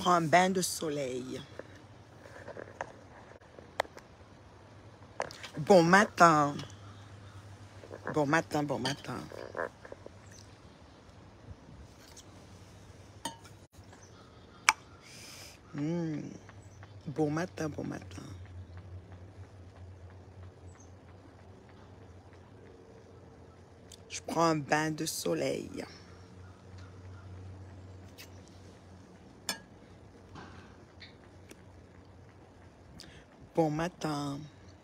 prends un bain de soleil. Bon matin. Bon matin, bon matin. Bon matin, bon matin. Je prends un bain de soleil. Bon matin.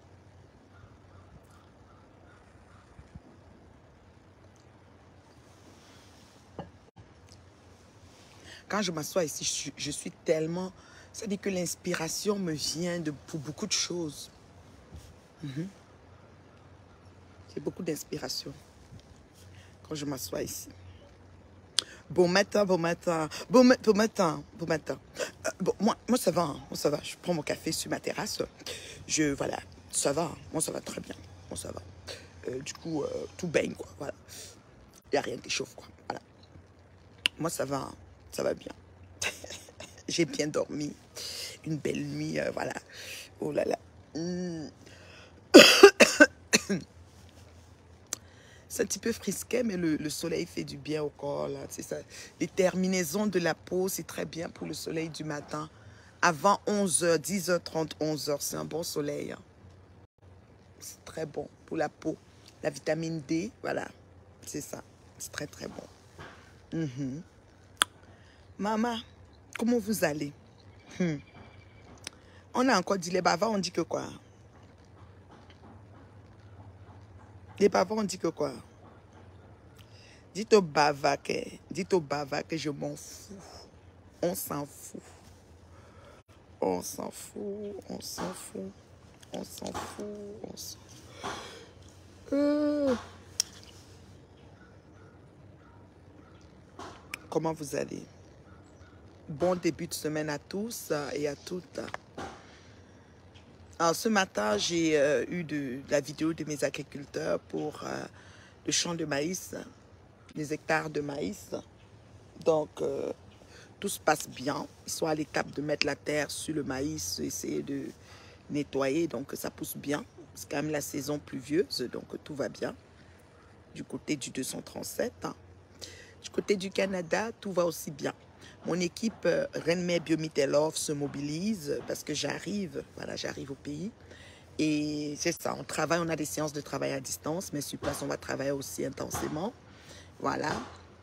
Quand je m'assois ici, je suis tellement... Ça dit que l'inspiration me vient pour beaucoup de choses. J'ai beaucoup d'inspiration quand je m'assois ici. Bon matin, bon matin, bon matin, bon matin. Bon, moi, ça va, hein, moi, ça va. Je prends mon café sur ma terrasse. Voilà, ça va, moi, ça va très bien. Moi, ça va. Du coup, tout baigne, quoi, voilà. Il n'y a rien qui chauffe, quoi, voilà. Moi, ça va, hein, ça va bien. J'ai bien dormi. Une belle nuit, voilà. Oh là là. C'est un petit peu frisquet, mais le soleil fait du bien au corps, là. C'est ça. Les terminaisons de la peau, c'est très bien pour le soleil du matin. Avant 11h, 10h30, 11h, c'est un bon soleil. Hein. C'est très bon pour la peau. La vitamine D, voilà. C'est ça. C'est très, très bon. Maman, comment vous allez? On a encore dit les bavards, on dit que quoi? Les bavards, on dit que quoi? Dites au bavard que je m'en fous. On s'en fout. On s'en fout, on s'en fout, on s'en fout, on s'en fout. Comment vous allez? Bon début de semaine à tous et à toutes. Alors, ce matin, j'ai eu de la vidéo de mes agriculteurs pour le champ de maïs, les hectares de maïs. Donc, tout se passe bien. Ils sont à l'étape de mettre la terre sur le maïs, essayer de nettoyer, donc ça pousse bien. C'est quand même la saison pluvieuse, donc tout va bien. Du côté du 237. Du côté du Canada, tout va aussi bien. Mon équipe Rennes Biomételov se mobilise parce que j'arrive, voilà, j'arrive au pays. Et c'est ça, on travaille, on a des séances de travail à distance, mais sur place, on va travailler aussi intensément. Voilà.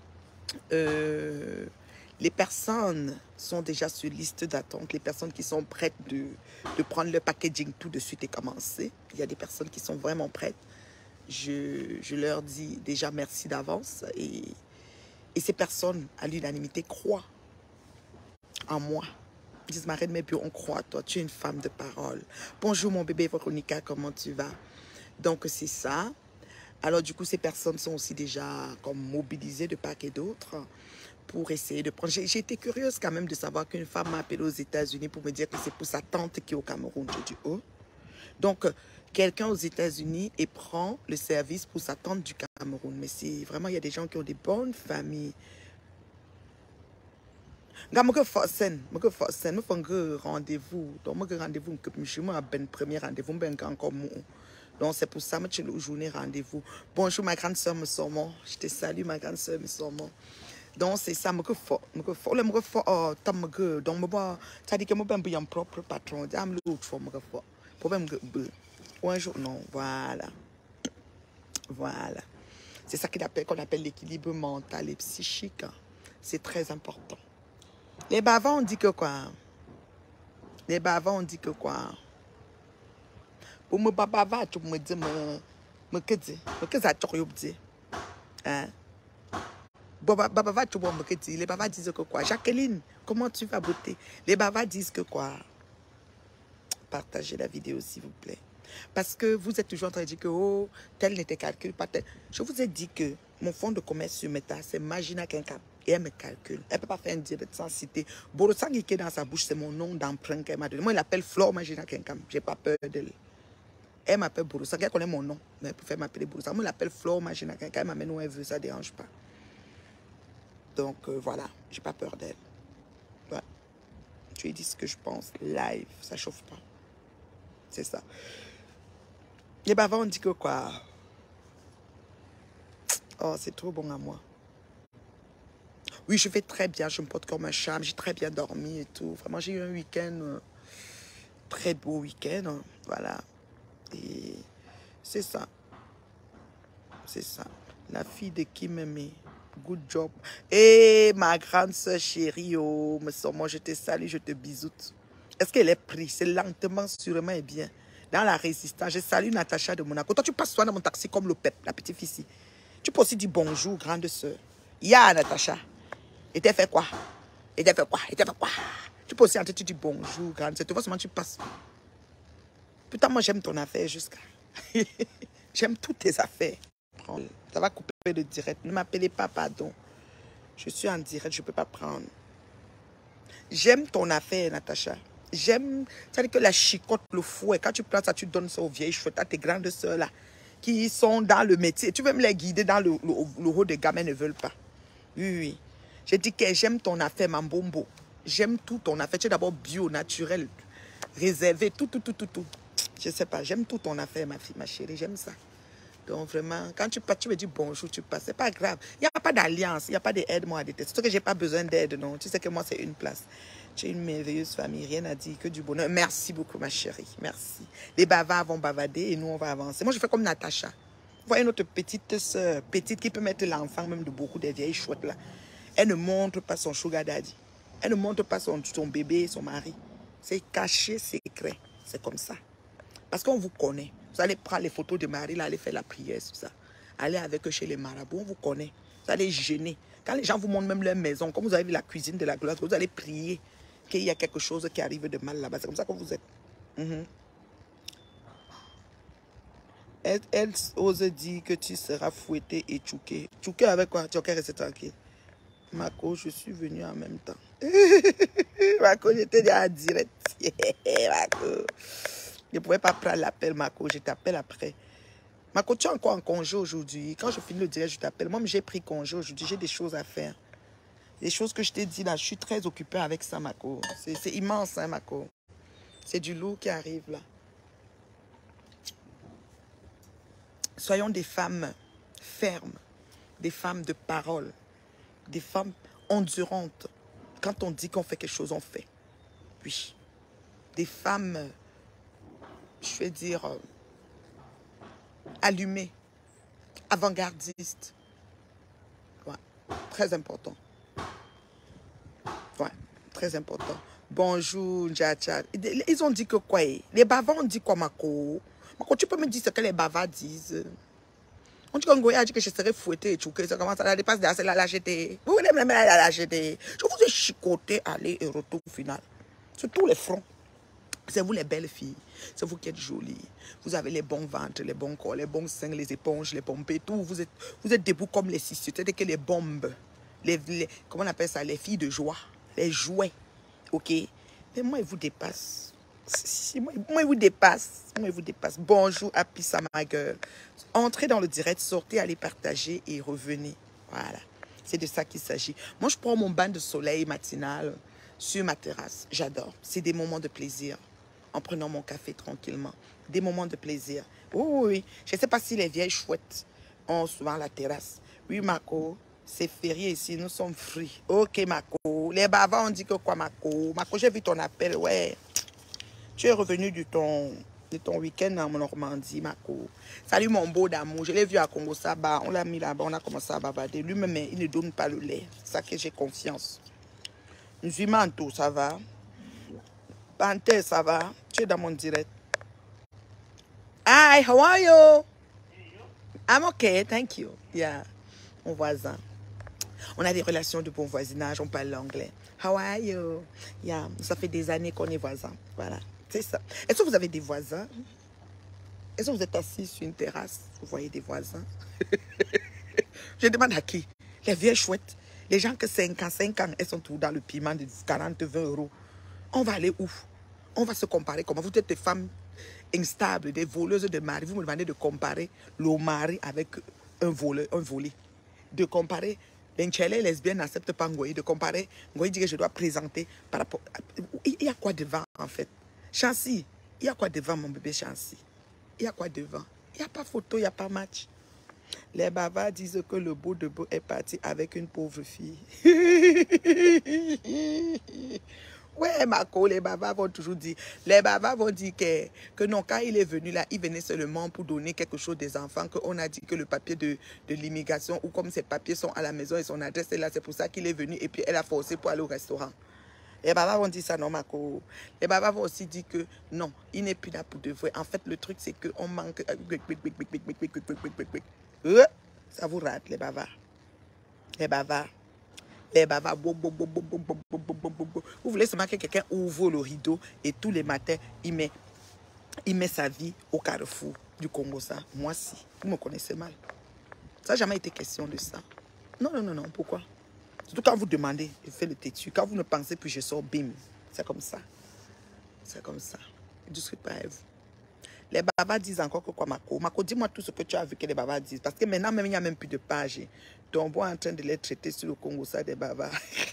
Les personnes sont déjà sur liste d'attente. Les personnes qui sont prêtes de prendre le packaging tout de suite et commencer. Il y a des personnes qui sont vraiment prêtes. Je leur dis déjà merci d'avance. Et ces personnes, à l'unanimité, croient en moi. Ils disent, Marraine, mais puis on croit, toi, tu es une femme de parole. Bonjour mon bébé Veronica, comment tu vas? Donc c'est ça. Alors du coup, ces personnes sont aussi déjà comme mobilisées de part et d'autre pour essayer de prendre. J'ai été curieuse quand même de savoir qu'une femme m'a appelée aux États-Unis pour me dire que c'est pour sa tante qui est au Cameroun. J'ai dit, oh. Donc, quelqu'un aux États-Unis et prend le service pour sa tante du Cameroun. Mais c'est vraiment, il y a des gens qui ont des bonnes familles. Je me fais un rendez-vous. Donc, rendez-vous, je suis un premier rendez-vous, donc, c'est pour ça que je suis journée rendez-vous. Bonjour, ma grande soeur Messomo. Je te salue, ma grande soeur Messomo. Donc, c'est ça, je me fais. Donc, ça dit que je suis un propre patron. Je un jour, non, voilà. Voilà. C'est ça qu'on appelle l'équilibre mental et psychique. C'est très important. Les bavards, on dit que quoi? Les bavards, on dit que quoi? Pour me bavard, tu me dis, hein? Les bavards disent que quoi? Jacqueline, comment tu vas, beauté? Les bavards disent que quoi? Partagez la vidéo, s'il vous plaît. Parce que vous êtes toujours en train de dire que oh, tel n'était calcul, pas tel. Je vous ai dit que mon fonds de commerce sur Meta, c'est Magina Kenkam. Et elle me calcule. Elle ne peut pas faire un diabète sans citer. Borosang qui est dans sa bouche, c'est mon nom d'emprunt qu'elle m'a donné. Moi, il l'appelle Flore Magina Kenkam. Je n'ai pas peur d'elle. Elle m'appelle Borosang. Elle connaît mon nom. Mais elle préfère m'appeler Borosang. Moi, il l'appelle Flore Magina Kenkam. Elle m'amène où elle veut. Ça ne dérange pas. Donc, voilà. Je n'ai pas peur d'elle. Ouais. Je lui dis ce que je pense. Live, ça chauffe pas. C'est ça. Les bavards, on dit que quoi? Oh, c'est trop bon à moi. Oui, je vais très bien. Je me porte comme un charme. J'ai très bien dormi et tout. Vraiment, j'ai eu un week-end, très beau week-end. Hein. Voilà. Et c'est ça. C'est ça. La fille de qui m'aimait. Good job. Et ma grande soeur chérie, oh, moi je te salue, je te bisoute. Est-ce qu'elle est prise? C'est lentement, sûrement et bien. Dans la résistance, je salue Natacha de Monaco. Toi, tu passes souvent dans mon taxi comme le pep, la petite fille ici. Tu peux aussi dire bonjour, grande soeur. Ya, Natacha. Et t'as fait quoi? Et t'as fait quoi? Et t'as fait quoi? Tu peux aussi entrer, tu dis bonjour, grande soeur. Tu vois seulement tu passes. Putain, moi j'aime ton affaire jusqu'à. J'aime toutes tes affaires. Ça va couper le direct. Ne m'appelez pas, pardon. Je suis en direct, je ne peux pas prendre. J'aime ton affaire, Natacha. J'aime, c'est-à-dire que la chicotte, le fouet, quand tu prends ça, tu donnes ça aux vieilles chouettes, à tes grandes soeurs là, qui sont dans le métier. Tu veux me les guider dans le haut de gamme, elles ne veulent pas. Oui, oui. J'ai dit que j'aime ton affaire, Mambombo. J'aime tout ton affaire. Tu es d'abord bio, naturel, réservé, tout. Je ne sais pas, j'aime tout ton affaire, ma fille, ma chérie, j'aime ça. Donc vraiment, quand tu passes, tu me dis bonjour, tu passes. C'est pas grave. Il n'y a pas d'alliance, il n'y a pas d'aide-moi à détester. Surtout que je n'ai pas besoin d'aide, non. Tu sais que moi, c'est une place. J'ai une merveilleuse famille, rien à dire, que du bonheur. Merci beaucoup, ma chérie. Merci. Les bavards vont bavarder et nous, on va avancer. Moi, je fais comme Natacha. Vous voyez notre petite soeur, petite, qui peut mettre l'enfant même de beaucoup des vieilles chouettes là. Elle ne montre pas son sugar daddy. Elle ne montre pas son bébé, son mari. C'est caché, secret. C'est comme ça. Parce qu'on vous connaît. Vous allez prendre les photos de Marie, là, aller faire la prière, tout ça. Allez avec eux chez les marabouts, on vous connaît. Vous allez gêner. Quand les gens vous montrent même leur maison, comme vous avez vu la cuisine de la gloire, vous allez prier qu'il y a quelque chose qui arrive de mal là-bas. C'est comme ça que vous êtes. Elle ose dire que tu seras fouetté et tchouqué. Tchouqué avec quoi? Tu vas rester tranquille. Marco, je suis venu en même temps. Marco, j'étais déjà en direct. Marco. Je ne pouvais pas prendre l'appel, Marco. Je t'appelle après. Marco, tu es encore en congé aujourd'hui. Quand je finis le direct, je t'appelle. Moi, j'ai pris congé aujourd'hui. J'ai des choses à faire. Les choses que je t'ai dit là, je suis très occupée avec ça, Marco. C'est immense, hein, Marco. C'est du lourd qui arrive là. Soyons des femmes fermes, des femmes de parole, des femmes endurantes. Quand on dit qu'on fait quelque chose, on fait. Oui. Des femmes, je vais dire, allumées, avant-gardistes. Ouais. Très important. Ouais, très important. Bonjour, Djacha. Ils ont dit que quoi? Les bavards ont dit quoi, Marco? Marco, tu peux me dire ce que les bavards disent? On dit qu'un Goya a dit que je serais fouetté et chouqué. Ça commence à la dépasse de la lâcheté. Vous voulez même la lâcheté? Je vous ai chicoté, aller et retour final. Sur tous les fronts. C'est vous les belles filles. C'est vous qui êtes jolies. Vous avez les bons ventres, les bons corps, les bons seins, les éponges, les pompées, tout. Vous êtes debout comme les six. C'est-à-dire que les bombes, comment on appelle ça? Les filles de joie, les jouets. Ok? Mais moi, ils vous dépassent. Moi, ils vous dépassent. Moi, ils vous dépassent. Bonjour, Happy ma gueule. Entrez dans le direct, sortez, allez partager et revenez. Voilà. C'est de ça qu'il s'agit. Moi, je prends mon bain de soleil matinal sur ma terrasse. J'adore. C'est des moments de plaisir. En prenant mon café tranquillement. Des moments de plaisir. Oui, oui, oui. Je ne sais pas si les vieilles chouettes ont souvent la terrasse. Oui, Marco. C'est férié ici, nous sommes free. Ok, Marco. Les bavards ont dit que quoi, Marco? Marco, j'ai vu ton appel, ouais. Tu es revenu de ton week-end en Normandie, Marco. Salut, mon beau d'amour. Je l'ai vu à Congo Saba. On l'a mis là-bas, on a commencé à bavarder. Lui-même, il ne donne pas le lait. C'est ça que j'ai confiance. Nzuimanto, ça va? Panthère, ça va? Tu es dans mon direct. Hi, how are you? I'm okay, thank you. Yeah, mon voisin. On a des relations de bon voisinage, on parle l'anglais. How are you? Yeah, ça fait des années qu'on est voisins. Voilà, c'est ça. Est-ce que vous avez des voisins? Est-ce que vous êtes assis sur une terrasse? Vous voyez des voisins? Je demande à qui? Les vieilles chouettes. Les gens que 5 ans, elles sont tous dans le piment de 40, 20 euros. On va aller où? On va se comparer comment? Vous êtes des femmes instables, des voleuses de mari. Vous me demandez de comparer le mari avec un voleur, un volé. De comparer Les lesbiennes n'acceptent pas Ngoï de comparer. Ngoï dit que je dois présenter par rapport... Il y a quoi devant, en fait? Chancy, il y a quoi devant, mon bébé Chancy? Il y a quoi devant? Il n'y a pas photo, il n'y a pas match. Les bavards disent que le beau de beau est parti avec une pauvre fille. Ouais, Marco, les bavards vont toujours dire. Les bavards vont dire que non, quand il est venu là, il venait seulement pour donner quelque chose des enfants, qu'on a dit que le papier de l'immigration, ou comme ses papiers sont à la maison et son adresse est là, c'est pour ça qu'il est venu et puis elle a forcé pour aller au restaurant. Les bavards vont dire ça, non, Marco. Les bavards vont aussi dire que non, il n'est plus là pour de vrai. En fait, le truc, c'est qu'on manque. Ça vous rate, les bavards. Les bavards. Les bavards. Vous voulez seulement que quelqu'un ouvre le rideau et tous les matins, il met sa vie au carrefour du Congo, ça. Moi, si. Vous me connaissez mal. Ça n'a jamais été question de ça. Non, non, non, non. Pourquoi? Surtout quand vous demandez, je fais le têtu. Quand vous ne pensez plus, je sors, bim. C'est comme ça. C'est comme ça. Je ne discute pas avec vous. Les bavards disent encore que quoi, Marco? Marco, dis-moi tout ce que tu as vu que les bavards disent. Parce que maintenant, même, il n'y a même plus de page. Ton bois est en train de les traiter sur le Congo, ça, des bavards.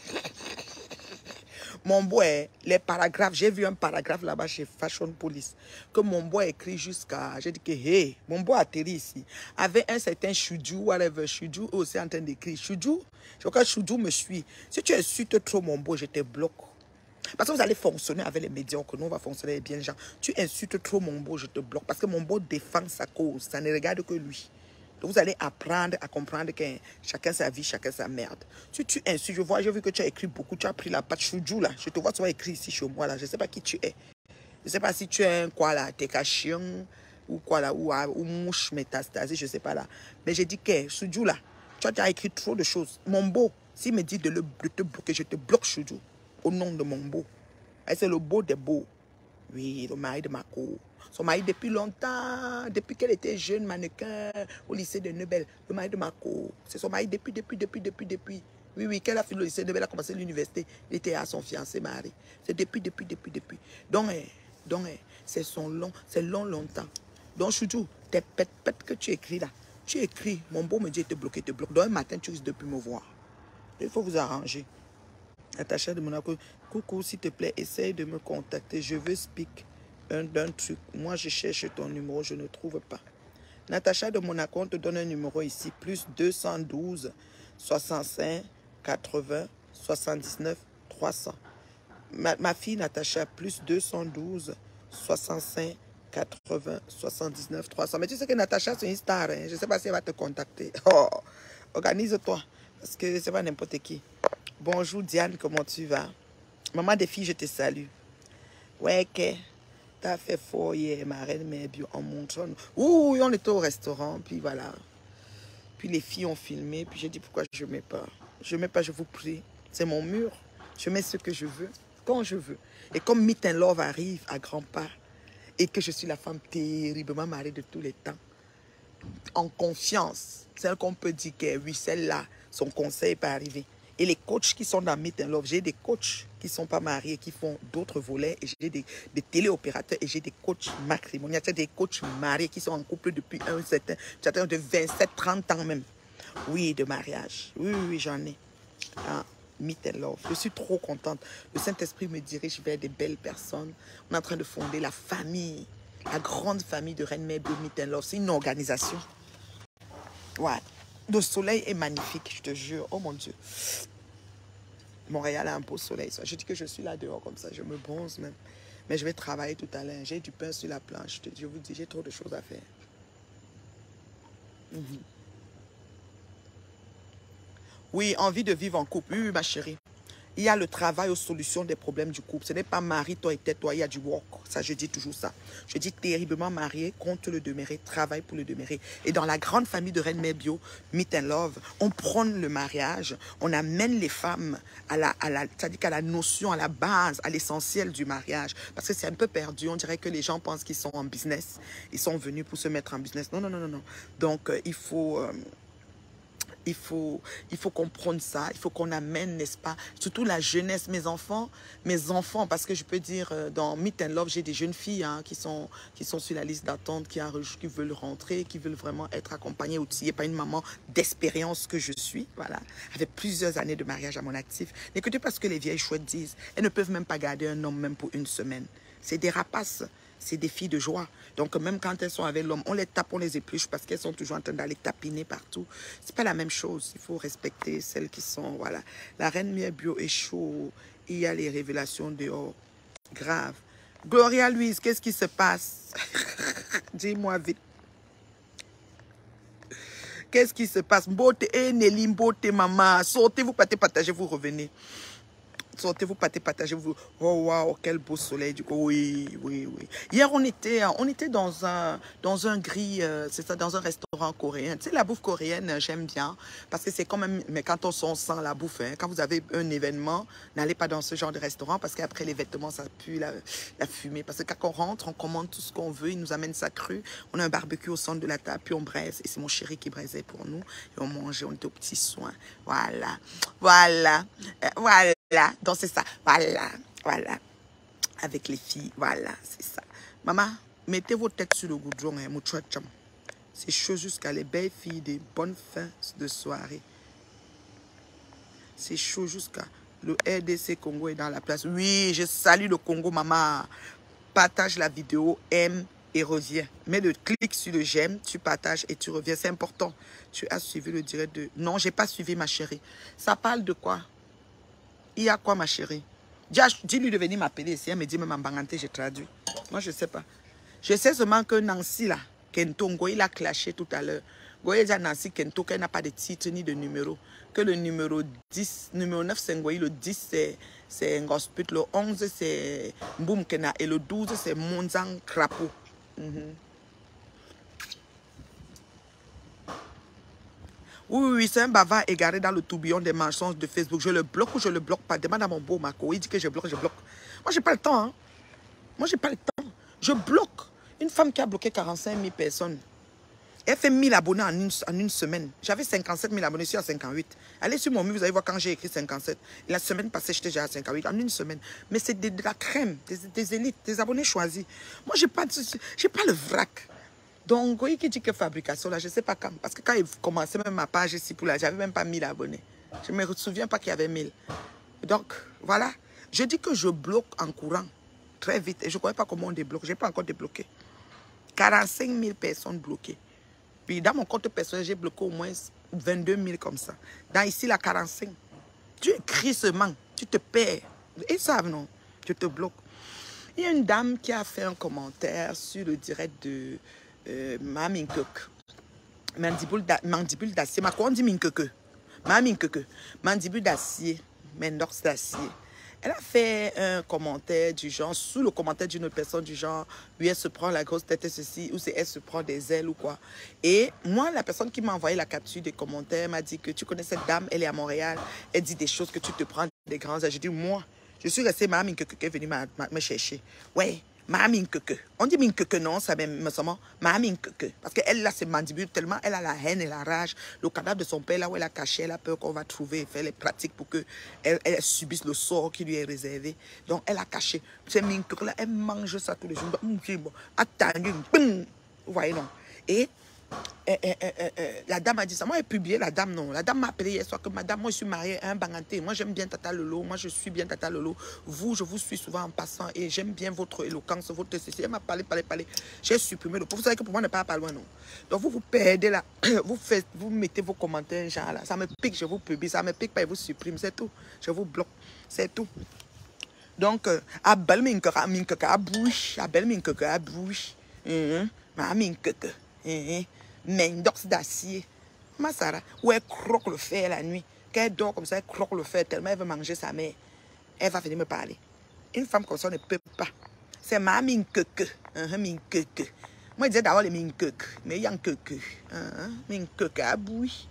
Mon boy, les paragraphes, j'ai vu un paragraphe là-bas chez Fashion Police, que mon boy écrit jusqu'à, j'ai dit que, hey, mon boy atterrit ici, avec un certain Choudjou, whatever, Choudjou aussi en train d'écrire. Choudjou, je crois que Choudjou me suit. Si tu insultes trop mon boy, je te bloque. Parce que vous allez fonctionner avec les médiocres, nous on va fonctionner avec bien les gens. Tu insultes trop mon beau, je te bloque. Parce que mon beau défend sa cause, ça ne regarde que lui. Donc vous allez apprendre à comprendre que chacun sa vie, chacun sa merde. Si tu insultes, j'ai vu que tu as écrit beaucoup, tu as pris la patte Choudjou là. Je te vois, tu vas écrire ici chez moi là. Je ne sais pas qui tu es. Je ne sais pas si tu es un quoi là, Tekashion ou quoi là, ou mouche métastasie, je ne sais pas là. Mais j'ai dit que Choudjou là, tu as déjà écrit trop de choses. Mon beau, s'il me dit de te bloquer, je te bloque Choudjou. Au nom de mon beau. C'est le beau des beaux. Oui, le mari de Marco. Son mari depuis longtemps, depuis qu'elle était jeune mannequin au lycée de Nebel. Le mari de Marco. C'est son mari depuis. Oui, oui, qu'elle a fini au lycée de Nebel, elle a commencé l'université. Il était à son fiancé mari. C'est depuis. Donc, c'est longtemps. Donc, Choudjou, tes pètes que tu écris là. Tu écris, mon beau me dit te bloque. Donc, un matin, tu risques de plus me voir. Il faut vous arranger. Natacha de Monaco, coucou, s'il te plaît, essaye de me contacter. Je veux speak d'un truc. Moi, je cherche ton numéro, je ne trouve pas. Natacha de Monaco, on te donne un numéro ici, plus 212 65 80 79 300. Ma fille Natacha, plus 212 65 80 79 300. Mais tu sais que Natacha, c'est une star. Hein? Je ne sais pas si elle va te contacter. Oh, organise-toi, parce que c'est pas n'importe qui. Bonjour Diane, comment tu vas? Maman des filles, je te salue. Ouais, que t'as fait fort hier, ma reine, mais bien en montrant. Ouh, on était au restaurant, puis voilà. Puis les filles ont filmé, puis j'ai dit pourquoi je ne mets pas. Je ne mets pas, je vous prie. C'est mon mur. Je mets ce que je veux, quand je veux. Et comme Meet and Love arrive à grands pas, et que je suis la femme terriblement mariée de tous les temps, en confiance, celle qu'on peut dire que oui, celle-là, son conseil peut arriver. Et les coachs qui sont dans Meet and Love, j'ai des coachs qui ne sont pas mariés, qui font d'autres volets, et j'ai des téléopérateurs, et j'ai des coachs matrimoniaux, des coachs mariés qui sont en couple depuis un certain de 27, 30 ans même. Oui, de mariage. Oui, j'en ai. Ah, Meet and Love. Je suis trop contente. Le Saint-Esprit me dirige vers des belles personnes. On est en train de fonder la famille, la grande famille de Reine Mère de Meet and Love. C'est une organisation. Ouais. Le soleil est magnifique, je te jure. Oh mon Dieu. Montréal a un beau soleil. Je dis que je suis là dehors comme ça. Je me bronze même. Mais je vais travailler tout à l'heure. J'ai du pain sur la planche. Je vous dis, j'ai trop de choses à faire. Oui, envie de vivre en couple. Oui, ma chérie. Il y a le travail aux solutions des problèmes du couple. Ce n'est pas marie-toi et tais-toi, il y a du work. Ça, je dis toujours ça. Je dis terriblement marié, compte le demeurer, travaille pour le demeurer. Et dans la grande famille de Reine Mère Bio, Meet and Love, on prône le mariage, on amène les femmes à la notion, à la base, à l'essentiel du mariage. Parce que c'est un peu perdu. On dirait que les gens pensent qu'ils sont en business. Ils sont venus pour se mettre en business. Non. Donc, il faut... Il faut qu'on prenne ça, il faut qu'on amène, n'est-ce pas, surtout la jeunesse, mes enfants, parce que je peux dire, dans Meet and Love, j'ai des jeunes filles hein, qui sont sur la liste d'attente, qui veulent rentrer, qui veulent vraiment être accompagnées, outillées par une maman d'expérience que je suis, voilà, avec plusieurs années de mariage à mon actif. N'écoutez pas ce que les vieilles chouettes disent, elles ne peuvent même pas garder un homme même pour une semaine. C'est des rapaces. C'est des filles de joie. Donc, même quand elles sont avec l'homme, on les tape, on les épluche parce qu'elles sont toujours en train d'aller tapiner partout. C'est pas la même chose. Il faut respecter celles qui sont, voilà. La reine Miel Bio est chaud. Il y a les révélations dehors. Grave. Gloria Louise, qu'est-ce qui se passe? Dis-moi vite. Qu'est-ce qui se passe? Mbote, Nelly, Mbote, maman. Sortez-vous, partagez, vous revenez. Sortez-vous, partagez vous. Oh waouh, quel beau soleil du coup. Oui, oui, oui. Hier on était dans un grill, c'est ça, dans un restaurant coréen. Tu sais, la bouffe coréenne, j'aime bien parce que c'est quand même, mais quand on sent la bouffe, hein, quand vous avez un événement, n'allez pas dans ce genre de restaurant parce qu'après les vêtements ça pue la fumée. Parce que quand on rentre, on commande tout ce qu'on veut, ils nous amènent ça cru. On a un barbecue au centre de la table, puis on braise et c'est mon chéri qui braisait pour nous et on mangeait, on était aux petits soins. Voilà, voilà, voilà. Donc c'est ça, voilà, avec les filles, voilà, c'est ça. Maman, mettez vos têtes sur le goudron, hein, c'est chaud jusqu'à les belles filles, des bonnes fins de soirée. C'est chaud jusqu'à le RDC Congo est dans la place. Oui, je salue le Congo, maman. Partage la vidéo, aime et reviens. Mets le clic sur le j'aime, tu partages et tu reviens, c'est important. Tu as suivi le direct de... Non, j'ai pas suivi ma chérie. Ça parle de quoi? Il y a quoi, ma chérie? Dis-lui de venir m'appeler ici. Elle me dit même en banganté, j'ai traduit. Moi, je ne sais pas. Je sais seulement que Nancy, là, Kento, il a clashé tout à l'heure. Goye dit à Nancy Kento qu'elle n'a pas de titre ni de numéro. Que le numéro 10, numéro 9, c'est Ngoyi. Le 10, c'est Ngosput. Le 11, c'est Mboumkena. Et le 12, c'est Monzang Crapaud. Oui, c'est un bavard égaré dans le tourbillon des mensonges de Facebook. Je le bloque ou je le bloque pas. Demande à mon beau Marco. Il dit que je bloque, je bloque. Moi, j'ai pas le temps. Hein. Moi, j'ai pas le temps. Je bloque. Une femme qui a bloqué 45 000 personnes. Elle fait 1000 abonnés en une semaine. J'avais 57 000 abonnés, je suis à 58. Allez sur mon mur, vous allez voir quand j'ai écrit 57. La semaine passée, j'étais déjà à 58, en une semaine. Mais c'est de la crème, des élites, des abonnés choisis. Moi, j'ai pas le vrac. Donc, oui, qui dit que fabrication, là, je ne sais pas quand. Parce que quand il commençait même ma page ici, j'avais même pas 1000 abonnés. Je ne me souviens pas qu'il y avait 1000. Donc, voilà. Je dis que je bloque en courant très vite. Et je ne connais pas comment on débloque. Je n'ai pas encore débloqué. 45 000 personnes bloquées. Puis dans mon compte personnel, j'ai bloqué au moins 22 000 comme ça. Dans ici, la 45. Tu écris seulement, tu te perds. Ils savent, non? Je te bloque. Il y a une dame qui a fait un commentaire sur le direct de Maminkeke. Mandibule d'acier. Ma quoi on dit Minkeke? Maminkeke. Mandibule d'acier. Mendox d'acier. Elle a fait un commentaire du genre, sous le commentaire d'une personne du genre, oui, elle se prend la grosse tête et ceci, ou c'est elle se prend des ailes ou quoi. Et moi, la personne qui m'a envoyé la capture des commentaires m'a dit que tu connais cette dame, elle est à Montréal, elle dit des choses que tu te prends des grands ailes. J'ai dit, moi, je suis restée Maminkeke qui est venue me chercher. Ouais. Maminkeke. On dit Minkeke, non, ça me semble Maminkeke. Parce qu'elle, là, c'est mandibule tellement, elle a la haine et la rage. Le cadavre de son père, là où elle a caché, elle a peur qu'on va trouver et faire les pratiques pour qu'elle subisse le sort qui lui est réservé. Donc, elle a caché. C'est Minkeke, là, elle mange ça tous les jours. Attends, vous voyez, non. Et la dame a dit ça. Moi, elle publié, la dame, non. La dame m'a appelé hier soir que madame, moi, je suis mariée à un banganté. Moi, j'aime bien Tata Lolo. Moi, je suis bien Tata Lolo. Vous, je vous suis souvent en passant et j'aime bien votre éloquence, votre ceci. Elle m'a parlé. J'ai supprimé le... Vous savez que pour moi, on n'est pas loin, non. Donc, vous perdez là. Vous mettez vos commentaires, genre là. Ça me pique, je vous publie. Ça me pique pas, je vous supprime. C'est tout. Je vous bloque. C'est tout. Donc, abel minkeke, abouche. Abel minkeke, abouche. Minkeke. Mendox d'acier. Massara, où elle croque le fer la nuit. Quand elle dort comme ça, elle croque le fer tellement elle veut manger sa mère. Elle va venir me parler. Une femme comme ça ne peut pas. C'est ma minkeke. Minkeke. Moi, je disais d'abord les minkeke. Mais il y a un keke. Minkeke, aboui.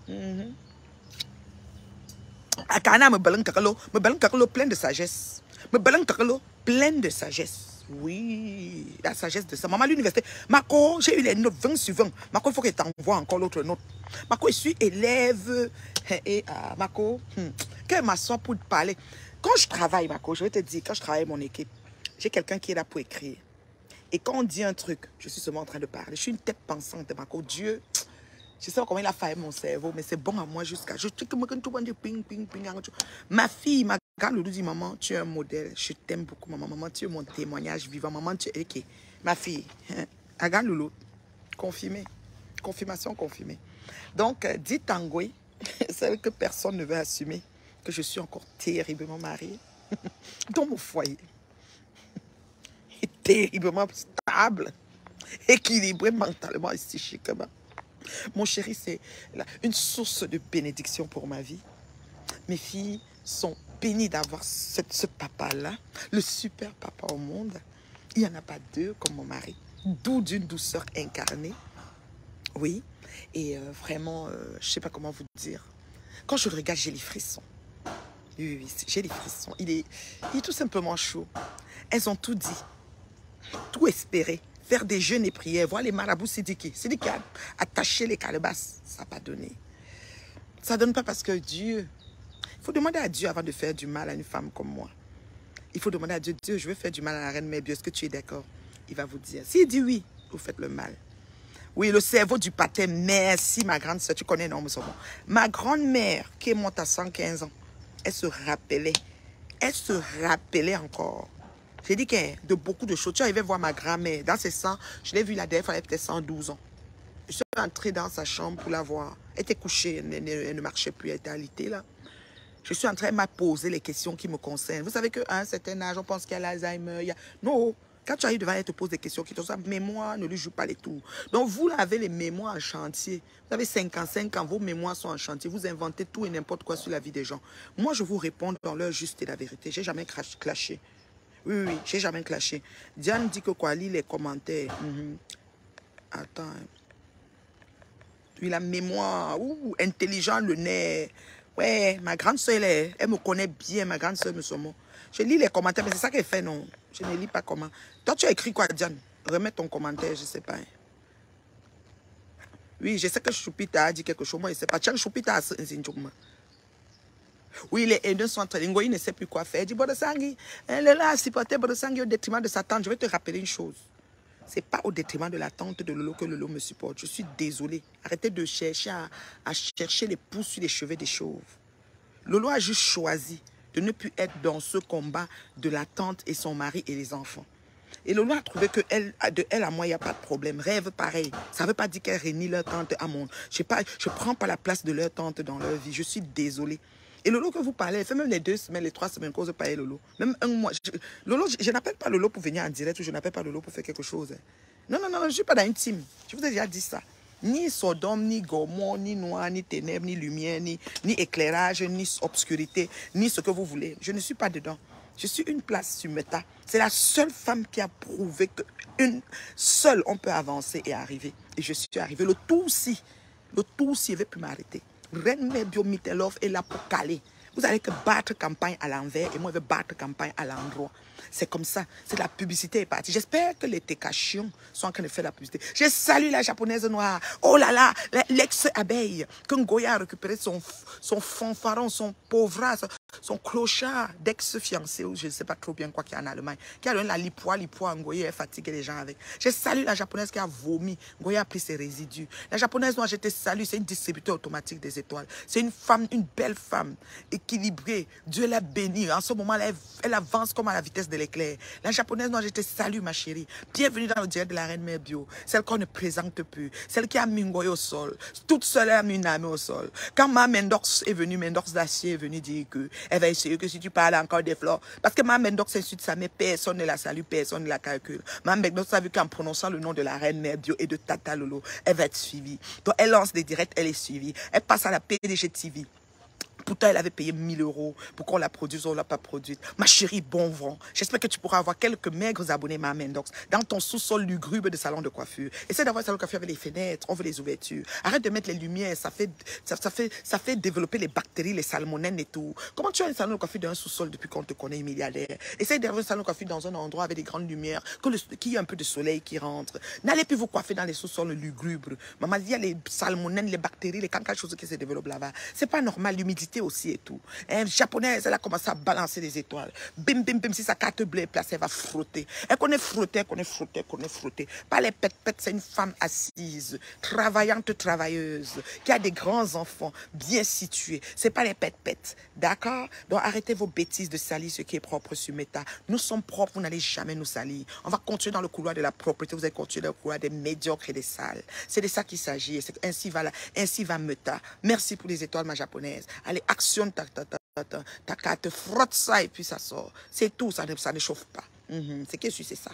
Akana me balan kakalo plein de sagesse. Me balan kakalo plein de sagesse. Oui, la sagesse de ça. Maman à l'université, Marco, j'ai eu les notes 20 sur 20. Marco, il faut qu'elle t'envoie encore l'autre note. Mako, je suis élève. Et Mako, qu'elle m'assoit pour te parler. Quand je travaille, Mako, je vais te dire, quand je travaille mon équipe, j'ai quelqu'un qui est là pour écrire. Et quand on dit un truc, je suis seulement en train de parler. Je suis une tête pensante, Mako. Dieu, je sais pas comment il a failli mon cerveau, mais c'est bon à moi jusqu'à... Ma fille, ma grande Loulou dit, maman, tu es un modèle. Je t'aime beaucoup, maman. Maman, tu es mon témoignage vivant. Maman, tu es... Okay. Ma fille, ma grande Loulou, confirmé. Confirmation confirmée. Donc, dit Tangoui, celle que personne ne veut assumer, que je suis encore terriblement mariée, dans mon foyer, est terriblement stable, équilibré mentalement et psychiquement. Mon chéri, c'est une source de bénédiction pour ma vie. Mes filles sont bénies d'avoir ce papa-là, le super papa au monde. Il n'y en a pas deux comme mon mari, d'où d'une douceur incarnée. Oui, et vraiment, je ne sais pas comment vous dire. Quand je le regarde, j'ai les frissons. Oui, j'ai les frissons. Il est tout simplement chaud. Elles ont tout dit, tout espéré. Faire des jeûnes et prières, voir les marabouts Sidiki. Sidiki a attaché les calebasses. Ça n'a pas donné. Ça ne donne pas parce que Dieu... Il faut demander à Dieu avant de faire du mal à une femme comme moi. Il faut demander à Dieu, Dieu, je veux faire du mal à la reine Mère Bio. Est-ce que tu es d'accord? Il va vous dire. S'il dit oui, vous faites le mal. Oui, le cerveau du patin, merci ma grande soeur, tu connais non, mais ma grand-mère qui est morte à 115 ans, elle se rappelait encore. J'ai dit que de beaucoup de choses. Tu arrivais voir ma grand-mère dans ses 100, je l'ai vue la dernière fois, elle avait peut-être 112 ans. Je suis entrée dans sa chambre pour la voir. Elle était couchée, elle ne marchait plus, elle était alitée là. Je suis entrée, elle m'a posé les questions qui me concernent. Vous savez qu'à un certain âge, on pense qu'il y a l'Alzheimer, Non, quand tu arrives devant elle, te pose des questions qui te sont mémoire, ne lui joue pas les tours. Donc vous là avez les mémoires en chantier. Vous avez 55 ans, vos mémoires sont en chantier. Vous inventez tout et n'importe quoi sur la vie des gens. Moi, je vous réponds dans l'heure juste et la vérité. J'ai jamais clashé. Oui, j'ai jamais clashé. Diane dit que quoi, lit les commentaires. Attends. Oui, la mémoire, intelligent, le nez. Ouais, ma grande soeur, elle me connaît bien, ma grande soeur, Moussomo. Je lis les commentaires, mais c'est ça qu'elle fait, non. Je ne lis pas comment. Toi, tu as écrit quoi, Diane? Remets ton commentaire, je ne sais pas. Oui, je sais que Choupita a dit quelque chose, moi, je ne sais pas. Tiens, Choupita a dit. Oui, les haineux sont en train de... Il ne sait plus quoi faire. Il dit, Bodosangui, elle est là à supporter Bodosangui au détriment de sa tante. Je vais te rappeler une chose. Ce n'est pas au détriment de la tante de Lolo que Lolo me supporte. Je suis désolée. Arrêtez de chercher à chercher les pouces sur les cheveux des chauves. Lolo a juste choisi de ne plus être dans ce combat de la tante et son mari et les enfants. Et Lolo a trouvé que de elle à moi, il n'y a pas de problème. Rêve pareil. Ça ne veut pas dire qu'elle réunit leur tante à mon... Je ne prends pas la place de leur tante dans leur vie. Je suis désolée. Et Lolo que vous parlez, elle fait même les 2 semaines, les 3 semaines qu'on se parle Lolo. Même un mois. Lolo, je n'appelle pas Lolo pour venir en direct ou je n'appelle pas Lolo pour faire quelque chose. Non, je ne suis pas dans une team. Je vous ai déjà dit ça. Ni Sodome, ni Gomorrhe, ni noir, ni ténèbres, ni lumière, ni éclairage, ni obscurité, ni ce que vous voulez. Je ne suis pas dedans. Je suis une place sur Meta. C'est la seule femme qui a prouvé qu'une seule, on peut avancer et arriver. Et je suis arrivée. Le tout si il avait pu m'arrêter. Reine Mère Bio Mitelov est là pour caler. Vous allez que battre campagne à l'envers et moi je vais battre campagne à l'endroit. C'est comme ça. C'est la publicité est partie. J'espère que les Tekashion sont en train de faire la publicité. Je salue la japonaise noire. Oh là là, l'ex-abeille. Que Ngoya a récupéré son fanfaron, son pauvre, son clochard d'ex-fiancé, ou je ne sais pas trop bien quoi qu'il y a en Allemagne, qui a donné la lipoa à Ngoya et fatigué les gens avec. Je salue la japonaise qui a vomi. Ngoya a pris ses résidus. La japonaise noire, je te salue, c'est une distributeur automatique des étoiles. C'est une femme, une belle femme, équilibrée. Dieu l'a bénie. En ce moment, elle avance comme à la vitesse de l'éclair. La japonaise noire, je te salue, ma chérie. Bienvenue dans le direct de la Reine Mère Bio. Celle qu'on ne présente plus. Celle qui a mis Ngoya au sol. Toute seule, elle a mis une âme au sol. Quand ma Mendox est venue, Mendox d'Acier est venue dire que elle va essayer que si tu parles encore des fleurs. Parce que ma Mendox insulte sa mère, personne ne la salue, personne ne la calcule. Ma Mendox a vu qu'en prononçant le nom de la Reine Mère Bio et de Tata Lolo, elle va être suivie. Donc elle lance des directs, elle est suivie. Elle passe à la PDG TV. Pourtant, elle avait payé 1000 € pour qu'on la produise, on ne l'a pas produite. Ma chérie, bon vent. J'espère que tu pourras avoir quelques maigres abonnés, ma Mendox, dans ton sous-sol lugubre de salon de coiffure. Essaie d'avoir un salon de coiffure avec les fenêtres, on veut les ouvertures. Arrête de mettre les lumières, ça fait développer les bactéries, les salmonelles et tout. Comment tu as un salon de coiffure dans un sous-sol depuis qu'on te connaît milliardaire? Essaie d'avoir un salon de coiffure dans un endroit avec des grandes lumières, qu'il y ait un peu de soleil qui rentre. N'allez plus vous coiffer dans les sous-sols lugubres. Maman, il y a les salmonelles, les bactéries, les cancres, choses qui se développent là-bas. C'est pas normal, l'humidité aussi et tout. Une japonaise, elle a commencé à balancer des étoiles. Bim, bim, bim, si sa carte bleue est placée, elle va frotter. Elle connaît frotter, elle connaît frotter, elle connaît frotter. Pas les pètes-pètes, c'est une femme assise, travaillante, travailleuse, qui a des grands enfants, bien situés. C'est pas les pètes-pètes, d'accord? Donc arrêtez vos bêtises de salir ce qui est propre sur Meta. Nous sommes propres, vous n'allez jamais nous salir. On va continuer dans le couloir de la propreté, vous allez continuer dans le couloir des médiocres et des sales. C'est de ça qu'il s'agit. Ainsi va Meta. Merci pour les étoiles, ma japonaise. Allez, actionne ta carte, frotte ça et puis ça sort. C'est tout, ça ne chauffe pas. C'est que c'est ça.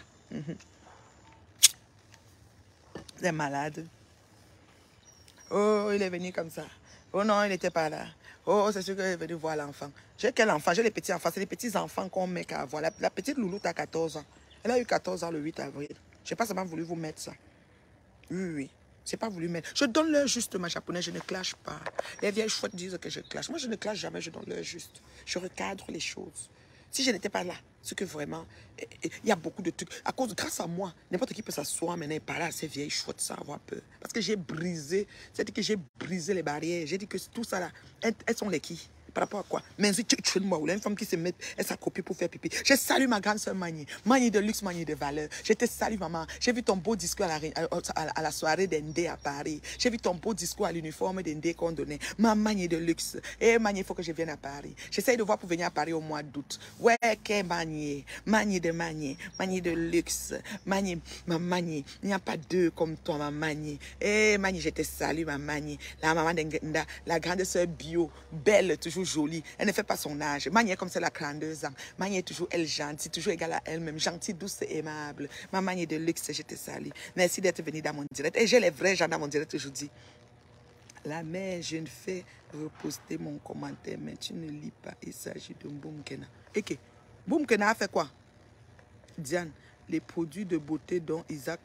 Vous êtes malade. Oh, il est venu comme ça. Oh non, il n'était pas là. Oh, c'est sûr qu'il est venu voir l'enfant. J'ai quel enfant? J'ai les petits enfants. C'est les petits enfants qu'on met qu'à voir. La petite Louloute a 14 ans. Elle a eu 14 ans le 8 avril. Je n'ai pas seulement voulu vous mettre ça. Oui. C'est pas voulu mettre. Je donne l'heure juste, ma japonaise, je ne clash pas. Les vieilles chouettes disent que je clash. Moi, je ne clash jamais, je donne l'heure juste. Je recadre les choses. Si je n'étais pas là, c'est que vraiment, il y a beaucoup de trucs. Grâce à moi, n'importe qui peut s'asseoir maintenant et parler à ces vieilles chouettes sans avoir peur. Parce que j'ai brisé, c'est-à-dire que j'ai brisé les barrières. J'ai dit que tout ça là, elles sont les qui? Par rapport à quoi? Mais tu moi, une femme qui se met, elle s'accroupit pour faire pipi. Je salue ma grande soeur Magny. Magny de luxe, Magny de valeur. Je te salue, maman. J'ai vu ton beau discours à la soirée d'Indé à Paris. J'ai vu ton beau discours à l'uniforme d'Indé qu'on donnait. Ma Magny de luxe. Eh, Magny, il faut que je vienne à Paris. J'essaye de voir pour venir à Paris au mois d'août. Ouais, qu'est Magny. Magny de Magny. Magny de luxe. Magny, ma Magny. Il n'y a pas deux comme toi, ma Magny. Eh, Magny, je te salue, ma Magny. La maman d'Inda, la grande soeur bio, belle, toujours jolie. Elle ne fait pas son âge. Magny est comme c'est la 32 ans. Magny est toujours elle gentille, toujours égale à elle-même. Gentille, douce et aimable. Ma Magny de luxe, je te salue. Merci d'être venue dans mon direct. Et j'ai les vrais gens dans mon direct aujourd'hui. La mère, je ne fais reposter mon commentaire, mais tu ne lis pas. Il s'agit de Boumkena. Ok. Boumkena a fait quoi? Diane, les produits de beauté dont Isaac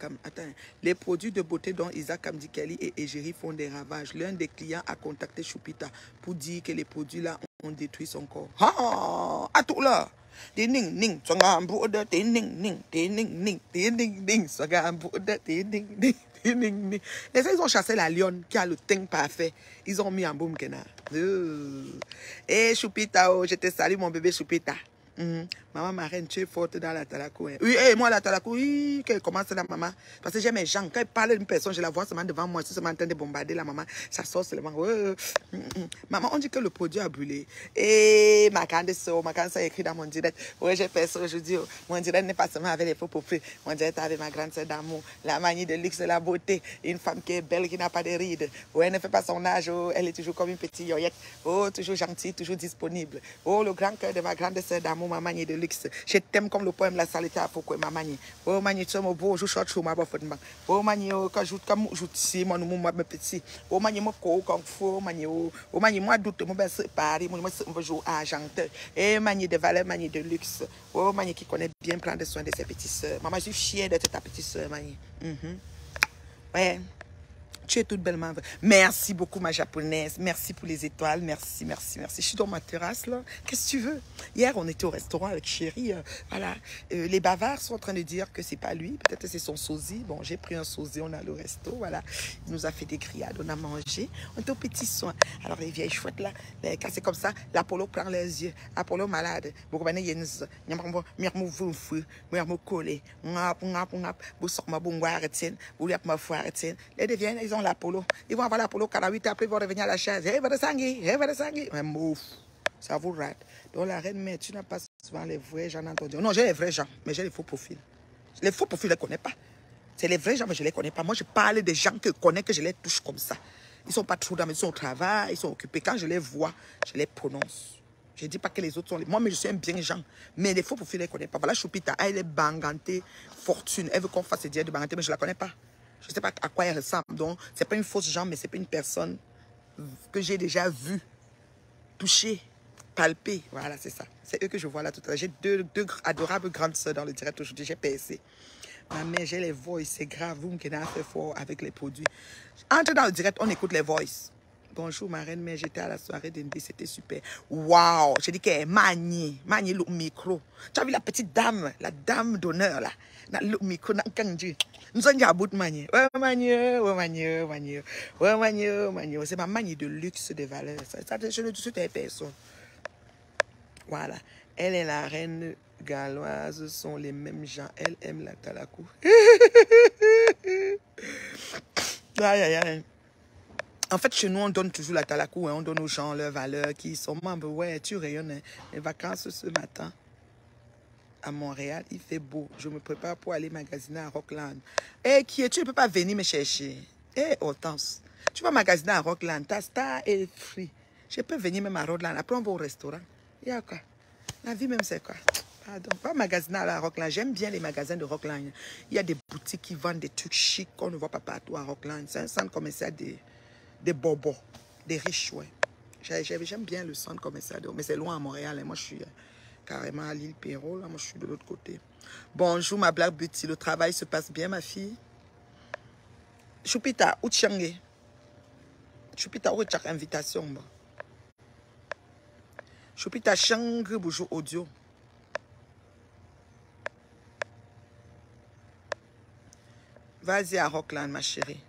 Amdikali et Égérie font des ravages. L'un des clients a contacté Choupita pour dire que les produits là ont détruit son corps. Ah, à tout là. Les ils ont chassé la lionne qui a le teint parfait. Ils ont mis en Boumkena. Eh, Choupita, oh, je te salue mon bébé Choupita. Maman, ma reine, tu es forte dans la talakou. Hein. Oui, hey, moi, la talakou, oui, comment c'est la maman? Parce que j'ai mes gens, quand elle parle d'une personne, je la vois seulement devant moi, je suis seulement en train de bombarder la maman, ça sort seulement. Maman, on dit que le produit a brûlé. Et ma grande soeur écrit dans mon direct. Oui, j'ai fait ça aujourd'hui. Mon direct n'est pas seulement avec les faux profils. Mon direct avec ma grande soeur d'amour, la manie de luxe et la beauté. Une femme qui est belle, qui n'a pas de rides. Oui, elle ne fait pas son âge. Oh, elle est toujours comme une petite yoyette. Oh, toujours gentille, toujours disponible. Oh, le grand cœur de ma grande soeur d'amour, ma manie de luxe. Je t'aime comme le poème La Saleté à Foucault, ma manie. Oh, manie, tu es mon beau, je short show, ma bof. Oh, manie, quand je comme je suis, mon petit. Oh, manie, mon co, comme fou, manie, oh, manie, moi, doute, mon bel Paris, mon jour argentin. Et manie de valeur, manie de luxe. Oh, manie qui connaît bien prendre soin de ses petites soeurs. Maman, je suis fière d'être ta petite soeur, manie. Ouais. Tu es toute bellement. Merci beaucoup, ma japonaise. Merci pour les étoiles. Merci, merci, merci. Je suis dans ma terrasse, là. Qu'est-ce que tu veux? Hier, on était au restaurant avec Chérie. Voilà. Les bavards sont en train de dire que c'est pas lui. Peut-être que c'est son sosie. Bon, j'ai pris un sosie. On a le resto. Voilà. Il nous a fait des grillades. On a mangé. On était aux petits soins. Alors, les vieilles chouettes, là, quand c'est comme ça, l'Apollo prend les yeux. Apollo malade. Vous comprenez? Il y a une... Ils ont l'Apollo. Ils vont avoir l'Apollo 48 après ils vont revenir à la chaise. Hey, Vadasangui, hey, Vadasangui. Mais mouf, ça vous rate. Donc la reine, mais tu n'as pas souvent les vrais gens dans ton Dieu. Non, j'ai les vrais gens, mais j'ai les faux profils. Les faux profils, je ne les connais pas. C'est les vrais gens, mais je ne les connais pas. Moi, je parle des gens que je connais, que je les touche comme ça. Ils ne sont pas trop dans mais ils sont au travail, ils sont occupés. Quand je les vois, je les prononce. Je ne dis pas que les autres sont les... Moi, mais je suis un bien gens. Mais les faux profils, je ne les connais pas. Voilà, Choupita, elle est bangantée, fortune. Elle veut qu'on fasse des diètes de bangantée, mais je ne la connais pas. Je ne sais pas à quoi elle ressemble. Donc, ce n'est pas une fausse jambe, mais ce n'est pas une personne que j'ai déjà vue. toucher, palper. Voilà, c'est ça. C'est eux que je vois là tout à l'heure. J'ai deux adorables grandes sœurs dans le direct aujourd'hui. J'ai percé. Ma mère, j'ai les voices, c'est grave. Vous me connaissez fait fort avec les produits. Entre dans le direct, on écoute les voices. Bonjour ma reine, mais j'étais à la soirée d'Indé, c'était super. Waouh, j'ai dit qu'elle est maniée le micro. Tu as vu la petite dame, la dame d'honneur là. Le micro, nous sommes à bout de manier. Ouais, manier. C'est ma manie de luxe de valeur. Ça, je ne suis pas personne. Voilà. Elle est la reine galloise, sont les mêmes gens. Elle aime la talakou. Aïe, aïe, aïe. En fait, chez nous, on donne toujours la talakou. Hein. On donne aux gens leurs valeurs qui sont membres. Ouais, tu rayonnes. Hein. Les vacances ce matin à Montréal, il fait beau. Je me prépare pour aller magasiner à Rockland. Eh, qui est? Tu ne peux pas venir me chercher. Eh, Hortense. Tu vas magasiner à Rockland. Ta star est free. Je peux venir même à Rockland. Après, on va au restaurant. Il y a quoi? La vie même, c'est quoi? Pardon. Pas magasiner à la Rockland. J'aime bien les magasins de Rockland. Il y a des boutiques qui vendent des trucs chics qu'on ne voit pas partout à Rockland. C'est un centre commercial des bobos, des riches, ouais. J'aime bien le centre commercial, mais c'est loin à Montréal. Et moi, je suis carrément à l'île Perrault. Là, moi, je suis de l'autre côté. Bonjour, ma Black Beauty. Le travail se passe bien, ma fille? Choupita, où tu es? Choupita, où tu as invitation? Choupita, Changri, bonjour, audio. Vas-y à Rockland, ma chérie.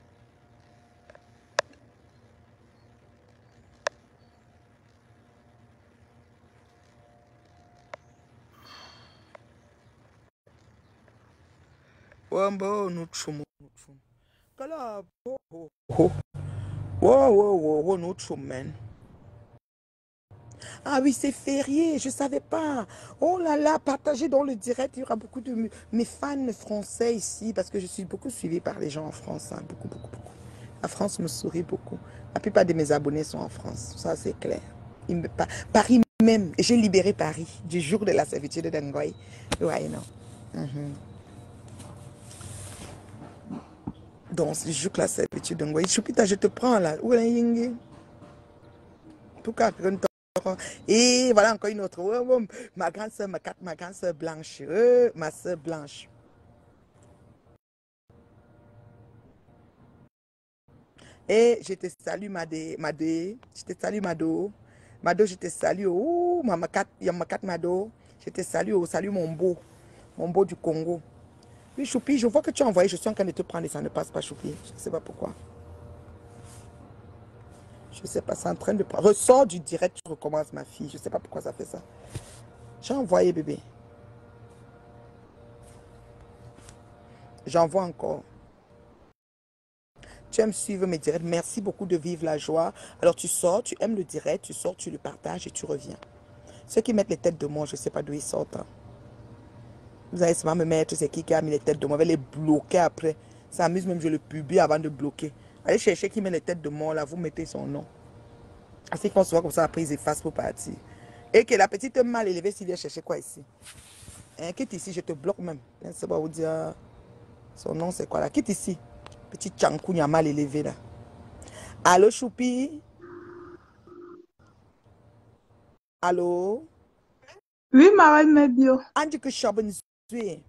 Wombo, nous chum. Kala, wow, nous chum, man. Ah oui, c'est férié, je ne savais pas. Oh là là, partagez dans le direct. Il y aura beaucoup de mes fans français ici parce que je suis beaucoup suivie par les gens en France. Hein, beaucoup. La France me sourit beaucoup. La plupart de mes abonnés sont en France. Ça, c'est clair. Paris même. J'ai libéré Paris du jour de la servitude d'Angoy. Ouais, non. Donc, du jour de la servitude d'Angoy. Choupita, je te prends là. Où est Yingi? Pourquoi? Et voilà encore une autre. Ma grande soeur, ma grande soeur blanche. Ma soeur blanche. Et je te salue, Madé. Je te salue, Mado. Mado, je te salue. Oh, Yamakat Mado. Je te salue. Oh, salut mon beau. Mon beau du Congo. Oui, Choupi, je vois que tu as envoyé. Je suis en train de te prendre et ça ne passe pas, Choupi. Je ne sais pas pourquoi. Je ne sais pas, c'est en train de prendre. Ressors du direct, tu recommences, ma fille. Je ne sais pas pourquoi ça fait ça. J'ai envoyé, bébé. J'envoie encore. Tu aimes suivre mes directs. Merci beaucoup de vivre la joie. Alors, tu sors, tu aimes le direct, tu sors, tu le partages et tu reviens. Ceux qui mettent les têtes de moi, je ne sais pas d'où ils sortent. Hein. Vous allez souvent me mettre, c'est qui a mis les têtes de moi. Je vais les bloquer après. Ça amuse même, je le publie avant de bloquer. Allez chercher qui met les têtes de moi, là, vous mettez son nom. Assez qu'on se voit comme ça, après ils effacent pour partir. Et que la petite mal élevée, s'il vient chercher quoi ici? Hein, quitte ici, je te bloque même. Je ne sais pas vous dire son nom, c'est quoi là? Quitte ici. Petit Tchankounia mal élevé là. Allô, Choupi? Allô? Oui, ma Medio. Andy que Chabon Zoué.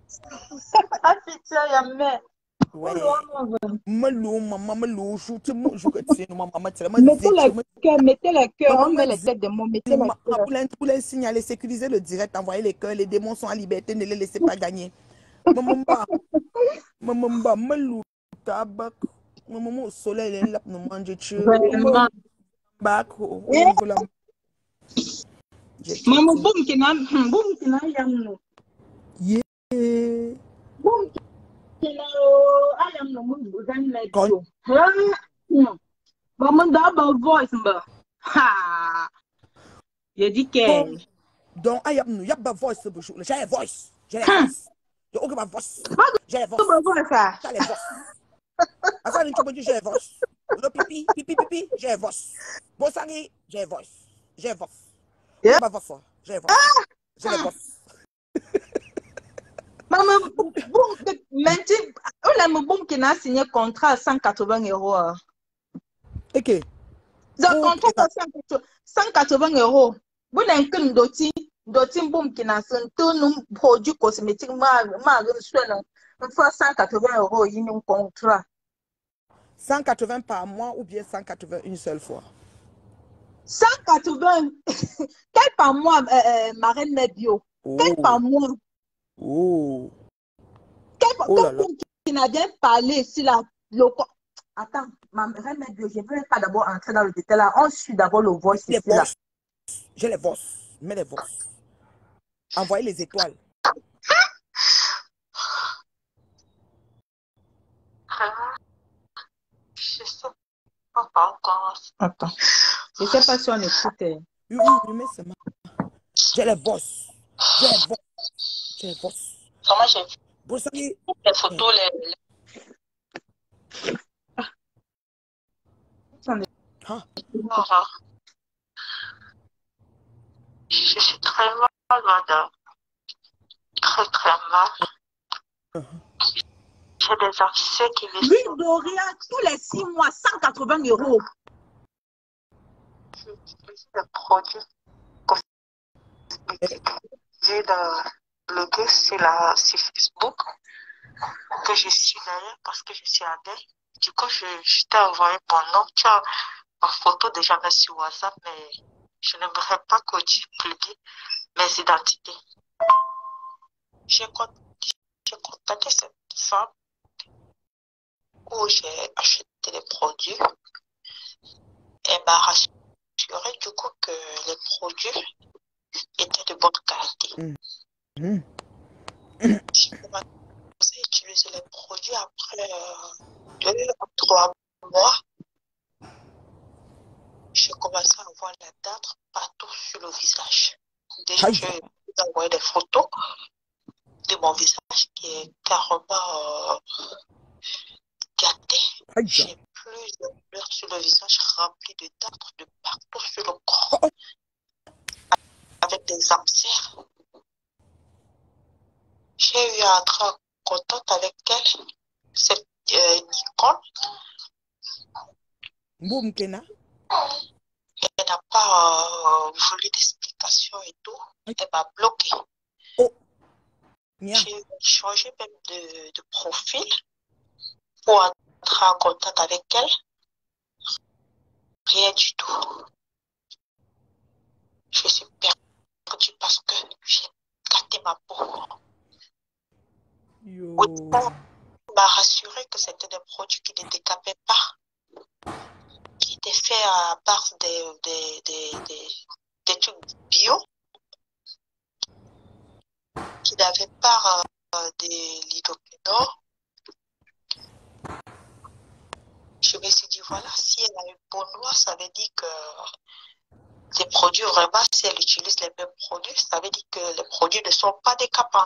Ouais. Malou, maman, malou, tu me joues que tu es maman, Mettez le cœur, on met les têtes de mon, mettez le cœur. Pour les signaler, sécuriser le direct, envoyer les cœurs, les démons sont en liberté, ne les laissez pas gagner. Maman, malou, tabac, maman, au soleil, elle là, nous mange, tu Vraiment. bac, Maman, boum, qui n'a yamno. Yeah. Boum, qui n'a ayamno, vous en mettez. Maman, d'abord, voice, bah. Ha! Je dis que. Donc, I am not a voice. J'ai voice. J'ai la voice. J'ai aucune voice. J'ai la voice. J'ai la voice. Asa ni chobo j'ai voice. Le pipi, j'ai voice. Bossangi, j'ai voice. J'ai voice. J'ai ma voice. J'ai voice. J'ai la voice. Maman, boum, maintenant, on a mon boum qui n'a signé contrat à 180 €. Ok. Zakonto 180 euros. Vous n'avez qu'une doti boum qui n'a tout nous produit cosmétique. Ma 180 euros, il y a un contrat. 180 par mois ou bien 180 une seule fois? 180. Quel par mois, Marraine Medio? Quel par mois? Oh. Quel par Oh là là. qui n'a bien parlé sur la loco. Attends, Marraine Medio, je ne veux pas d'abord entrer dans le détail là. On suit d'abord le voice ici là. J'ai les voices. Mets les voices. Envoyez les étoiles. Je sais pas encore. Attends. Je ne sais pas si on écoute. Oui, mais c'est mal. J'ai les boss. J'ai les boss. J'ai les boss. Comment j'ai vu Vous savez, les photos, Ah. Je suis très mal, madame. Très, très mal. J'ai des accès qui me sont... Doria, tous les 6 mois, 180 euros. J'utilise des produits cosmétiques. J'ai le guest sur Facebook que je suis d'ailleurs parce que je suis abeille. Du coup, je t'ai envoyé mon nom. Tu as ma photo déjà mise sur WhatsApp, mais je n'aimerais pas que tu publies mes identités. J'ai contacté cette femme où j'ai acheté des produits. Elle m'a rassuré du coup que les produits étaient de bonne qualité. J'ai commencé à utiliser les produits après 2 à 3 mois. J'ai commencé à voir la date partout sur le visage. Déjà, j'ai envoyé des photos de mon visage qui est carrément gâté. J'ai plusieurs fleurs sur le visage rempli de dartres de partout sur le corps. Avec des abcès. J'ai eu à entrer en contact avec elle. C'est Nicole. Boum-kena. Elle n'a pas voulu d'explication et tout. Elle m'a bloqué. Oh. J'ai changé même de profil pour entrer en contact avec elle. Rien du tout. Je suis perdue parce que j'ai gâté ma peau. Yo. On m'a rassuré que c'était des produits qui ne décapaient pas, qui étaient faits à base des trucs bio, qui n'avaient pas des lidocénol. Je me suis dit, voilà, si elle a une peau noire, ça veut dire que les produits, vraiment, si elle utilise les mêmes produits, ça veut dire que les produits ne sont pas décapants.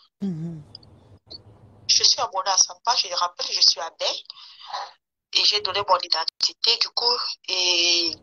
Je suis abonnée à sa page, je rappelle, je suis abeille et j'ai donné mon identité du coup et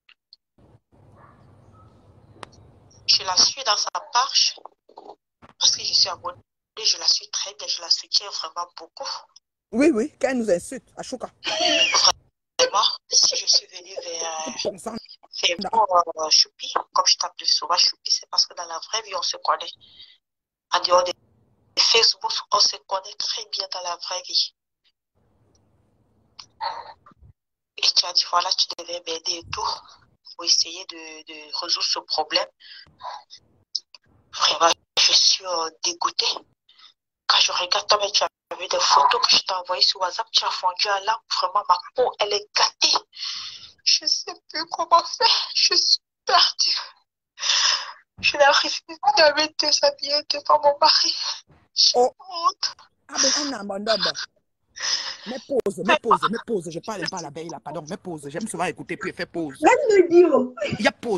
je la suis dans sa page parce que je suis abonnée, je la suis très bien, je la soutiens vraiment beaucoup. Oui, oui, quand elle nous insulte, à Chouka. Vraiment, si je suis venue vers Choupi, comme je t'appelle souvent Choupi, c'est parce que dans la vraie vie, on se connaît. En dehors de Facebook, on se connaît très bien dans la vraie vie. Et tu as dit, voilà, tu devais m'aider et tout pour essayer de résoudre ce problème. Vraiment, je suis dégoûtée. Quand je regarde, toi, tu as vu des photos que je t'ai envoyées sur WhatsApp, tu as fondu à l'âme. Vraiment, ma peau, elle est gâtée. Je ne sais plus comment faire. Je suis perdue. Je n'arrive plus à me déshabiller devant mon mari. J'ai honte. Ah ben, on a mon homme. Mais pause. Je parle pas à l'abeille là, pardon. Mais pause. J'aime souvent écouter puis faire pause. Il y a pause.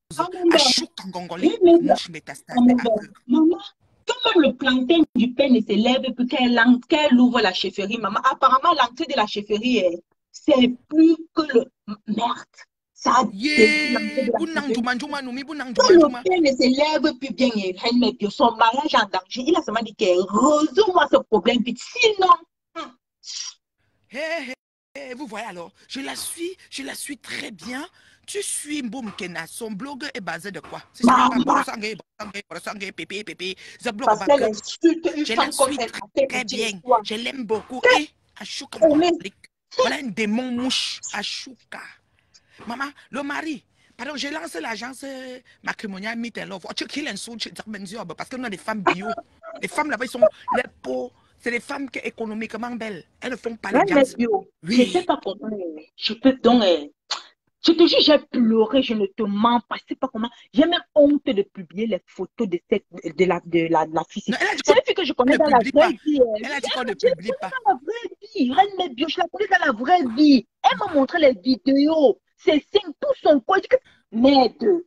Maman, quand même le plantain du pain ne s'élève et puis qu'elle ouvre la chefferie, maman, apparemment l'entrée de la chefferie, c'est plus que le... Merde. Ça le pain ne s'élève plus bien et son mariage en danger. Il a seulement dit que résout-moi ce problème vite. Sinon... vous voyez alors, je la suis très bien. Tu suis Mboum Kena, son blog est basé de quoi? Si je ne pas Maman, Borosangé, Pépé, Pépé, ce blog parce va qu'elle que insulte une je la femme comme suis elle a fait très pitié de bien. toi. Je l'aime beaucoup. Qu'elle Et Ashuka, mon aimait. colique. Voilà un démon mouche. Ashuka. Maman, le mari. Pardon, j'ai lancé l'agence matrimoniale Meet and Love. Tu qui l'insulte, parce qu'on a des femmes bio. Les femmes là-bas, ils sont les peaux. C'est des femmes qui économiquement belles. Elles ne font pas les Même mes gens. bio, je ne sais Oui. pas comment. Je peux donc. Je te jure, j'ai pleuré, je ne te mens pas. Je sais pas comment. J'ai même honte de publier les photos de, la fille. Non, elle a dit C'est qu'on une fille que je connais ne dans la publie vraie pas. vie. Elle a dit qu'on ne Je la publie connais pas. dans la vraie vie. Reine mes bio, je la connais dans la vraie vie. Elle m'a montré les vidéos. Ses signes, tout son corps. Je dis que, merde.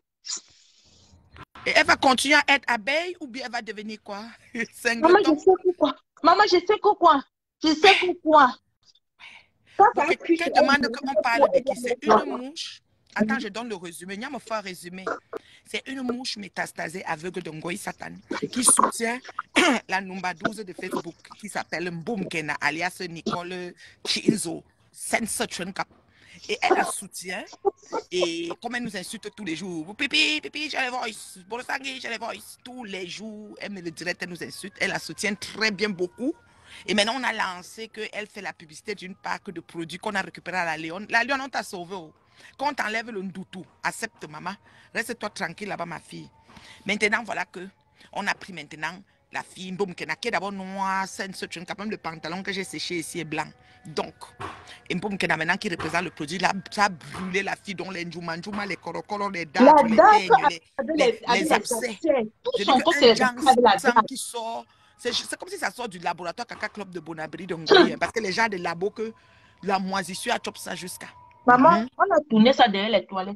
Et elle va continuer à être abeille ou bien elle va devenir quoi? Maman, je Singleton. sais pourquoi. Maman, je sais pourquoi. Je sais pourquoi. Quand Bon, ça appuie quelqu'un sur demande elle, qu'on parle de qui? C'est une mouche. Attends, je donne le résumé. Il y a me faire résumé. C'est une mouche métastasée aveugle de Ngoï Satan qui soutient la Numba 12 de Facebook qui s'appelle Mboumkena alias Nicole Chinzo Sense Chunkap. Et elle la soutient. Et comme elle nous insulte tous les jours, pipi, pipi, j'ai les voice, Borosangé, j'ai les voice, tous les jours, elle me le direct, elle nous insulte, elle la soutient très bien beaucoup. Et maintenant, on a lancé qu'elle fait la publicité d'une marque de produits qu'on a récupéré à la Lyon. La Lyon, on t'a sauvé. Oh. Quand on t'enlève le ndoutou, accepte maman, reste-toi tranquille là-bas, ma fille. Maintenant, voilà que on a pris maintenant la fille, boum, qui est d'abord noire, scène, quand même le pantalon que j'ai séché ici est blanc. Donc, et boum, qui maintenant qui représente le produit, là, ça a brûlé la fille, dont les njuma, les corocoros, les la dates, les date teignes, avec les les abcès. abcès. Tout Je dis son corps, qu'un c'est les abcès avec la sang date. qui sort, c'est comme si ça sort du laboratoire Caca Club de Bonabri de Ngoye, parce que les gens de labo que la moisissure a chopé ça jusqu'à. Maman, on a tourné ça derrière les toilettes.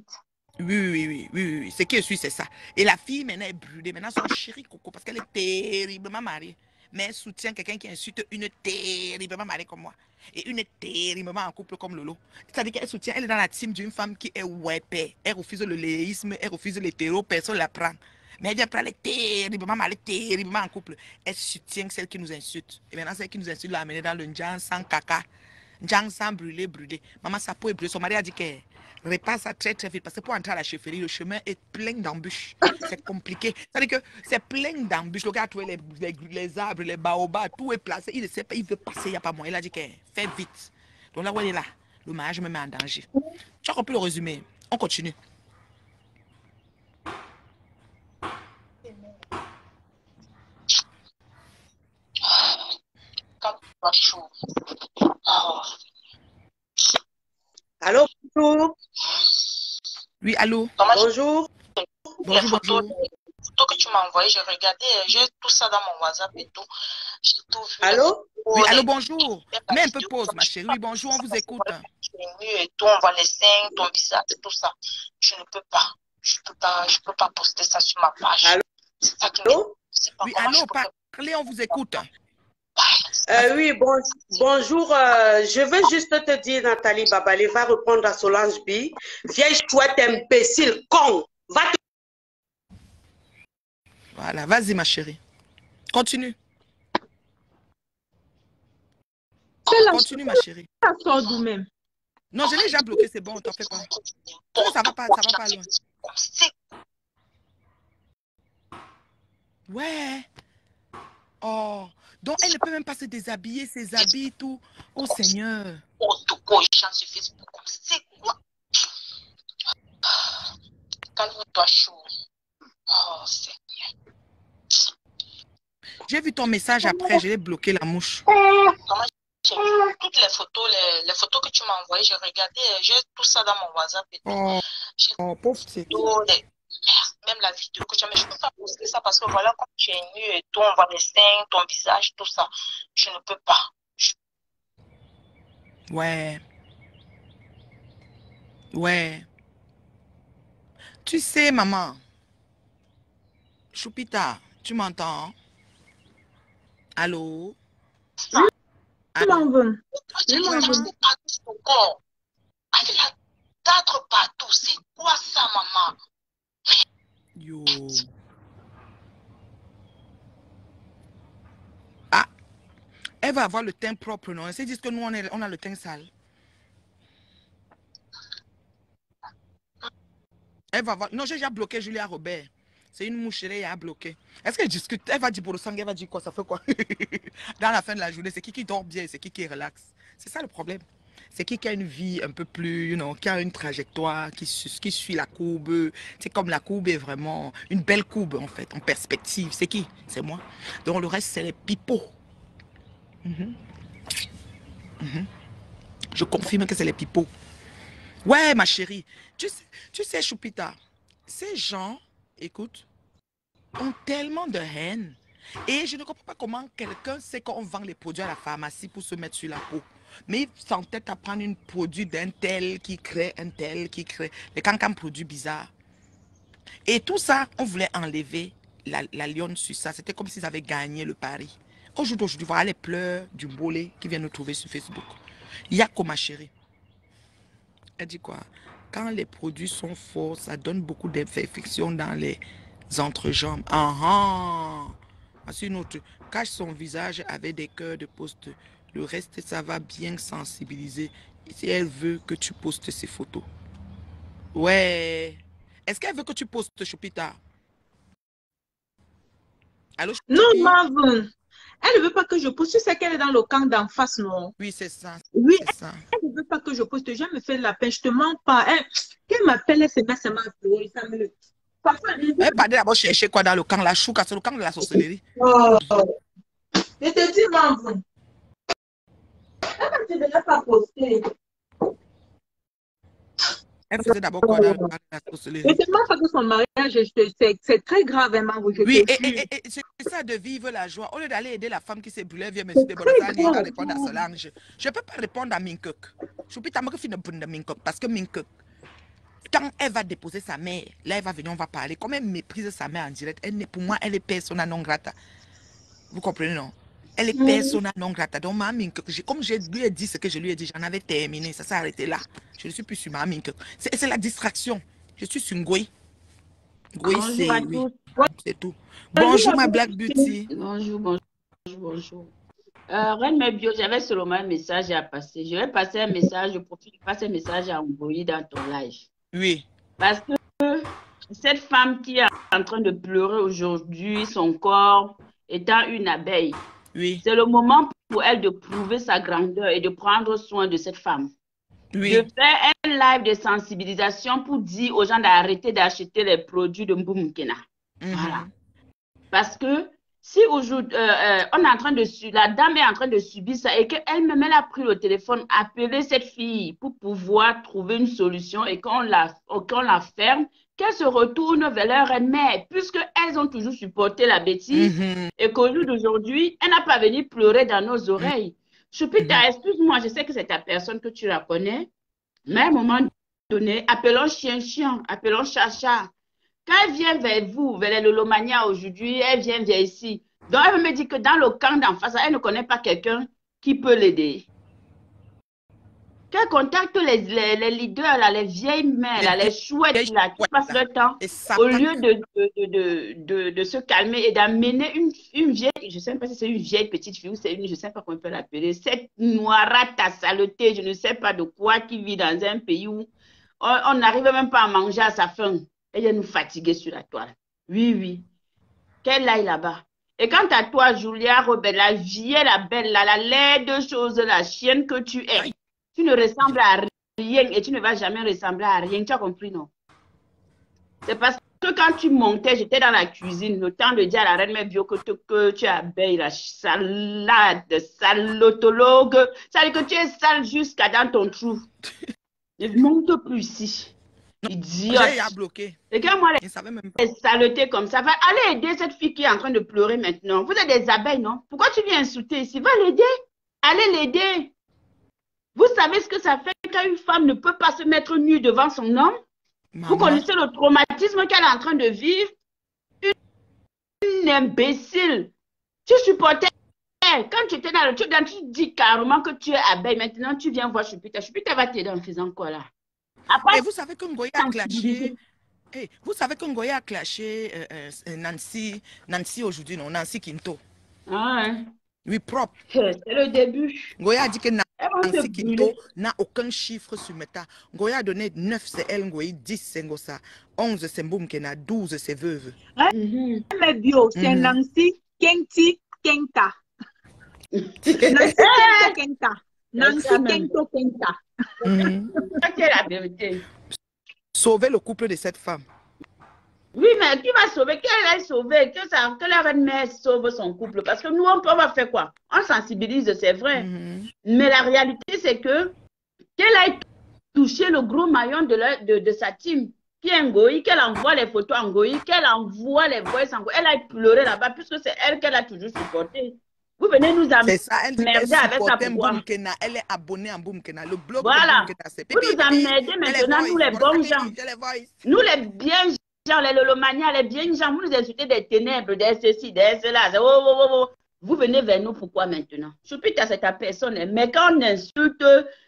Oui. Ce qui suit, c'est ça. Et la fille, maintenant, est brûlée. Maintenant, son chéri coco, parce qu'elle est terriblement mariée. Mais elle soutient quelqu'un qui insulte une terriblement mariée comme moi. Et une terriblement en couple comme Lolo. C'est-à-dire qu'elle soutient, elle est dans la team d'une femme qui est ouais. Elle refuse le léisme, elle refuse l'hétéro, personne ne la prend. Mais elle vient prendre les terriblement mariée, terriblement en couple. Elle soutient celle qui nous insulte. Et maintenant, celle qui nous insulte l'a amenée dans le Ndjan sans caca. Ndjan sans brûler. Maman, sa peau est brûlée. Son mari a dit qu'elle repasse ça très très vite parce que pour entrer à la chefferie, le chemin est plein d'embûches. C'est compliqué. C'est-à-dire que c'est plein d'embûches. Le gars a trouvé les arbres, les baobabs, tout est placé. Il ne sait pas, il veut passer, il n'y a pas moyen. Il a dit qu'elle fait vite. Donc là où elle est là, le mariage me met en danger. Tu as compris le résumé? On continue. Quand tu vas chaud. Oh. Allô, bonjour. Oui, allô? Bonjour. Les photos que tu m'as envoyées, j'ai regardé, j'ai tout ça dans mon WhatsApp et tout. J'ai tout vu. Allô? Oui, allô, bonjour. Mets un peu pause, ma chérie. Oui, bonjour, on vous écoute. Tu es nue et tout, on voit les seins, ton visage, tout ça. Je ne peux pas. Je peux pas poster ça sur ma page. Allô? C'est ça qui Allô? Oui, allô, parlez, on vous écoute. Oui, bonjour. Je veux juste te dire, Nathalie Babali va répondre à Solange B. Vieille chouette imbécile, con. Va te... Voilà, vas-y, ma chérie. Continue. Continue, ma chérie. Ça sort d'où même? Non, je l'ai déjà bloqué, c'est bon, t'en fais pas. Ça va pas loin. Ouais. Oh, donc elle ne peut même pas se déshabiller, ses habits, tout. Oh Seigneur. Sur Facebook, c'est quoi? Calme-toi chaud. Oh Seigneur. J'ai vu ton message après, je l'ai bloqué la mouche. Comment j'ai vu toutes les photos que tu m'as envoyées, j'ai regardé, j'ai tout ça dans mon WhatsApp et tout. Oh, pauvre petite. Même la vidéo que tu as, mais je ne peux pas poster ça parce que voilà, quand tu es nue et tout, on voit les seins, ton visage, tout ça. Je ne peux pas. Ouais. Tu sais, maman. Choupita, tu m'entends? Allô? Je m'en veux. Je m'en veux. Avec la date partout, c'est quoi ça, maman? Yo. Ah, elle va avoir le teint propre, non? Elle se dit que nous, on a le teint sale. Elle va voir. Non, j'ai déjà bloqué Julia Robert. C'est une mouche, elle a bloqué. Est-ce qu'elle discute? Elle va dire pour le sang, elle va dire quoi? Ça fait quoi? Dans la fin de la journée, c'est qui dort bien, c'est qui relaxe. C'est ça le problème. C'est qui a une vie un peu plus, qui a une trajectoire, qui suit la courbe. C'est comme la courbe est vraiment une belle courbe, en fait, en perspective. C'est qui? C'est moi. Donc, le reste, c'est les pipeaux. Je confirme que c'est les pipeaux. Ouais, ma chérie. Tu sais, Choupita, ces gens, écoute, ont tellement de haine. Et je ne comprends pas comment quelqu'un sait qu'on vend les produits à la pharmacie pour se mettre sur la peau. Mais il s'entête à prendre un produit d'un tel qui crée un tel qui crée. Les cancans produits bizarres. Et tout ça, on voulait enlever la lionne sur ça. C'était comme s'ils avaient gagné le pari. Aujourd'hui, voilà les pleurs du bolé qui viennent nous trouver sur Facebook. Yako, ma chérie. Elle dit quoi? Quand les produits sont forts, ça donne beaucoup d'infections dans les entrejambes. Voici une autre. Cache son visage avec des cœurs de poste. Le reste, ça va bien sensibiliser. Si elle veut que tu postes ces photos. Ouais. Est-ce qu'elle veut que tu postes, Choupita? Allô, Choupi? Non, Marvin. Elle ne veut pas que je poste. Tu sais qu'elle est dans le camp d'en face, non? Oui, c'est ça. Oui, ça. Elle ne veut pas que je poste. Je me fais de la peine. Je te mens pas. Elle m'appelle, elle se met à pleurer. Ça me... Parfois, Elle parlait d'abord chercher quoi dans le camp? La chouka, c'est le camp de la sorcellerie. Oh. Je te dis, Marvin. Elle ne devait pas poster. Elle faisait d'abord quoi dans le camp de la sorcellerie? Je te mens pas que son mariage, c'est très grave, vraiment. Oui, et c'est ça de vivre la joie. Au lieu d'aller aider la femme qui s'est brûlée, vient me dire de va répondre à Solange. Je ne peux pas répondre à Minkuk. Je peux pas répondre à Minkuk parce que Minkuk, quand elle va déposer sa mère, là, elle va venir, on va parler. Comme elle méprise sa mère en direct, pour moi, elle est persona non grata. Vous comprenez, non? Elle est persona non grata. Donc, ma Minkuk, comme je lui ai dit ce que je lui ai dit, j'en avais terminé. Ça s'est arrêté là. Je ne suis plus sur ma Minkuk. C'est la distraction. Je suis sur Ngoï. Oui, c'est tout. Bonjour, ma Black Beauty. Bonjour. Reine Mebio, j'avais seulement un message à passer. Je vais passer un message, je profite de passer un message à envoyer dans ton live. Oui. Parce que cette femme qui est en train de pleurer aujourd'hui, son corps étant une abeille, oui. C'est le moment pour elle de prouver sa grandeur et de prendre soin de cette femme. Oui. De faire un live de sensibilisation pour dire aux gens d'arrêter d'acheter les produits de Mboumkena. Voilà. Parce que si aujourd'hui, on est en train de la dame est en train de subir ça et qu'elle-même, elle a pris le téléphone, appelé cette fille pour pouvoir trouver une solution et qu'on la ferme, qu'elle se retourne vers leur reine-mère, puisqu'elles ont toujours supporté la bêtise et qu'au jour d'aujourd'hui, elle n'a pas venu pleurer dans nos oreilles. Choupita, excuse-moi, je sais que c'est ta personne que tu la connais, mais à un moment donné, appelons chien, appelons chat. Quand elle vient vers vous, vers les Lolomania aujourd'hui, elle vient vers ici. Donc, elle me dit que dans le camp d'en face, elle ne connaît pas quelqu'un qui peut l'aider. Qu'elle contacte les leaders, là, les vieilles mères, là, les chouettes là, qui passent leur temps au lieu de se calmer et d'amener une vieille, je ne sais pas si c'est une vieille petite fille ou c'est une, je ne sais pas comment on peut l'appeler, cette noirate à saleté, je ne sais pas de quoi, qui vit dans un pays où on n'arrive même pas à manger à sa faim. Elle vient nous fatiguer sur la toile. Oui. Qu'elle aille là-bas. Et quant à toi, Julia Robert, la vieille, la belle, la laide chose, la chienne que tu es, tu ne ressembles à rien et tu ne vas jamais ressembler à rien. Tu as compris, non? C'est parce que quand tu montais, j'étais dans la cuisine, le temps de dire à la reine Mebio que tu abeilles la salade, salotologue. Ça veut dire que tu es sale jusqu'à dans ton trou. Ne monte plus ici. Idiote. J'ai bloqué. Et quand moi, les saletés comme ça, va aller aider cette fille qui est en train de pleurer maintenant. Vous êtes des abeilles, non? Pourquoi tu viens insulter ici? Va l'aider. Allez l'aider. Vous savez ce que ça fait quand une femme ne peut pas se mettre nue devant son homme? Maman. Vous connaissez le traumatisme qu'elle est en train de vivre? Une imbécile. Tu supportais. Quand tu étais dans le truc, tu dis carrément que tu es abeille. Maintenant, tu viens voir Choupita. Choupita va t'aider en faisant quoi là? Après, et vous savez que Ngoya a clashé. Vous savez que Ngoya a clashé Nancy aujourd'hui, non? Nancy Quinto. Ah ouais. Oui, propre. C'est le début. Ngoya a dit que Elles vont se Nancy Kinto brûler. n'a aucun chiffre sur Meta. Ngoya a donné 9, c'est elle, Ngoyi, 10, c'est Ngosa, 11, c'est Mboumkena, 12, c'est Veuve. Mais bio, c'est Mhm. Nancy Kenti Kenta. Nancy Kento Kenta. Nancy ça même. Kento Kenta. Mhm. Ça, c'est la vérité. Sauver le couple de cette femme. Oui, mais qui va sauver? Qu'elle aille sauver? Que la reine-mère sauve son couple? Parce que nous, on va faire quoi? On sensibilise, c'est vrai. Mhm. Mais la réalité, c'est que qu'elle aille toucher le gros maillon de sa team, qui est Ngoï, qu'elle envoie les photos à Ngoï, qu'elle envoie les voix à Ngoï, elle aille pleurer là-bas, puisque c'est elle qu'elle a toujours supporté. Vous venez nous C'est ça, elle dit qu'elle emmerder avec ça, supportait pourquoi? Mboumkena, elle est abonnée à Mboumkena. Le blog Voilà. de Mboumkena, c'est Vous nous emmerdez maintenant, nous les bons gens. Nous les bien gens, les lolomanias, les bien gens, vous nous insultez des ténèbres, des ceci, des cela. Vous venez vers nous, pourquoi maintenant? Choupita, c'est ta personne. Mais quand on insulte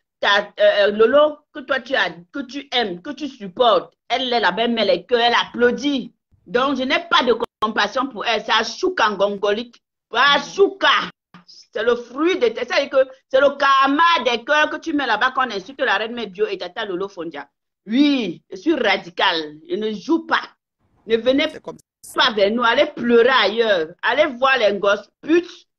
Lolo, que toi que tu aimes, que tu supportes, elle est la belle, elle est que, elle applaudit. Donc, je n'ai pas de compassion pour elle. C'est Ashuka Ngongolique. Ashuka. C'est le fruit de tes. C'est-à-dire que c'est le karma des cœurs que tu mets là-bas quand on insulte la reine Mebio et Tata Lolo Fondia. Oui, je suis radical. Je ne joue pas. Ne venez pas vers nous. Allez pleurer ailleurs. Allez voir les gosses putes.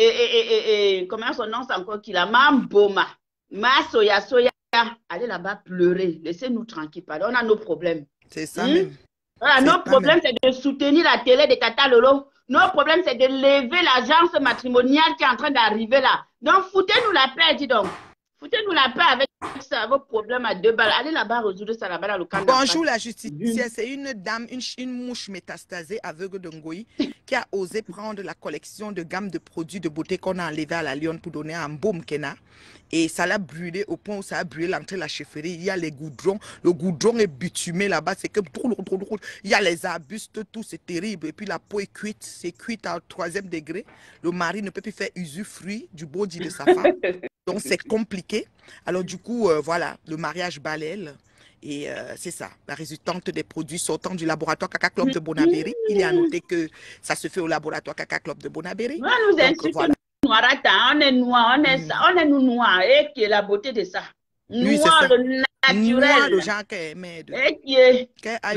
Et comment son nom c'est encore qu'il a? Mamboma. Ma soya. Allez là-bas pleurer. Laissez-nous tranquilles. On a nos problèmes. C'est ça même. Voilà, nos problèmes, c'est de soutenir la télé de Tata Lolo. Nos problèmes, c'est de lever l'agence matrimoniale qui est en train d'arriver là. Donc, foutez-nous la paix, dis donc. Foutez-nous la paix avec ça, vos problèmes à 2 balles. Allez là-bas résoudre ça là-bas dans le camp. Bonjour la justicière, c'est une dame, une mouche métastasée aveugle de Ngoï qui a osé prendre la collection de gamme de produits de beauté qu'on a enlevé à la Lyon pour donner à Mboumkena. Et ça l'a brûlé au point où ça a brûlé l'entrée de la chefferie. Il y a les goudrons. Le goudron est bitumé là-bas. C'est que il y a les arbustes, tout, c'est terrible. Et puis la peau est cuite. C'est cuite à 3e degré. Le mari ne peut plus faire usufruit du body de sa femme. Donc c'est compliqué. Alors du coup, voilà, le mariage balèle. Et c'est ça, la résultante des produits sortant du laboratoire Caca Club de Bonabéry. Il est à noter que ça se fait au laboratoire Caca Club de Bonabéry. Nous insultons voilà. Noirata, on est noir, on est nous noirs, et qui est la beauté de ça. Noir, oui, le naturel. Noir, le genre qui est merde. Et qui est...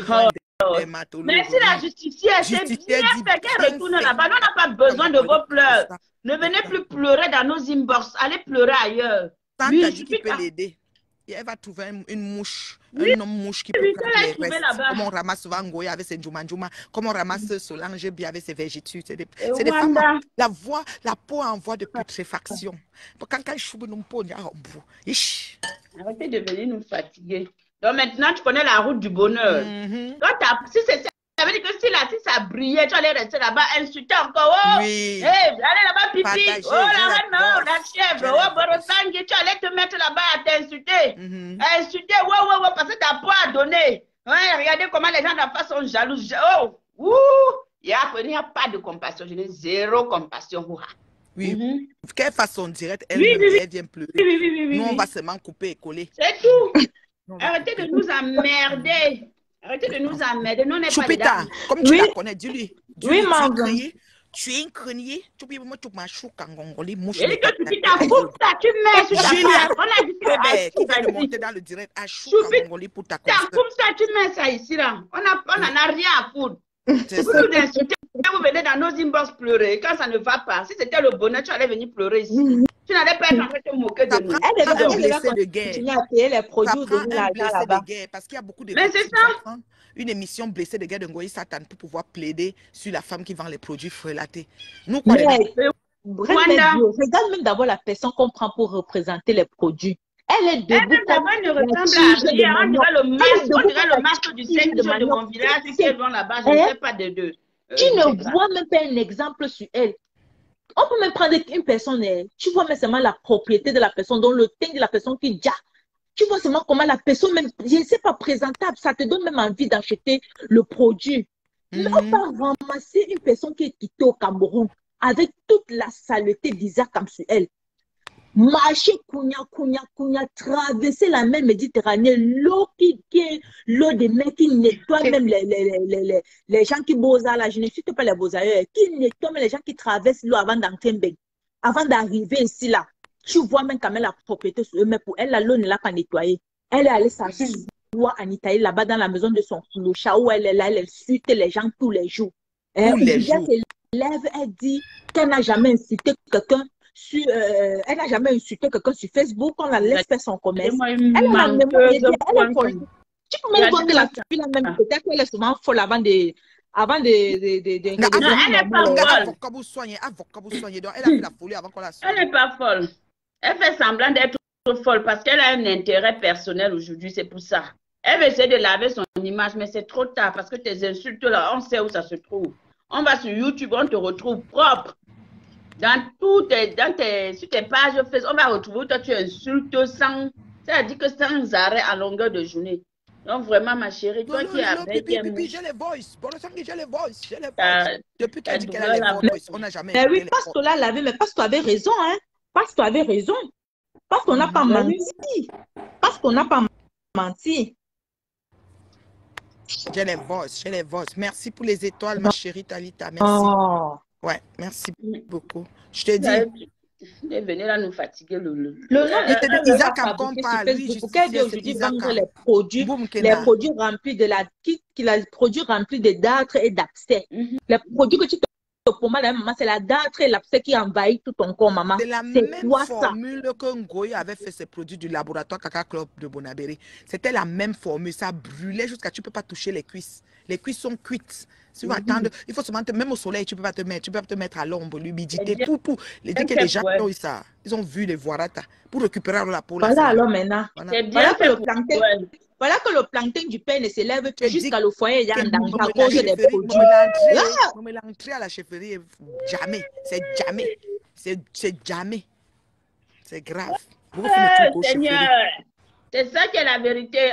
Merci la justicière, c'est bien fait qu'elle retourne là-bas. On n'a pas besoin de vos pleurs. Ne venez plus pleurer dans nos inbox, allez pleurer ailleurs. Oui, dit qui peut l'aider. Elle va trouver une mouche, un homme mouche qui peut prendre les restes. Comme on ramasse souvent Ngoya avec ses Djuma, comme on ramasse Solange bien avec ses végétudes. C'est des femmes, la peau en voie de putréfaction. Quand je suis une peau, arrêtez de venir nous fatiguer. Donc maintenant, tu connais la route du bonheur. Si c'est ça veut dire que si ça brillait, tu allais rester là-bas, insulter encore. Oh, oui. Allez là-bas, pipi. Partager, oh, la reine, oh, la chèvre. Oh, Borosangue, tu allais te mettre là-bas à t'insulter. Insulter, parce que ta peau a donné. Regardez comment les gens d'en face sont jaloux. Oh, il n'y a pas de compassion. Je n'ai zéro compassion. Oui. Quelle façon directe, elle vient pleurer. Nous, on va seulement couper et coller. C'est tout. Arrêtez de nous emmerder. Arrêtez de nous emmerder. Nous, on n'est pas des dames. Comme tu la connais, dis-lui. Oui, maman. Tu es un crenier. Tu peux me tu m'achou kangongoli mouche. Et que tu t'affoules ça, tu mets sur ta place. On a dit que qui va monter dans le direct achou kangongoli pour ta cause. T'affoules ça, tu mets ça ici là. On n'en a rien à foutre. Vous nous insultez, vous venez dans nos inbox pleurer quand ça ne va pas. Si c'était le bonheur, tu allais venir pleurer ici. Tu n'allais pas être en train de te moquer de nous. Elle de guerre. À payer les produits de guerre parce qu'il y a beaucoup de... Mais c'est ça. Une émission blessée de guerre de Ngoyi Satan pour pouvoir plaider sur la femme qui vend les produits frelatés. Nous, quoi, regarde même d'abord la personne qu'on prend pour représenter les produits. Elle est debout. Elle ne ressemble à rien. On dirait le masque du sexe de mon village qui est loin là-bas. Je ne sais pas de deux. Tu ne vois même pas un exemple sur elle. On peut même prendre une personne, tu vois même seulement la propriété de la personne, dont le teint de la personne qui déjà. Tu vois seulement comment la personne, même, je ne sais pas, présentable, ça te donne même envie d'acheter le produit. Mais on va ramasser une personne qui est quittée au Cameroun avec toute la saleté bizarre comme sur elle. Marcher, traverser la mer Méditerranée, l'eau qui est l'eau des mers qui nettoie même les gens qui bossent là, je ne cite pas les bosailleurs, qui nettoient même les gens qui traversent l'eau avant d'entrer un bain. avant d'arriver ici, là, tu vois même quand même la propriété sur eux, mais pour elle, l'eau ne l'a pas nettoyée. Elle est allée s'asseoir en Italie, là-bas, dans la maison de son clochard, où elle est là, elle insulte les gens tous les jours. Tous les Aujourd'hui, jours. elle s'élève, elle dit qu'elle n'a jamais insulté quelqu'un sur, elle n'a jamais insulté quelqu'un sur Facebook, on la laisse faire son commerce. Elle a la mémoire, elle est folle. Tu peux même voir que la fille, là, même peut-être qu'elle est souvent folle avant de... Non, elle n'est pas folle. Donc, elle a fait la folie avant qu'on la soigne. Elle n'est pas folle. Elle fait semblant d'être folle parce qu'elle a un intérêt personnel aujourd'hui, c'est pour ça. Elle veut essayer de laver son image, mais c'est trop tard parce que tes insultes là, on sait où ça se trouve. On va sur YouTube, on te retrouve propre. Sur tes pages Facebook, on va retrouver où toi tu insultes sans, c'est-à-dire que sans arrêt à longueur de journée. Donc vraiment, ma chérie, toi qui as j'ai les voices. J'ai les voices. Depuis qu'elle dit qu'elle a les voices, on n'a jamais... Mais oui, Pasteur l'a lavé, mais Pasteur avait raison, hein. Pasteur avait raison. Parce qu'on n'a pas menti. Parce qu'on n'a pas menti. J'ai les voices. Merci pour les étoiles, ma chérie Talita. Merci. Oh. Ouais, merci beaucoup. Je te dis... Il est venu là nous fatiguer le nom de Isaac Ancon parle. Pourquoi dit aujourd'hui vendre les produits remplis de la kit, les produits remplis de dartres et d'abcès. Les produits que tu te pomades, maman, c'est la dartre et l'abcès qui envahit tout ton corps, maman. C'est la même formule que Ngoyi avait fait ses produits du laboratoire Kaka Club de Bonabéry. C'était la même formule. Ça brûlait jusqu'à tu ne peux pas toucher les cuisses. Les cuisses sont cuites. Si vous attendez, il faut seulement même au soleil, tu ne peux pas te mettre. Tu peux te mettre à l'ombre, l'humidité, tout. Dès que les gens ont eu ça, ils ont vu les voilata pour récupérer la peau. Voilà alors maintenant. Voilà que le plancton du père ne s'élève plus jusqu'à le foyer. Il y a un danger à cause des produits. On me l'entrée à la chefferie, jamais. C'est jamais. C'est jamais. C'est grave. Seigneur. C'est ça qui est la vérité.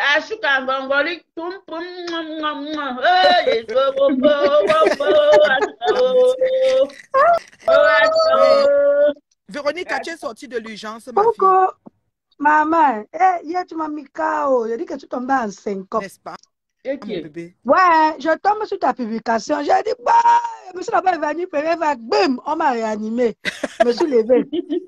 Véronique, as-tu sorti de l'urgence, ma fille? Maman, hier tu m'as mis KO. J'ai dit que tu tombais en syncope. N'est-ce pas? Mon bébé. Ouais, je tombe sur ta publication. J'ai dit, bah, je me suis d'abord venu, bim, on m'a réanimé. Je me suis levée.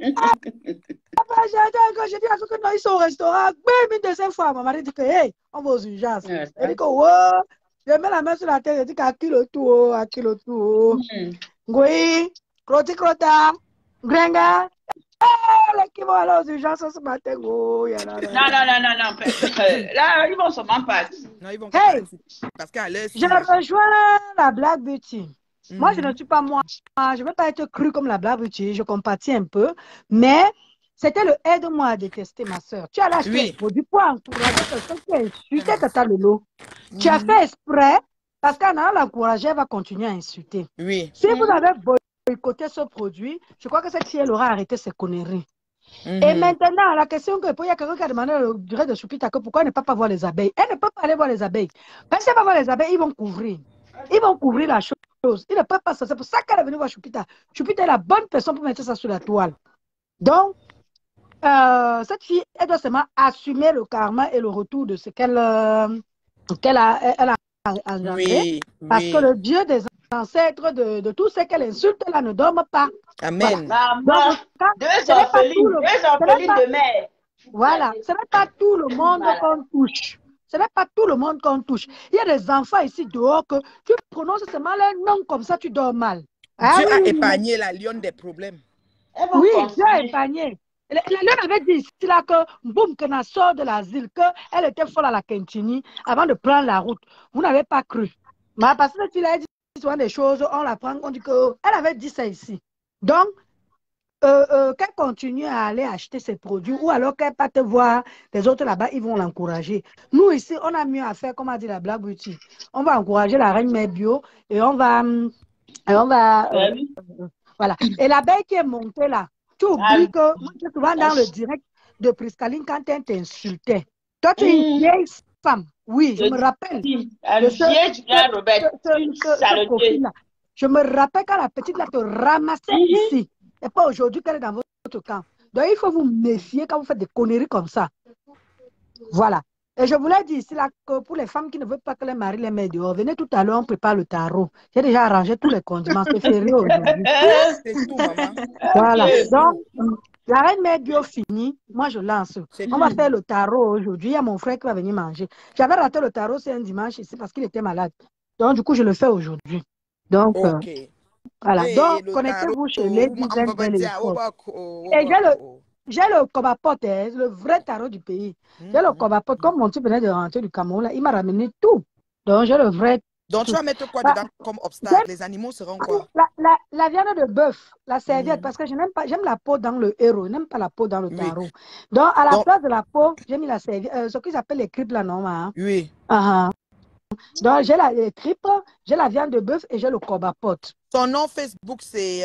J'ai dit à ceux que non, ils sont au restaurant, bim, une deuxième fois. Maman a dit que, hey, on va aux urgences. Elle dit que, wow, je mets la main sur la tête, je dis qu'à qui le tour, à qui le tour. Oui, crota, gringa. Qui vont aller aux urgences ce matin. Oh, non. Là, ils vont seulement partir. Non, ils vont partir. Parce qu'à l'aise. Je rejoins la Black Beauty. Moi, je ne suis pas moi. Je ne veux pas être crue comme la Black Beauty. Je compatis un peu. Mais c'était le aide-moi à détester ma soeur. Tu as lâché du poids encourager quelqu'un qui a insulté Tata Lolo. Tu as fait exprès parce qu'en allant l'encourager, elle va continuer à insulter. Oui. Si vous avez boycotté ce produit, je crois que cette fille, elle aura arrêté ses conneries. Et maintenant, la question que il y a quelqu'un qui a demandé le durée de Choupita que pourquoi elle ne peut pas voir les abeilles. Elle ne peut pas aller voir les abeilles. Parce qu'elle va voir les abeilles, ils vont couvrir. Ils vont couvrir la chose. Ils ne peuvent pas ça. C'est pour ça qu'elle est venue voir Choupita. Choupita est la bonne personne pour mettre ça sur la toile. Donc, cette fille, elle doit seulement assumer le karma et le retour de ce qu'elle a engendré. Parce que le Dieu des ancêtres de tout ce qu'elle insulte là ne dorment pas. Amen. Voilà. Deux orphelines de mère. Voilà, ce n'est pas tout le monde qu'on touche. Ce n'est pas tout le monde qu'on touche. Il y a des enfants ici dehors que tu prononces seulement leur nom comme ça, tu dors mal. Dieu a épargné la lionne des problèmes. Oui, Dieu a épargné. La lionne avait dit ici là que Boum Kena sort de l'asile, qu'elle était folle à la Kentini avant de prendre la route. Vous n'avez pas cru. Mais parce que tu l'as dit souvent des choses, on la prend, on dit qu'elle avait dit ça ici. Donc, qu'elle continue à aller acheter ses produits ou alors qu'elle pas te voir, les autres là-bas, ils vont l'encourager. Nous ici, on a mieux à faire, comme a dit la Black Beauty. On va encourager la reine mère bio et on va voilà. Et l'abeille qui est montée là, tu oublies que tu vas dans le direct de Priscaline quand elle t'insultait. Toi, tu es une vieille femme. Oui, je me rappelle. Je me rappelle quand la petite là te ramassait ici. Et pas aujourd'hui qu'elle est dans votre camp. Donc, il faut vous méfier quand vous faites des conneries comme ça. Voilà. Et je voulais dire ici là que pour les femmes qui ne veulent pas que les maris les mettent dehors, venez tout à l'heure, on prépare le tarot. J'ai déjà arrangé tous les condiments, c'est férié aujourd'hui. C'est tout, maman. Voilà. Ok. Donc, la reine mère bio finie, moi je lance. C'est On va tout. faire le tarot aujourd'hui. Il y a mon frère qui va venir manger. J'avais raté le tarot, c'est un dimanche ici parce qu'il était malade. Donc, du coup, je le fais aujourd'hui. Donc, Ok. voilà. Et Donc, le tarot, connectez-vous chez Lady on Zen va Belle et dire, Forte. Et j'ai le Kobapote, le vrai tarot du pays. J'ai le Kobapote, comme mon type venait de rentrer du Cameroun, là, il m'a ramené tout. Donc, j'ai le vrai. Donc, tu tout. vas mettre quoi Bah, dedans comme obstacle? Les animaux seront quoi? la viande de bœuf, la serviette, parce que je n'aime pas, j'aime la peau dans le héros, je n'aime pas la peau dans le Oui. tarot. Donc, à la Donc, place de la peau, j'ai mis la serviette, ce qu'ils appellent les cripes là, non, hein. oui. Donc, j'ai les tripes, j'ai la viande de bœuf et j'ai le Kobapote. Son nom Facebook, c'est...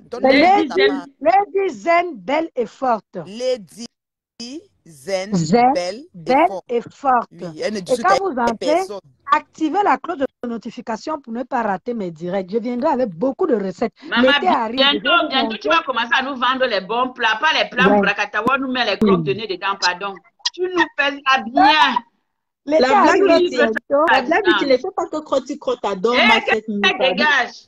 Lady Zen Belle et Forte. Lady Zen Belle Belle et Forte. Oui, elle ne Et discute quand avec vous entrez, personne. activez la cloche de notification pour ne pas rater mes directs. Je viendrai avec beaucoup de recettes. Maman, L'été arrive. bientôt, tu vas commencer à nous vendre les bons plats, pas les plats Brakatawa, nous met les croques de nez dedans, pardon. Tu nous fais ça bien. L'été La blague, arrive c'est bientôt. la blague, tu ne fais pas que crotti crotte adore ma cette minute. Dégage.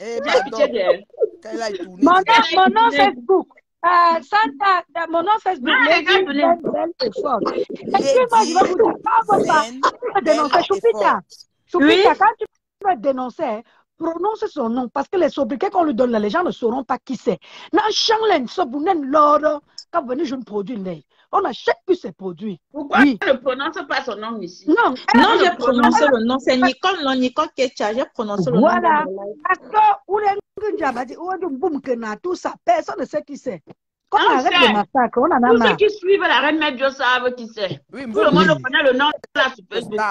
Mon nom Facebook. Santa, mon nom Facebook, Lady Zen Belle et Forte. Excuse-moi, je vais vous dire, quand vous dénoncez Choupita, quand tu veux dénoncer, prononce son nom, parce que les sobriquets qu'on lui donne là, les gens ne sauront pas qui c'est. Quand vous venez, je ne produis n'est. On n'achète plus ces produits. Pourquoi oui. tu ne prononces pas son nom ici? Non, j'ai prononcé le nom. C'est Nicole, non, Nicole Ketcha. J'ai prononcé le nom. Voilà. Parce que tout ça, personne ne sait qui c'est. Quand on arrête le massacre, on en a marre. Tous ceux qui suivent la reine Medjo savent qui c'est. Oui, tout le monde connaît le nom de la Facebook.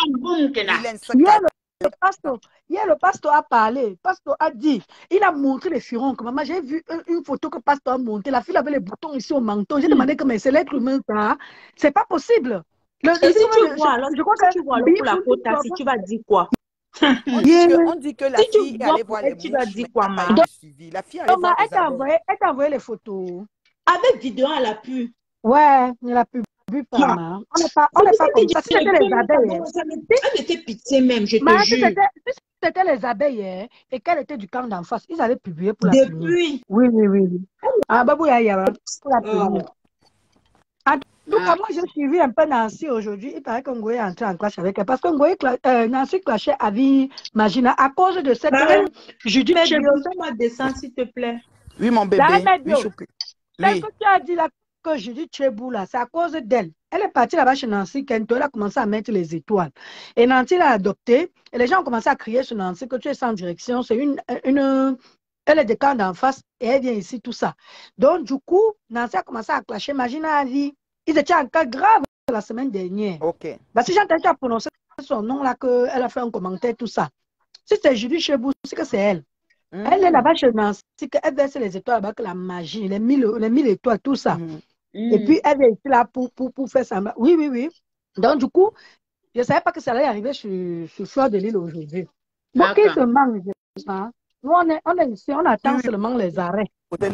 Hier, le pasteur a parlé. Le pasteur a dit, il a montré les furons. Maman, j'ai vu une photo que le pasteur a montée. La fille avait les boutons ici au menton. J'ai demandé comment c'est l'être humain, ça. C'est pas possible. Et si tu vois, alors, je crois que tu vois pour la faute, si tu vas dire quoi? On dit que la fille allait voir les mouches, tu vas dire quoi, ma? La fille allait voir les abeilles. Elle t'a envoyé les photos. Avec vidéo à l'appui. Ouais, il a pu. On n'est pas comme ça. Si c'était les abeilles. Elle était pitié même, je te jure. Si c'était les abeilles et qu'elle était du camp d'en face, ils avaient publié pour la punir. Oui. Ah, Babou Yaya, pour la punir. En tout cas, moi, j'ai suivi un peu Nancy aujourd'hui. Il paraît que Ngoye est entré en clash avec elle. Parce que Nancy clashait avec Magina à cause de cette Judith Chebou. Fais-moi descendre, s'il te plaît. Oui, mon bébé. Celle que tu as dit là, que Judith Chebou, là, c'est à cause d'elle. Elle est partie là-bas chez Nancy Kento, elle a commencé à mettre les étoiles. Et Nancy l'a adoptée. Et les gens ont commencé à crier sur Nancy que tu es sans direction. C'est elle est de camp d'en face et elle vient ici, tout ça. Donc, du coup, Nancy a commencé à clasher. Imagine la vie. Ils étaient en cas grave la semaine dernière. Ok. Parce que j'entends à prononcer son nom là, qu'elle a fait un commentaire, tout ça. Si c'est Julie Chebou, c'est que c'est elle. Elle est là-bas chez Nancy, qu'elle verse les étoiles là-bas, que la magie, les 1000 étoiles, tout ça. Et puis, elle est là pour faire ça. Oui. Donc, du coup, je ne savais pas que ça allait arriver sur Fleur de l'Île aujourd'hui. Moi, qui se mange, hein? Nous, on est ici, on attend seulement les arrêts.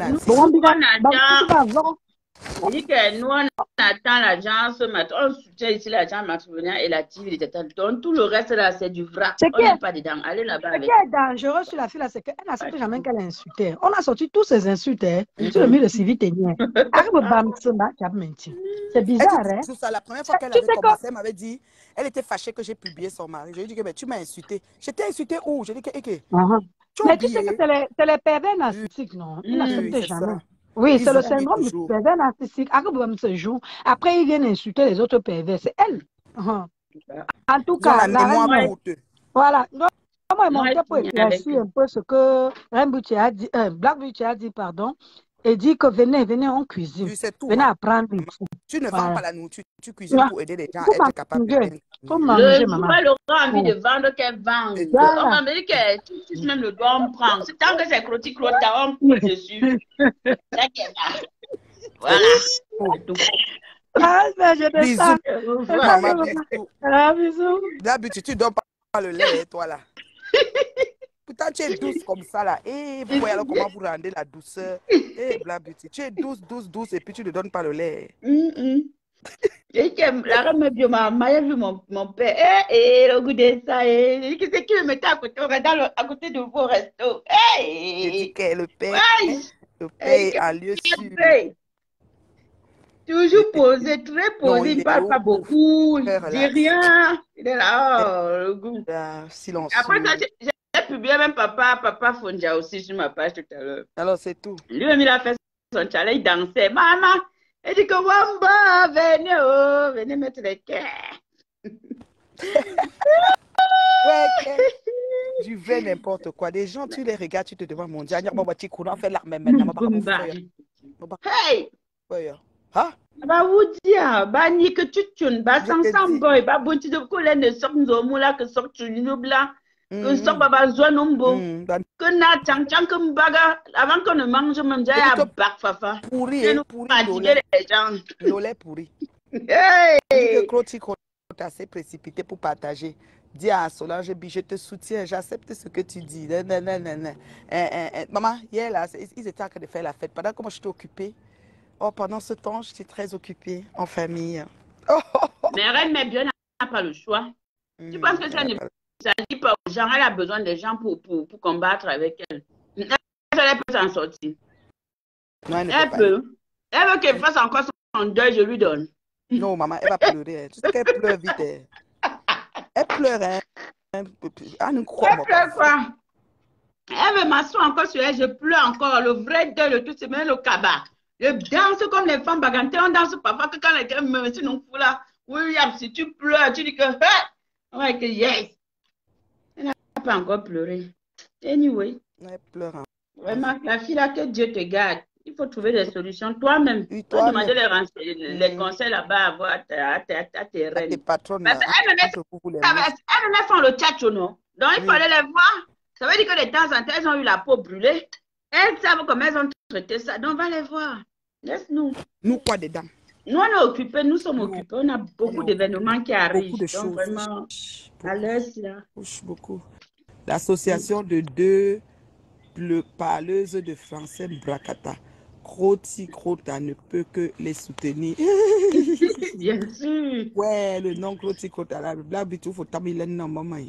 On dit que nous, on attend l'agence, on soutient ici l'agence matrimoniale et la TV. Donc, tout le reste là, c'est du vrac. On n'est pas dedans. Allez là-bas. Ce qui est dangereux sur la fille là, c'est qu'elle n'accepte jamais qu'elle insulte. On a sorti tous ces insultes sur le milieu de Sylvie Ténier. C'est bizarre, hein? La première fois qu'elle avait commencé, elle m'avait dit, elle était fâchée que j'ai publié son mari. Je lui ai dit que tu m'as insulté. J'étais insulté où? Je lui ai dit que. Mais tu sais que c'est les pervers narcissiques, non? Ils n'acceptent jamais. Oui, c'est le syndrome du pervers narcissique. Après, ils viennent insulter les autres pervers. C'est elle. En tout cas, voilà. Moi, je montais pour éclaircir un peu ce que Black Beauty a dit, pardon, et dit que venez, on cuisine. Venez apprendre. Tu ne vends pas la nourriture, tu cuisines pour aider les gens à être capables de gagner. Le jour aura envie de vendre, qu'elle vende. On m'a dit que tu même le doigt, on prend. C'est tant que c'est croti-crotte, on prend dessus. Voilà. Bisous. D'habitude, tu ne donnes pas le lait, toi là. Pourtant, tu es douce comme ça là. Et vous voyez alors comment vous rendez la douceur. Et Black Beauty, tu es douce, et puis tu ne donnes pas le lait. J'ai dit que la reine me dit, maman, j'ai vu mon père. Le goût de ça. J'ai dit que c'est qui me mettait à côté, à côté de vos restos. J'ai dit que le père Ouais. est en lieu sûr. Toujours posé, très Non, posé. il Il ne est parle pas haut, beaucoup. Il très ne dit relax. rien. Il est là, oh, le goût. Silencieux. Après ça, j'ai publié même papa Fonja aussi sur ma page tout à l'heure. Alors, c'est tout. Lui-même, il a fait son challenge, il dansait. Maman, il dit que Wamba, venez, oh, venez mettre les cœurs. Ouais, tu fais n'importe quoi. Des gens, tu les regardes, tu te demandes, mon Dieu, on fait la même maintenant. Hey! Hein? Bah, vous dire, bah, ni que tu tunes, bah, Je te sans dis. boy, bah, bon, tu te coules, ne sort nous que sort tu nous blanc, que sort baba zoa nombo, que na chang que mbaga, avant qu'on ne mange, même déjà, à bac, fafa. Pourri, pourri, fatiguer les gens. Lolé pourri. Hey! Que Croti est assez précipité pour partager. Dis à Solange, je te soutiens, j'accepte ce que tu dis. Maman, hier, là, ils étaient en train de faire la fête. Pendant que moi, j'étais occupée. Oh, pendant ce temps, j'étais très occupée en famille. Mais Reine Mebio n'a pas le choix. Tu penses que ça ne dit pas aux gens, elle a besoin des gens pour combattre avec elle. Elle peut s'en sortir. Non, elle peut. Elle veut qu'elle fasse encore son deuil, je lui donne. Non, maman, elle va pleurer. Tu sais qu'elle pleure vite. Elle pleure. Elle pleure quoi? Elle veut m'asseoir encore sur elle, je pleure encore. Le vrai deuil, le tout, c'est même le cabas. Je danse comme les femmes bagantes. On danse parfois que quand les gens me mettent une fou là. William, si tu pleures, tu dis que ouais, que yes. Elle n'a pas encore pleuré. Anyway. Elle pleure. Vraiment, la fille là, que Dieu te garde. Il faut trouver des solutions toi-même. Tu peux demander les conseils là-bas à tes reines. Tes patronnes. Elle me met font le tchatcho, non? Donc il fallait les voir. Ça veut dire que de temps en temps, elles ont eu la peau brûlée. Elles savent comment elles ont traité ça. Donc, on va les voir. Laisse-nous. Nous, quoi dedans? Nous, on est occupés. Nous sommes occupés. On a beaucoup d'événements qui arrivent. Beaucoup de choses. Vraiment, à l'aise, là. Beaucoup. L'association de deux parleuses de français Brakata. Croti Crota ne peut que les soutenir. Bien sûr. Ouais, le nom Croti Crota, la blague, il faut t'amener non, maman.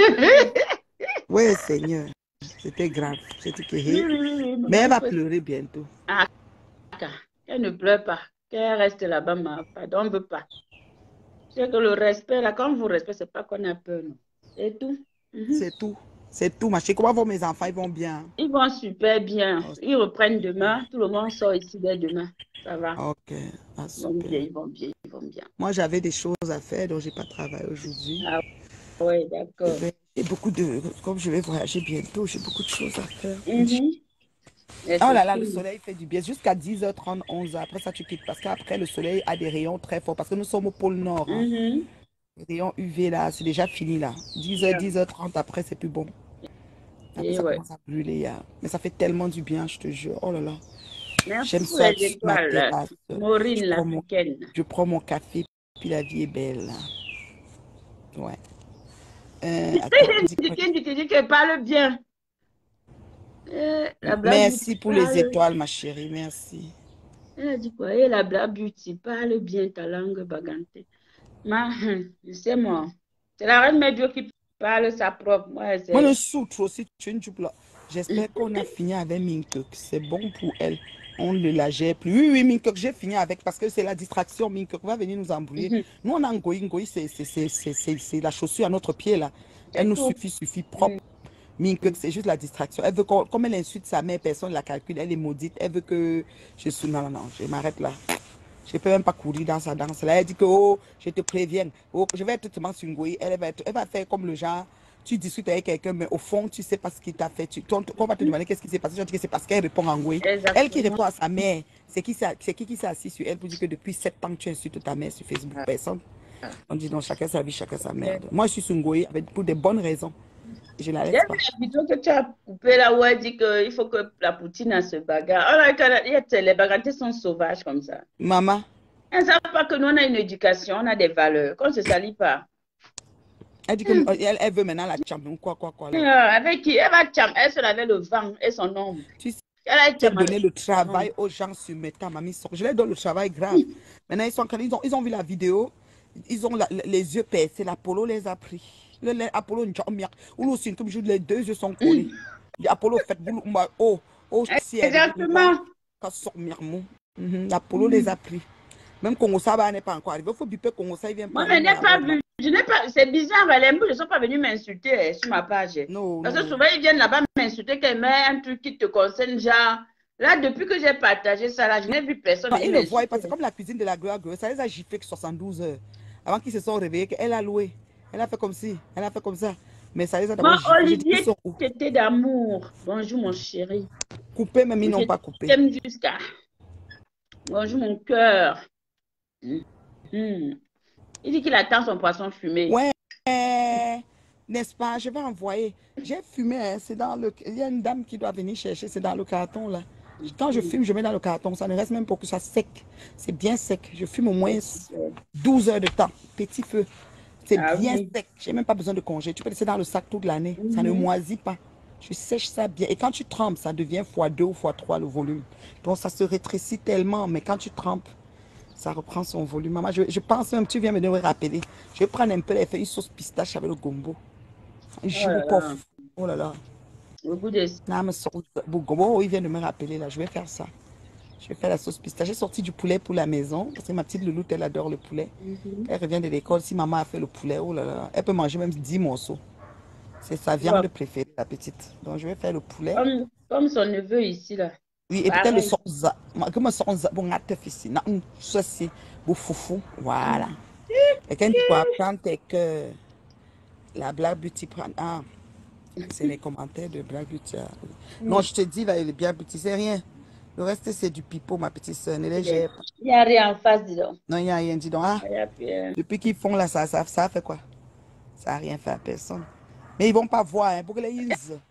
Ouais, Seigneur. C'était grave. Mais elle va pleurer bientôt. Ah, elle ne pleure pas. Qu'elle reste là-bas, pardon, on ne veut pas. C'est que le respect, là, quand vous respectez, c'est pas qu'on a peur, non. C'est tout. C'est tout. C'est tout, ma chérie. Comment vont mes enfants? Ils vont bien? Ils vont super bien. Ils reprennent demain. Tout le monde sort ici dès demain. Ça va. Ok. Ah, super. Ils vont bien. Moi, j'avais des choses à faire, donc je n'ai pas travaillé aujourd'hui. Ah, oui, d'accord. J'ai beaucoup de... Comme je vais voyager bientôt, j'ai beaucoup de choses à faire. Oh là là, le soleil fait du bien. Jusqu'à 10h30, 11h. Après ça, tu quittes. Parce qu'après, le soleil a des rayons très forts. Parce que nous sommes au pôle Nord. Les rayons UV, là, c'est déjà fini, là. 10h, 10h30, après, c'est plus bon. Après, ça commence à brûler. Mais ça fait tellement du bien, je te jure. Oh là là. J'aime ça. Maureen, l'africaine. Je prends mon café, puis la vie est belle. Ouais. Tu dis qu'elle parle bien. Merci pour les étoiles, ma chérie. Merci. Elle a dit quoi? Et la Black Beauty, parle bien ta langue bagante. Je sais moi. C'est la reine Mebio qui parle sa propre. Moi, le soutre aussi, tu es une jupe là. J'espère qu'on a fini avec Minkuk. C'est bon pour elle. On ne la gère plus. Oui, Minkuk, j'ai fini avec parce que c'est la distraction. Minkuk va venir nous embrouiller. Nous, on a un Ngoï. Ngoï, c'est la chaussure à notre pied là. Elle nous suffit propre. Minkuk, c'est juste la distraction. Elle veut comme elle insulte sa mère, personne ne la calcule. Elle est maudite. Elle veut que je suis. Non, je m'arrête là. Je ne peux même pas courir dans sa danse là. Elle dit que, oh, je te préviens. Oh, je vais être totalement sur Ngoï. Elle va faire comme le genre. Tu discutes avec quelqu'un, mais au fond, tu ne sais pas ce qu'il t'a fait. On va te demander qu'est-ce qui s'est passé. Tu dis que c'est parce qu'elle répond en Ngoï. Elle qui répond à sa mère, c'est qui s'est assis sur elle pour dire que depuis 7 ans, tu insultes ta mère sur Facebook. Personne. On dit non, chacun sa vie, chacun sa merde. Moi, je suis sur Ngoï pour de bonnes raisons. Je ne la laisse pas. La vidéo que tu as coupée là où elle dit qu'il faut que la poutine se bagarre. Les bagarres sont sauvages comme ça. Maman. Elles ne savent pas que nous, on a une éducation, on a des valeurs, qu'on ne se salit pas. Elle dit qu'elle veut maintenant la chambre. Quoi. Avec qui? Elle va chambre. Elle se lavait le vent et son ombre. Elle a été J'ai donné le travail aux gens sur Meta, mamie. Je leur donne le travail grave. Maintenant, ils ont vu la vidéo. Ils ont les yeux percés. L'Apollo les a pris. L'Apollo, les deux yeux sont collés. L'Apollo fait oh, ciel. Exactement. L'Apollo les a pris. Même Congo Saba n'est pas encore arrivé. Il faut biper Congo Saba, il vient Moi, je n'ai pas vu. Je n'ai pas. C'est bizarre, les mbous ne sont pas venus m'insulter sur ma page. Non, Parce non. que souvent, ils viennent là-bas m'insulter qu'ils mettent un truc qui te concerne, genre. Là, depuis que j'ai partagé ça, là, je n'ai vu personne. Ils le voient parce que comme la cuisine de la gloire, ça les a giflé que 72 heures. Avant qu'ils se sont réveillés, elle a loué. Elle a fait comme si. Elle a fait comme ça. Mais ça les a d'abord giflé. Olivier, t'étais d'amour. Bonjour, mon chéri. Coupé, même ils n'ont pas coupé. J'aime jusqu'à. Bonjour, mon cœur. Il dit qu'il attend son poisson fumé. Ouais, n'est-ce pas? Je vais envoyer. J'ai fumé, hein, c'est dans le... Il y a une dame qui doit venir chercher, c'est dans le carton, là. Quand je fume, je mets dans le carton. Ça ne reste même pas que ça sec. C'est bien sec. Je fume au moins 12 heures de temps. Petit feu. C'est bien sec. Je n'ai même pas besoin de congé. Tu peux laisser dans le sac toute l'année. Ça ne moisit pas. Je sèche ça bien. Et quand tu trempes, ça devient x2 ou x3 le volume. Donc, ça se rétrécit tellement. Mais quand tu trempes, ça reprend son volume. Maman, je pense même, tu viens me rappeler. Je vais prendre un peu, faire une sauce pistache avec le gombo. Un jus oh là là. Au goût de... Gombo, il vient de me rappeler là. Je vais faire ça. Je vais faire la sauce pistache. J'ai sorti du poulet pour la maison. Parce que ma petite louloute, elle adore le poulet. Elle revient de l'école. Si maman a fait le poulet, oh là là, elle peut manger même 10 morceaux. C'est sa viande préférée, la petite. Donc, je vais faire le poulet. Comme son neveu ici, là. Oui, et peut-être le sonza. Comme sonza, bon, ceci, bon, foufou. Voilà. Et quand tu peux apprendre que la Black Beauty prend. Ah, c'est les commentaires de Black Beauty. Non, je te dis, là, les Black Beauty, c'est rien. Le reste, c'est du pipeau, ma petite soeur. Ne les gère pas. Il n'y a rien en face, dis donc. Non, il n'y a rien, dis donc. Ah, depuis qu'ils font là, ça a fait quoi? Ça n'a rien fait à personne. Mais ils ne vont pas voir, hein, pour que les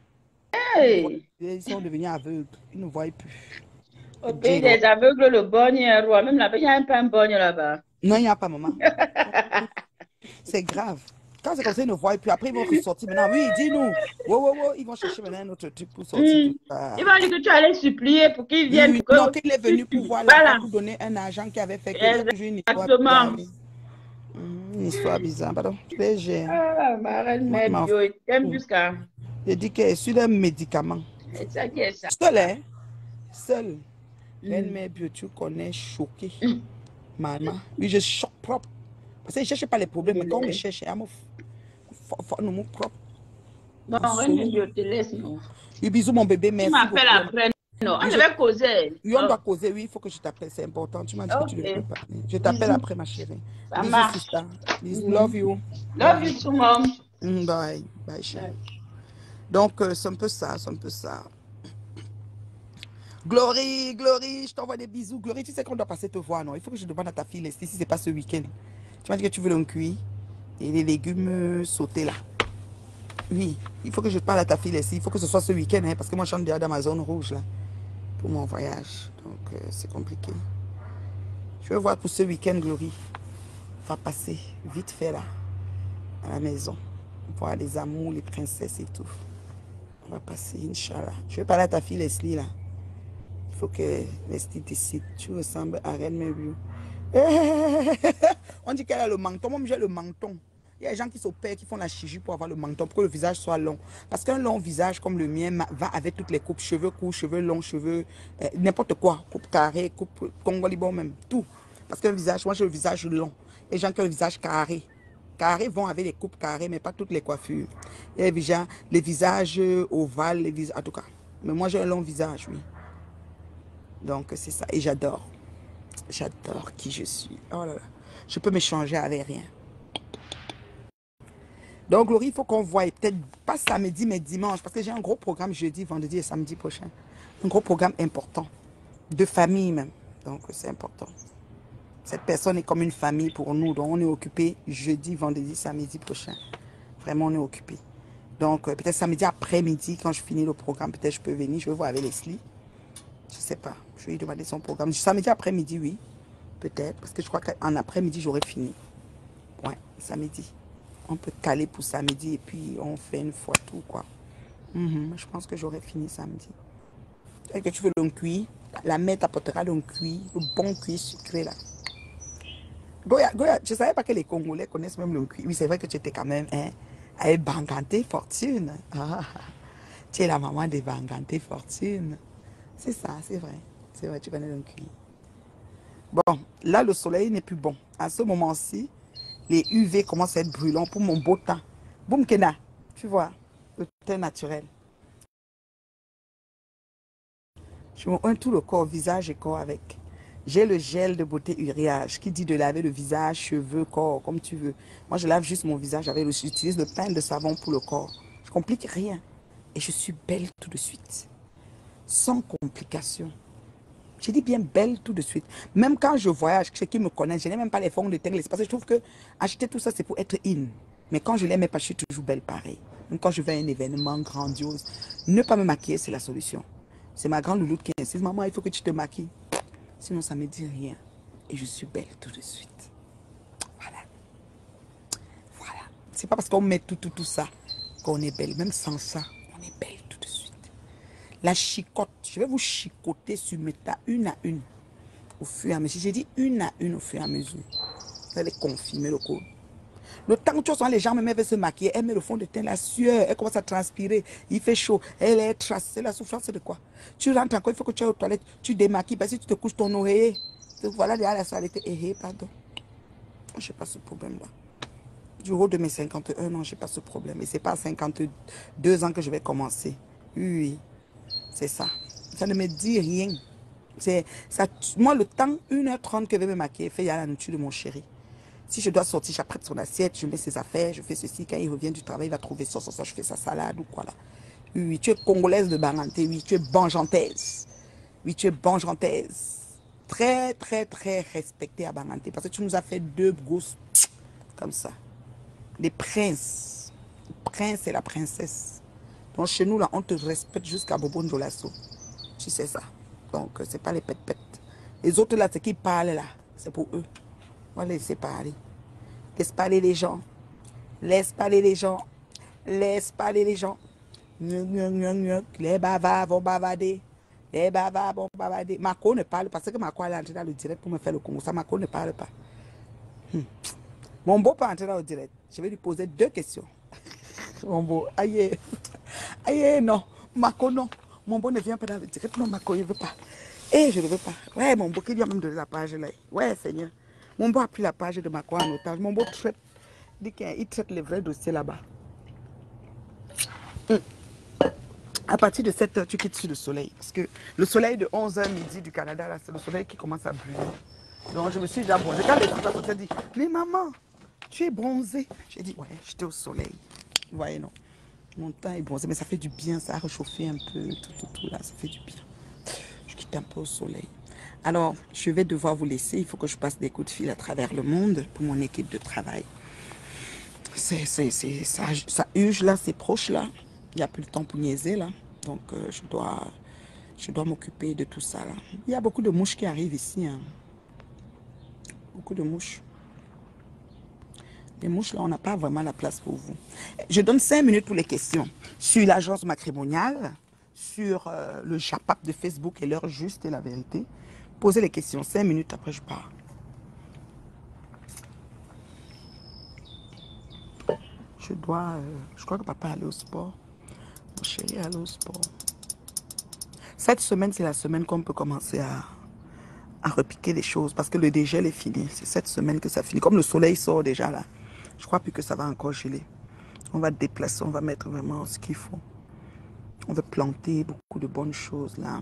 ils sont devenus aveugles. Ils ne voient plus. Au pays des aveugles, le borgne est un roi. Même là-bas, il n'y a pas un borgne là-bas. Non, il n'y a pas, maman. C'est grave. Quand c'est comme ça, ils ne voient plus. Après, ils vont ressortir maintenant. Oui, dis-nous. Ils vont chercher maintenant un autre truc pour sortir. Ils vont dire que tu allais supplier pour qu'ils viennent. Oui, non, qu'il est venu pour voir là, pour donner un agent qui avait fait que une histoire bizarre. Une histoire bizarre, pardon. Léger. Ah, ma reine mère bio, t'aimes jusqu'à. Je dis qu'elle est sur un médicament. C'est ça qui est ça. Seul, hein? Seul. Reine mère bio, tu connais, choqué. Maman. Oui, je choque propre. Parce que je ne cherche pas les problèmes, mais quand on me cherche, nous sommes propres. Bon, reine mère bio, te laisse, non? Oui, bisous, mon bébé, merci. Tu m'appelles après. Non, on devait causer. Oui, on doit causer, oui, il faut que je t'appelle, c'est important. Tu m'as dit que tu devais parler. Je t'appelle après, ma chérie. Ça marche. Love you. Love you too, mom. Bye. Bye, chérie. Donc, c'est un peu ça, Glory, je t'envoie des bisous. Glory, tu sais qu'on doit passer te voir, non? Il faut que je demande à ta fille, Leslie, si c'est pas ce week-end. Tu m'as dit que tu veux le cuit et les légumes sautés là. Oui, il faut que je parle à ta fille, Leslie. Il faut que ce soit ce week-end, hein, parce que moi, je suis déjà dans ma zone rouge là, pour mon voyage. Donc, c'est compliqué. Je vais voir pour ce week-end, Glory. On va passer vite fait là, à la maison. Voir les amours, les princesses et tout. On va passer, Inch'Allah. Je vais parler à ta fille, Leslie là. Il faut que Leslie décide. Tu ressembles à Reine Mérieux. On dit qu'elle a le menton. Moi, j'ai le menton. Il y a des gens qui s'opèrent, qui font la chirurgie pour avoir le menton, pour que le visage soit long. Parce qu'un long visage comme le mien va avec toutes les coupes. Cheveux courts, cheveux longs, cheveux... n'importe quoi. Coupe carrée, coupe congolibon même. Tout. Parce qu'un visage, moi j'ai le visage long. Les gens qui ont le visage carré. Carrés vont avec les coupes carrées, mais pas toutes les coiffures. Il y a les visages ovales, en tout cas. Mais moi j'ai un long visage, oui. Donc, c'est ça. Et j'adore. J'adore qui je suis. Oh là là. Je peux me changer avec rien. Donc, Glory, il faut qu'on voie. Peut-être pas samedi, mais dimanche. Parce que j'ai un gros programme jeudi, vendredi et samedi prochain. Un gros programme important. De famille même. Donc, c'est important. Cette personne est comme une famille pour nous. Donc, on est occupé jeudi, vendredi, samedi prochain. Vraiment, on est occupé. Donc, peut-être samedi après-midi, quand je finis le programme, peut-être je peux venir. Je vais voir avec Leslie. Je ne sais pas. Je vais lui demander son programme. Samedi après-midi, oui. Peut-être. Parce que je crois qu'en après-midi, j'aurai fini. Ouais, samedi. On peut caler pour samedi et puis on fait une fois tout, quoi. Je pense que j'aurai fini samedi. que tu veux le cuit, la mère t'apportera le cuit, le bon cuit sucré là. Goya, je ne savais pas que les Congolais connaissent même le cuit. Oui, c'est vrai que tu étais quand même avec Banganté Fortune. Ah, tu es la maman de Banganté Fortune. C'est ça, c'est vrai. C'est vrai, tu connais le cuit. Bon, là, le soleil n'est plus bon. À ce moment-ci, les UV commencent à être brûlants pour mon beau teint. Boum Kena, tu vois, le teint naturel. Je me oins tout le corps, visage et corps avec. J'ai le gel de beauté Uriage qui dit de laver le visage, cheveux, corps, comme tu veux. Moi, je lave juste mon visage avec j'utilise le pain de savon pour le corps. Je ne complique rien. Et je suis belle tout de suite. Sans complication. Je dis bien belle tout de suite. Même quand je voyage, ceux qui me connaissent, je n'ai même pas les fonds de teint. Parce que je trouve que acheter tout ça, c'est pour être in. Mais quand je ne les mets pas, je suis toujours belle pareil. Même quand je vais à un événement grandiose, ne pas me maquiller, c'est la solution. C'est ma grande louloute qui insiste. Maman, il faut que tu te maquilles. Sinon, ça ne me dit rien. Et je suis belle tout de suite. Voilà. Voilà. C'est pas parce qu'on met tout ça qu'on est belle. Même sans ça, on est belle tout de suite. La chicotte. Je vais vous chicoter sur mes tas une à une. Au fur et à mesure. J'ai dit une à une au fur et à mesure. Vous allez confirmer le code. Le temps que tu vois les gens me mettent se maquiller, elle met le fond de teint, la sueur, elle commence à transpirer, il fait chaud, elle est tracée, la souffrance de quoi? Tu rentres encore, il faut que tu ailles aux toilettes, tu démaquilles, parce que tu te couches ton oreiller, voilà déjà la soirée, pardon. Je n'ai pas ce problème-là. Du haut de mes 51 ans, je n'ai pas ce problème. Et ce n'est pas à 52 ans que je vais commencer. Oui, c'est ça. Ça ne me dit rien. Ça, moi, le temps, 1h30 que je vais me maquiller, fait, il y a la nourriture de mon chéri. Si je dois sortir, j'apprête son assiette, je mets ses affaires, je fais ceci. Quand il revient du travail, il va trouver ça, je fais sa salade ou quoi là. Oui, tu es congolaise de Banganté, oui, tu es banjantaise. Oui, tu es banjantaise. Très, très, très respectée à Banganté parce que tu nous as fait 2 gosses comme ça. Les princes. Le prince et la princesse. Donc chez nous, là, on te respecte jusqu'à Bobo Ndjolasso. Tu sais ça. Donc, c'est pas les pètes-pètes. Les autres là, c'est qui parlent là. C'est pour eux. On va les laisser parler. Laisse parler les gens. Laisse parler les gens. Laisse parler les gens. Les bavards vont bavarder. Les bavards vont bavarder. Marco ne parle pas. Parce que Marco est entré dans le direct pour me faire le Congo. Ça, Marco ne parle pas. Mon beau peut entrer dans le direct. Je vais lui poser 2 questions. Mon beau, aïe. Aïe, non. Marco, non. Mon beau ne vient pas dans le direct. Non, Marco, il ne veut pas. Eh, je ne veux pas. Ouais, mon beau, qui lui a même donné la page là. Ouais, Seigneur. Mon beau a pris la page de Marco en otage. Mon beau traite, dit qu'il traite les vrais dossiers là-bas. À partir de 7h, tu quittes sur le soleil. Parce que le soleil de 11h midi du Canada, là, c'est le soleil qui commence à brûler. Donc, je me suis déjà bronzée. Quand les gens ont dit, mais maman, tu es bronzée. J'ai dit, ouais, j'étais au soleil. Vous voyez, non. Mon teint est bronzé, mais ça fait du bien. Ça a réchauffé un peu, tout là. Ça fait du bien. Je quitte un peu au soleil. Alors, je vais devoir vous laisser. Il faut que je passe des coups de fil à travers le monde pour mon équipe de travail. Ça huge là, c'est proche là. Il n'y a plus le temps pour niaiser là. Donc, je dois m'occuper de tout ça là. Il y a beaucoup de mouches qui arrivent ici. Hein. Beaucoup de mouches. Les mouches là, on n'a pas vraiment la place pour vous. Je donne 5 minutes pour les questions. Sur l'agence matrimoniale, sur le JAPAP de Facebook et l'heure juste et la vérité. Posez les questions. 5 minutes après, je pars. Je crois que papa est allé au sport. Mon chéri est allé au sport. Cette semaine, c'est la semaine qu'on peut commencer à repiquer les choses parce que le dégel est fini. C'est cette semaine que ça finit. Comme le soleil sort déjà là, je crois plus que ça va encore geler. On va déplacer, on va mettre vraiment ce qu'il faut. On va planter beaucoup de bonnes choses là.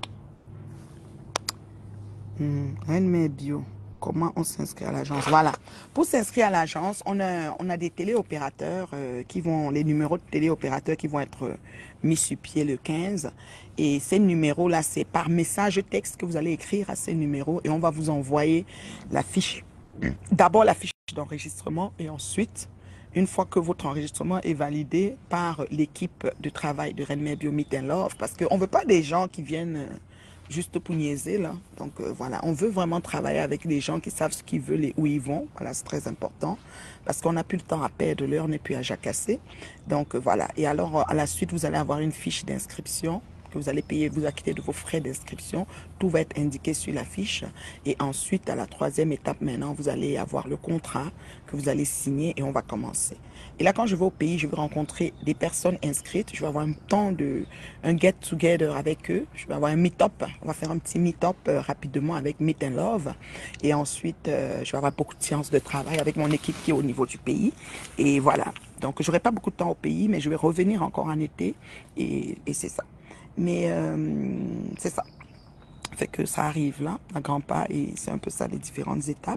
Rennes Bio. Comment on s'inscrit à l'agence? Voilà. Pour s'inscrire à l'agence, on a des téléopérateurs qui vont, les numéros de téléopérateurs qui vont être mis sur pied le 15. Et ces numéros-là, c'est par message texte que vous allez écrire à ces numéros et on va vous envoyer la fiche. D'abord la fiche d'enregistrement et ensuite, une fois que votre enregistrement est validé par l'équipe de travail de Rennes Bio Meet and Love, parce qu'on ne veut pas des gens qui viennent juste pour niaiser là. Donc voilà, on veut vraiment travailler avec des gens qui savent ce qu'ils veulent et où ils vont. Voilà, c'est très important parce qu'on n'a plus le temps à perdre, l'heure n'est plus à jacasser. Donc voilà. Et alors à la suite, vous allez avoir une fiche d'inscription que vous allez payer, vous acquitter de vos frais d'inscription. Tout va être indiqué sur la fiche. Et ensuite, à la troisième étape maintenant, vous allez avoir le contrat que vous allez signer et on va commencer. Et là, quand je vais au pays, je vais rencontrer des personnes inscrites. Je vais avoir un get-together avec eux. Je vais avoir un meet-up. On va faire un petit meet-up rapidement avec Meet and Love. Et ensuite, je vais avoir beaucoup de séances de travail avec mon équipe qui est au niveau du pays. Et voilà. Donc, je n'aurai pas beaucoup de temps au pays, mais je vais revenir encore en été. Et c'est ça. Mais c'est ça. Fait que ça arrive là, à grands pas. Et c'est un peu ça, les différentes étapes.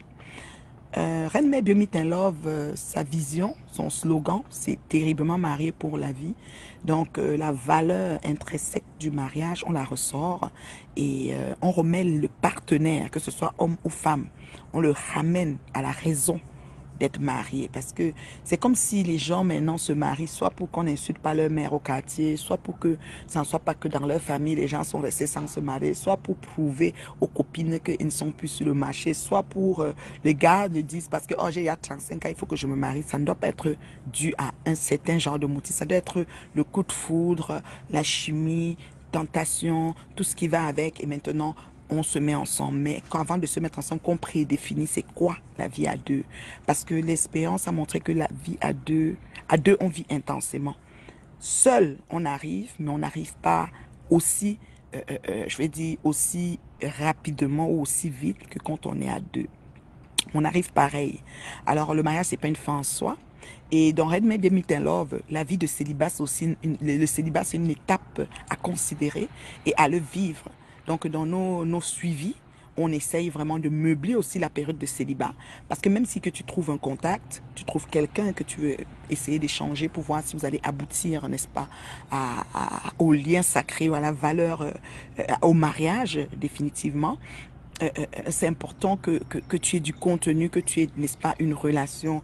Reine Mère Bio Meet and Love, sa vision, son slogan, c'est terriblement marié pour la vie. Donc, la valeur intrinsèque du mariage, on la ressort et on remet le partenaire, que ce soit homme ou femme, on le ramène à la raison d'être marié. Parce que c'est comme si les gens maintenant se marient, soit pour qu'on n'insulte pas leur mère au quartier, soit pour que ça ne soit pas que dans leur famille, les gens sont restés sans se marier, soit pour prouver aux copines qu'ils ne sont plus sur le marché, soit pour les gars ne disent parce que oh, j'ai 35 ans, il faut que je me marie. Ça ne doit pas être dû à un certain genre de motif. Ça doit être le coup de foudre, la chimie, tentation, tout ce qui va avec. Et maintenant, on se met ensemble. Mais avant de se mettre ensemble, qu'on prédéfinit c'est quoi la vie à deux. Parce que l'expérience a montré que la vie à deux, on vit intensément. Seul, on arrive, mais on n'arrive pas aussi, je vais dire, aussi rapidement ou aussi vite que quand on est à deux. On arrive pareil. Alors, le mariage, c'est pas une fin en soi. Et dans Red Made Meet and Love, la vie de célibat, c'est aussi le célibat, c'est une étape à considérer et à le vivre. Donc, dans nos suivis, on essaye vraiment de meubler aussi la période de célibat. Parce que même si que tu trouves un contact, tu trouves quelqu'un que tu veux essayer d'échanger pour voir si vous allez aboutir, n'est-ce pas, au lien sacré ou à la valeur, au mariage, définitivement. C'est important que tu aies du contenu, que tu aies, n'est-ce pas, une relation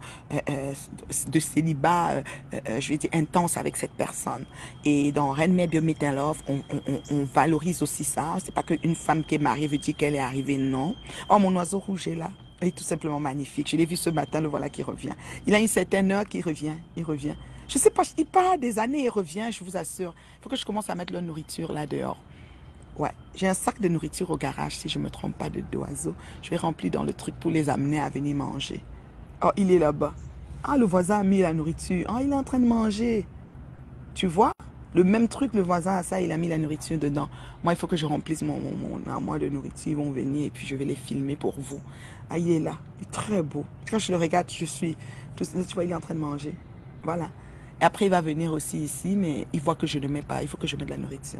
de célibat, je vais dire, intense avec cette personne. Et dans Reine Mère Bio Meet and Love, on valorise aussi ça. C'est pas qu'une femme qui est mariée veut dire qu'elle est arrivée, non. Oh, mon oiseau rouge est là. Il est tout simplement magnifique. Je l'ai vu ce matin, le voilà qui revient. Il a une certaine heure qu'il revient. Il revient. Je sais pas, il part des années et revient, je vous assure. Il faut que je commence à mettre leur nourriture là dehors. Ouais, j'ai un sac de nourriture au garage, si je ne me trompe pas, d'oiseaux. Je vais remplir dans le truc pour les amener à venir manger. Oh, il est là-bas. Ah, le voisin a mis la nourriture. Oh, il est en train de manger. Tu vois? Le même truc, le voisin a ça, il a mis la nourriture dedans. Moi, il faut que je remplisse mon armoire de nourriture. Ils vont venir et puis je vais les filmer pour vous. Ah, il est là. Il est très beau. Quand je le regarde, je suis... Tu vois, il est en train de manger. Voilà. Et après, il va venir aussi ici, mais il voit que je ne mets pas. Il faut que je mette de la nourriture.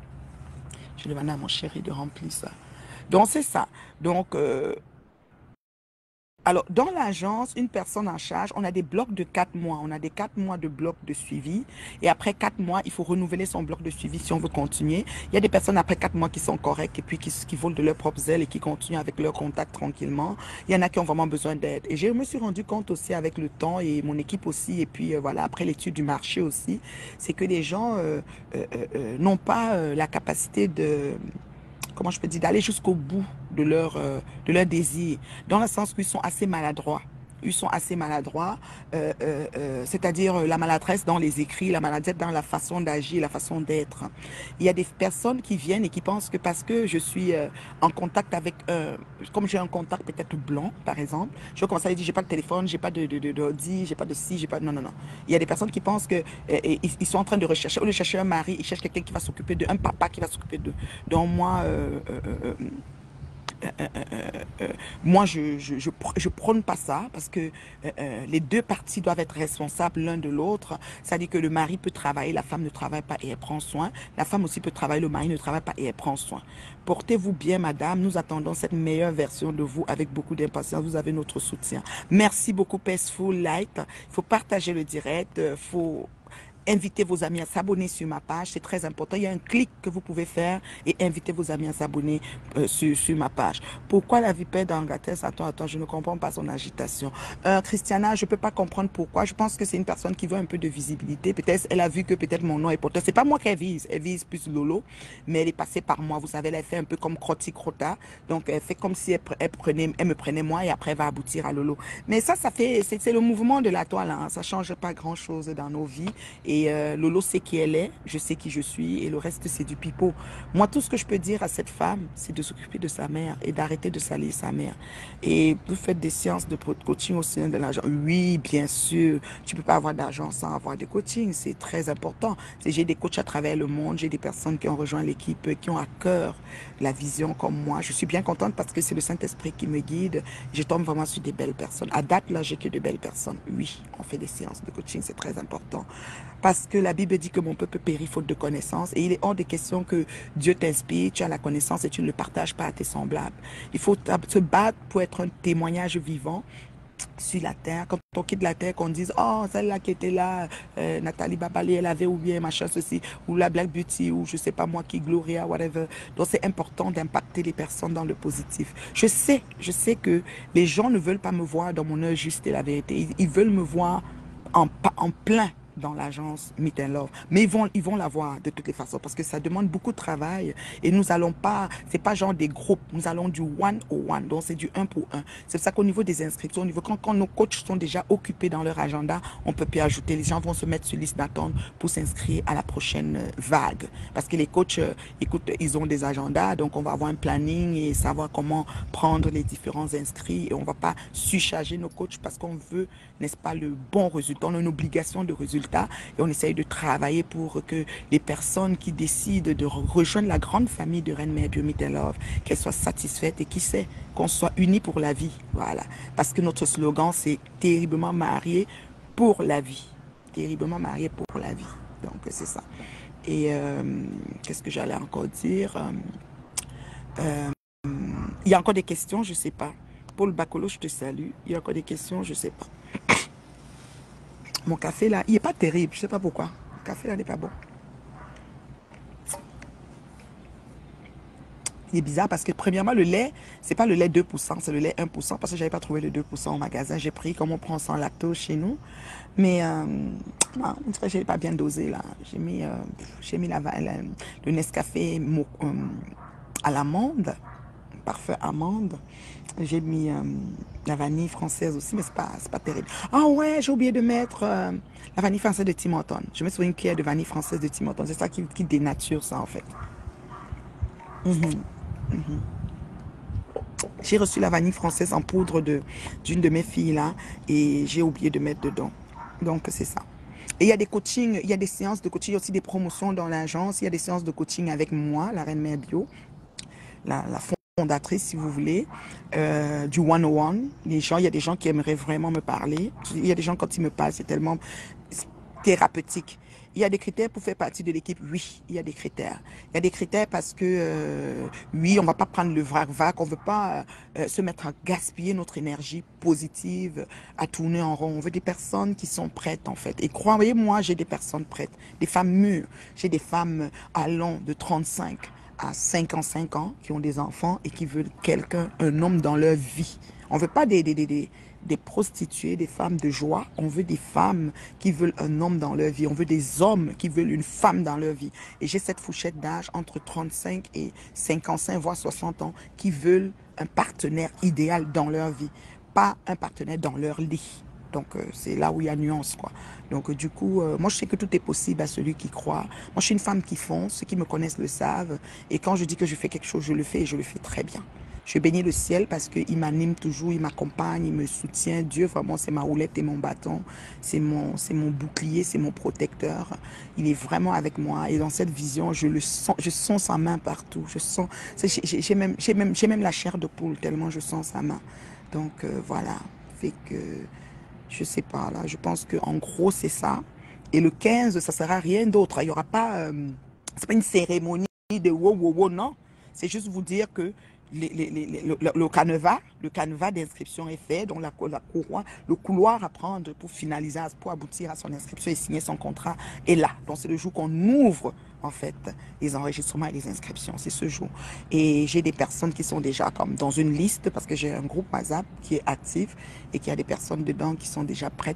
Je demande à mon chéri de remplir ça. Donc, c'est ça. Donc, alors, dans l'agence, une personne en charge, on a des blocs de 4 mois. On a des 4 mois de blocs de suivi. Et après 4 mois, il faut renouveler son bloc de suivi si on veut continuer. Il y a des personnes après 4 mois qui sont correctes et puis qui volent de leurs propres ailes et qui continuent avec leur contact tranquillement. Il y en a qui ont vraiment besoin d'aide. Et je me suis rendu compte aussi avec le temps et mon équipe aussi, et puis voilà, après l'étude du marché aussi, c'est que les gens n'ont pas la capacité de... comment je peux dire, d'aller jusqu'au bout de leur désir, dans le sens qu'ils sont assez maladroits. Ils sont assez maladroits, c'est-à-dire la maladresse dans les écrits, la maladresse dans la façon d'agir, la façon d'être. Il y a des personnes qui viennent et qui pensent que parce que je suis en contact avec, comme j'ai un contact peut-être blanc, par exemple, je vais commencer à dire, j'ai pas de téléphone, j'ai pas d'ordi, j'ai pas de ci, j'ai pas... Non, non, non. Il y a des personnes qui pensent que ils sont en train de rechercher, au lieu de chercher un mari, ils cherchent quelqu'un qui va s'occuper d'eux, un papa qui va s'occuper d'eux. Donc moi... moi, je prône pas ça parce que les deux parties doivent être responsables l'un de l'autre. C'est-à-dire que le mari peut travailler, la femme ne travaille pas et elle prend soin. La femme aussi peut travailler, le mari ne travaille pas et elle prend soin. Portez-vous bien, madame. Nous attendons cette meilleure version de vous avec beaucoup d'impatience. Vous avez notre soutien. Merci beaucoup, Peaceful Light. Il faut partager le direct. Il faut... invitez vos amis à s'abonner sur ma page, c'est très important. Il y a un clic que vous pouvez faire et invitez vos amis à s'abonner sur ma page. Pourquoi la vipère d'Angleterre? Attends, je ne comprends pas son agitation. Christiana, je ne peux pas comprendre pourquoi. Je pense que c'est une personne qui veut un peu de visibilité. Peut-être elle a vu que peut-être mon nom est porteur. C'est pas moi qu'elle vise plus Lolo, mais elle est passée par moi. Vous savez, elle a fait un peu comme Crota. Donc, elle fait comme si elle me prenait moi et après elle va aboutir à Lolo. Mais ça fait, c'est le mouvement de la toile. Hein. Ça ne change pas grand-chose dans nos vies. Et Et Lolo sait qui elle est, je sais qui je suis, et le reste, c'est du pipeau. Moi, tout ce que je peux dire à cette femme, c'est de s'occuper de sa mère et d'arrêter de salir sa mère. Et vous faites des séances de coaching au sein de l'argent. Oui, bien sûr, tu peux pas avoir d'argent sans avoir de coaching, c'est très important. J'ai des coachs à travers le monde, j'ai des personnes qui ont rejoint l'équipe, qui ont à cœur la vision comme moi. Je suis bien contente parce que c'est le Saint-Esprit qui me guide. Je tombe vraiment sur des belles personnes. À date, là, j'ai que de belles personnes. Oui, on fait des séances de coaching, c'est très important. Parce que la Bible dit que mon peuple périt faute de connaissance. Et il est hors de question que Dieu t'inspire, tu as la connaissance et tu ne le partages pas à tes semblables. Il faut se battre pour être un témoignage vivant sur la terre. Quand on quitte la terre, qu'on dise, oh, celle-là qui était là, Nathalie Babalé, elle avait ou bien machin ceci, ou la Black Beauty, ou je sais pas moi qui, Gloria, whatever. Donc c'est important d'impacter les personnes dans le positif. Je sais que les gens ne veulent pas me voir dans mon heure juste et la vérité. Ils veulent me voir en plein dans l'agence Meet and Love. Mais ils vont la voir de toutes les façons parce que ça demande beaucoup de travail et nous allons pas, c'est pas genre des groupes, nous allons du one-on-one, donc c'est du 1 pour 1. C'est pour ça qu'au niveau des inscriptions, au niveau quand nos coachs sont déjà occupés dans leur agenda, on peut plus ajouter, les gens vont se mettre sur liste d'attente pour s'inscrire à la prochaine vague. Parce que les coachs, écoute, ils ont des agendas, donc on va avoir un planning et savoir comment prendre les différents inscrits et on va pas surcharger nos coachs parce qu'on veut, n'est-ce pas, le bon résultat. On a une obligation de résultat et on essaye de travailler pour que les personnes qui décident de rejoindre la grande famille de Reine Mère Bio Meet and Love, qu'elles soient satisfaites et qui sait, qu'on soit unis pour la vie. Voilà. Parce que notre slogan, c'est terriblement marié pour la vie. Terriblement marié pour la vie. Donc, c'est ça. Et qu'est-ce que j'allais encore dire? Il y a encore des questions, je ne sais pas. Paul Bacolo, je te salue. Il y a encore des questions, je ne sais pas. Mon café là, il n'est pas terrible, je ne sais pas pourquoi. Le café là n'est pas bon. Il est bizarre parce que premièrement, le lait, c'est pas le lait 2%, c'est le lait 1% parce que je n'avais pas trouvé le 2% au magasin. J'ai pris comme on prend sans lactose chez nous. Mais non, je n'ai pas bien dosé là. J'ai mis le Nescafé à l'amande, parfum amande. J'ai mis la vanille française aussi, mais c'est pas terrible. Ah ouais, j'ai oublié de mettre la vanille française de Tim Hortons. Je mets sur une cuillère de vanille française de Tim Hortons. C'est ça qui dénature ça en fait. J'ai reçu la vanille française en poudre d'une de mes filles là et j'ai oublié de mettre dedans. Donc c'est ça. Et il y a des coachings, il y a des séances de coaching, il y a aussi des promotions dans l'agence. Il y a des séances de coaching avec moi, la Reine Mère Bio, la fondatrice si vous voulez, du one-on-one. Il y a des gens qui aimeraient vraiment me parler. Il y a des gens quand ils me parlent, c'est tellement thérapeutique. Il y a des critères pour faire partie de l'équipe. Oui, il y a des critères. Il y a des critères parce que, oui, on ne va pas prendre le vrac-vac. On ne veut pas se mettre à gaspiller notre énergie positive, à tourner en rond. On veut des personnes qui sont prêtes, en fait. Et croyez-moi, j'ai des personnes prêtes. Des femmes mûres. J'ai des femmes allant de 35 à 55 ans qui ont des enfants et qui veulent quelqu'un, un homme dans leur vie. On ne veut pas des prostituées, des femmes de joie. On veut des femmes qui veulent un homme dans leur vie. On veut des hommes qui veulent une femme dans leur vie. Et j'ai cette fourchette d'âge entre 35 et 55, voire 60 ans, qui veulent un partenaire idéal dans leur vie, pas un partenaire dans leur lit. Donc, c'est là où il y a nuance, quoi. Donc, du coup, moi, je sais que tout est possible à celui qui croit. Moi, je suis une femme qui fonce. Ceux qui me connaissent le savent. Et quand je dis que je fais quelque chose, je le fais et je le fais très bien. Je bénis le ciel parce qu'il m'anime toujours, il m'accompagne, il me soutient. Dieu, vraiment, c'est ma roulette et mon bâton. C'est mon bouclier, c'est mon protecteur. Il est vraiment avec moi. Et dans cette vision, je sens sa main partout. J'ai même la chair de poule tellement je sens sa main. Donc, voilà. Fait que, je sais pas, là, je pense qu'en gros, c'est ça. Et le 15, ça sera rien d'autre. Il n'y aura pas, c'est pas une cérémonie de wow, non. C'est juste vous dire que le canevas d'inscription est fait, donc le couloir à prendre pour finaliser, pour aboutir à son inscription et signer son contrat est là. Donc c'est le jour qu'on ouvre en fait les enregistrements et les inscriptions, c'est ce jour. Et j'ai des personnes qui sont déjà comme dans une liste parce que j'ai un groupe WhatsApp qui est actif et qui a des personnes dedans qui sont déjà prêtes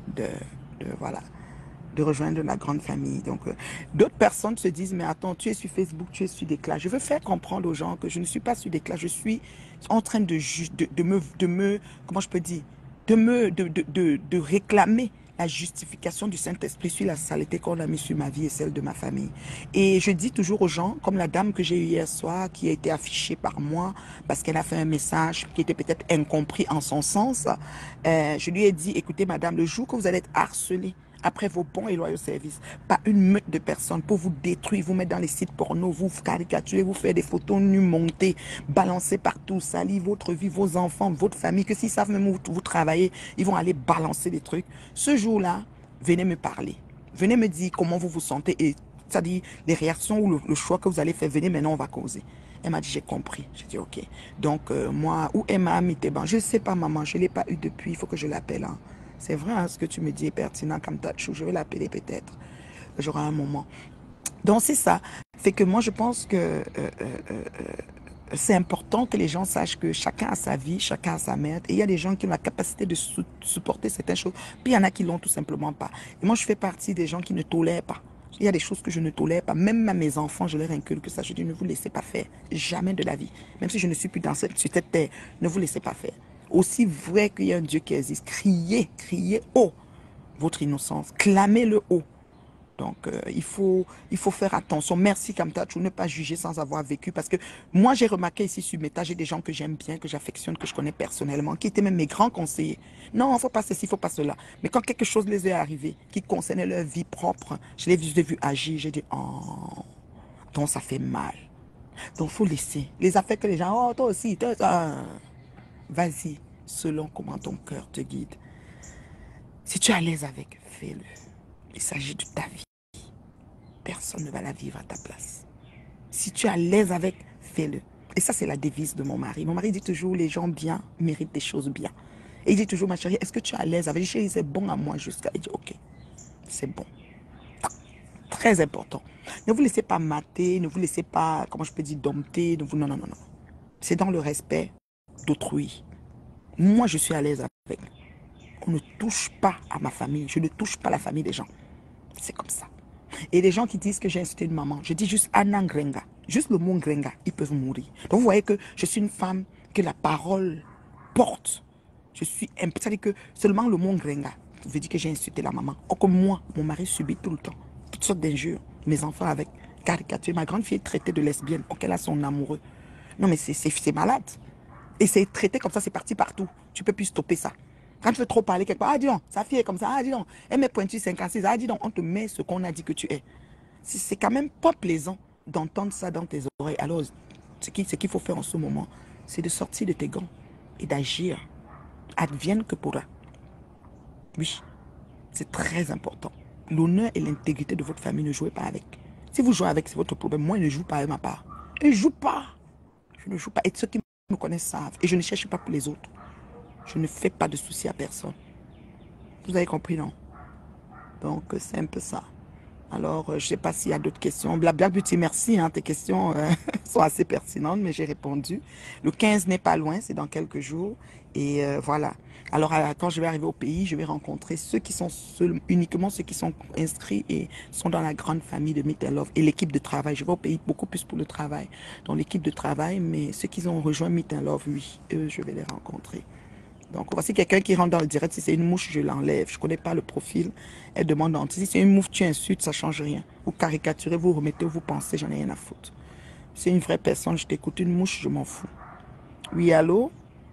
de rejoindre la grande famille. Donc, d'autres personnes se disent, mais attends, tu es sur Facebook, tu es sur des classes. Je veux faire comprendre aux gens que je ne suis pas sur des classes. Je suis en train de me comment je peux dire, de réclamer la justification du Saint-Esprit sur la saleté qu'on a mis sur ma vie et celle de ma famille. Et je dis toujours aux gens, comme la dame que j'ai eue hier soir, qui a été affichée par moi, parce qu'elle a fait un message qui était peut-être incompris en son sens, je lui ai dit, écoutez madame, le jour que vous allez être harcelée, après vos bons et loyaux services, par une meute de personnes pour vous détruire, vous mettre dans les sites porno, vous caricaturer, vous faire des photos nues montées, balancer partout, salir votre vie, vos enfants, votre famille, que s'ils savent même où vous travaillez, ils vont aller balancer des trucs. Ce jour-là, venez me parler. Venez me dire comment vous vous sentez et c'est-à-dire les réactions ou le choix que vous allez faire. Venez maintenant, on va causer. Elle m'a dit, j'ai compris. J'ai dit, ok. Donc, moi, où est ma amie Théban? Je ne sais pas, maman, je ne l'ai pas eu depuis, il faut que je l'appelle. Hein. C'est vrai, hein, ce que tu me dis est pertinent comme Tachou. Je vais l'appeler peut-être. J'aurai un moment. Donc, c'est ça. Fait que moi, je pense que c'est important que les gens sachent que chacun a sa vie, chacun a sa merde. Et il y a des gens qui ont la capacité de supporter certaines choses. Puis il y en a qui l'ont tout simplement pas. Et moi, je fais partie des gens qui ne tolèrent pas. Il y a des choses que je ne tolère pas. Même à mes enfants, je leur inculque ça. Je dis, ne vous laissez pas faire. Jamais de la vie. Même si je ne suis plus sur cette terre, ne vous laissez pas faire. Aussi vrai qu'il y a un Dieu qui existe, criez, criez haut votre innocence, clamez-le haut. Donc, il faut faire attention. Merci Kamtachou, ne pas juger sans avoir vécu. Parce que moi, j'ai remarqué ici sur Meta, j'ai des gens que j'aime bien, que j'affectionne, que je connais personnellement, qui étaient même mes grands conseillers. Non, il ne faut pas ceci, il ne faut pas cela. Mais quand quelque chose les est arrivé, qui concernait leur vie propre, je les ai vus agir, j'ai dit, oh, donc ça fait mal. Donc, il faut laisser. Les affaires que les gens, oh, toi aussi, toi, vas-y, selon comment ton cœur te guide. Si tu es à l'aise avec, fais-le. Il s'agit de ta vie. Personne ne va la vivre à ta place. Si tu es à l'aise avec, fais-le. Et ça, c'est la devise de mon mari. Mon mari dit toujours, les gens bien méritent des choses bien. Et il dit toujours, ma chérie, est-ce que tu es à l'aise avec? Chérie, c'est bon à moi jusqu'à... Il dit, ok, c'est bon. Très important. Ne vous laissez pas mater, ne vous laissez pas, comment je peux dire, dompter. Non, non, non, non. C'est dans le respect d'autrui. Moi, je suis à l'aise avec. On ne touche pas à ma famille. Je ne touche pas la famille des gens. C'est comme ça. Et les gens qui disent que j'ai insulté une maman, je dis juste Anna Grenga. Juste le mot Grenga, ils peuvent mourir. Donc vous voyez que je suis une femme que la parole porte. Je suis... C'est-à-dire que seulement le mot Grenga veut dire que j'ai insulté la maman. Or que moi, mon mari subit tout le temps toutes sortes d'injures. Mes enfants avec caricature. Ma grande fille est traitée de lesbienne. Ok, elle a son amoureux. Non mais c'est malade. Et c'est traité comme ça, c'est parti partout. Tu ne peux plus stopper ça. Quand tu veux trop parler quelque part, ah dis donc, sa fille est comme ça, ah dis donc, elle met pointu 56, ah dis donc, on te met ce qu'on a dit que tu es. C'est quand même pas plaisant d'entendre ça dans tes oreilles. Alors, ce qu'il faut faire en ce moment, c'est de sortir de tes gants et d'agir. Advienne que pourra. Oui, c'est très important. L'honneur et l'intégrité de votre famille, ne jouez pas avec. Si vous jouez avec, c'est votre problème. Moi, je ne joue pas avec ma part. Je ne joue pas. Je ne joue pas. Et ceux qui me connaissent savent. Et je ne cherche pas pour les autres. Je ne fais pas de soucis à personne. Vous avez compris, non? Donc, c'est un peu ça. Alors, je ne sais pas s'il y a d'autres questions. Black Beauty, merci. Hein, tes questions sont assez pertinentes, mais j'ai répondu. Le 15 n'est pas loin, c'est dans quelques jours. Et voilà. Alors, quand je vais arriver au pays, je vais rencontrer ceux qui sont uniquement ceux qui sont inscrits et sont dans la grande famille de Meet and Love et l'équipe de travail. Je vais au pays beaucoup plus pour le travail, dans l'équipe de travail, mais ceux qui ont rejoint Meet and Love, oui, eux, je vais les rencontrer. Donc, voici quelqu'un qui rentre dans le direct. Si c'est une mouche, je l'enlève. Je ne connais pas le profil. Elle demande, si c'est une mouche, tu insultes, ça ne change rien. Vous caricaturez, vous remettez, vous pensez, j'en ai rien à foutre. C'est une vraie personne, je t'écoute. Une mouche, je m'en fous. Oui, allô?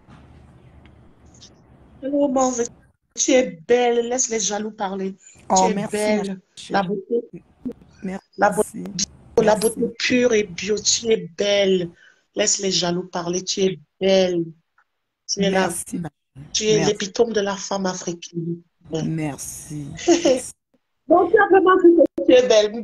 Oh, bon, tu es belle. Laisse les jaloux parler. Oh, tu es merci, belle. La beauté, merci. la beauté pure et bio. Tu es belle. Laisse les jaloux parler. Tu es belle. Tu es merci. Tu es l'épitome de la femme africaine. Merci. Donc, tu as vraiment vu que tu es belle.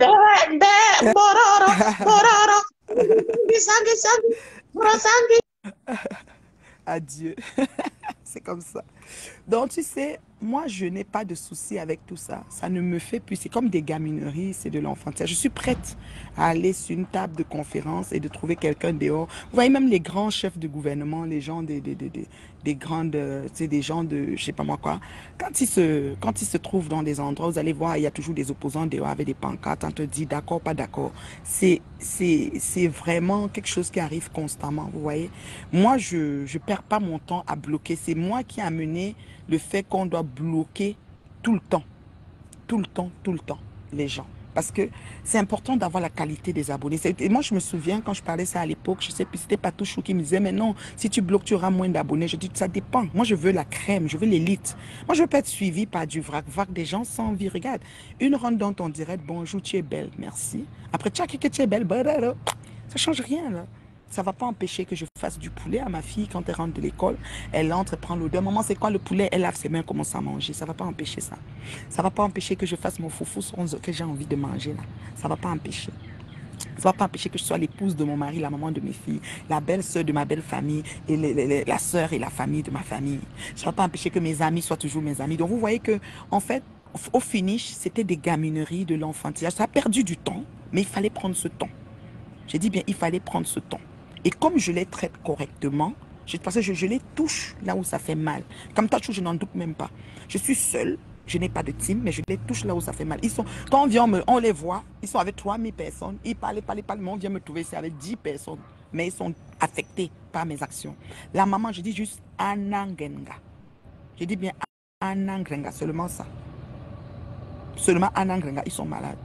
Adieu. C'est comme ça. Donc, tu sais, moi, je n'ai pas de souci avec tout ça. Ça ne me fait plus. C'est comme des gamineries, c'est de l'enfantillage. Je suis prête à aller sur une table de conférence et de trouver quelqu'un dehors. Vous voyez, même les grands chefs de gouvernement, les gens des grandes, tu sais, des gens de, je sais pas moi quoi, quand ils se trouvent dans des endroits, vous allez voir, il y a toujours des opposants dehors avec des pancartes. On te dit d'accord, pas d'accord. C'est vraiment quelque chose qui arrive constamment, vous voyez. Moi, je perds pas mon temps à bloquer. C'est moi qui ai amené le fait qu'on doit bloquer tout le temps. Tout le temps, tout le temps, les gens. Parce que c'est important d'avoir la qualité des abonnés. Et moi, je me souviens, quand je parlais ça à l'époque, je sais plus, c'était pas tout chou qui me disait, mais non, si tu bloques, tu auras moins d'abonnés. Je dis, ça dépend. Moi, je veux la crème, je veux l'élite. Moi, je veux pas être suivi par du vrac-vrac des gens sans vie. Regarde, une rentre dans ton direct, bonjour, tu es belle, merci. Après, tu es belle, ça change rien, là. Ça ne va pas empêcher que je fasse du poulet à ma fille quand elle rentre de l'école. Elle entre, elle prend l'odeur. Maman, c'est quoi le poulet? Elle lave ses mains, commence à manger. Ça ne va pas empêcher ça. Ça ne va pas empêcher que je fasse mon foufou que j'ai envie de manger. Là. Ça ne va pas empêcher. Ça ne va pas empêcher que je sois l'épouse de mon mari, la maman de mes filles, la belle-sœur de ma belle famille, et la sœur et la famille de ma famille. Ça ne va pas empêcher que mes amis soient toujours mes amis. Donc, vous voyez que, en fait, au finish, c'était des gamineries de l'enfantillage. Ça a perdu du temps, mais il fallait prendre ce temps. J'ai dit bien, il fallait prendre ce temps. Et comme je les traite correctement, parce que je les touche là où ça fait mal. Comme toi, je n'en doute même pas. Je suis seule, je n'ai pas de team, mais je les touche là où ça fait mal. Quand on vient, on les voit, ils sont avec 3000 personnes, ils parlent, mais on vient me trouver, c'est avec 10 personnes. Mais ils sont affectés par mes actions. La maman, je dis juste Anangenga. Je dis bien Anangenga, seulement ça. Seulement Anangenga, ils sont malades.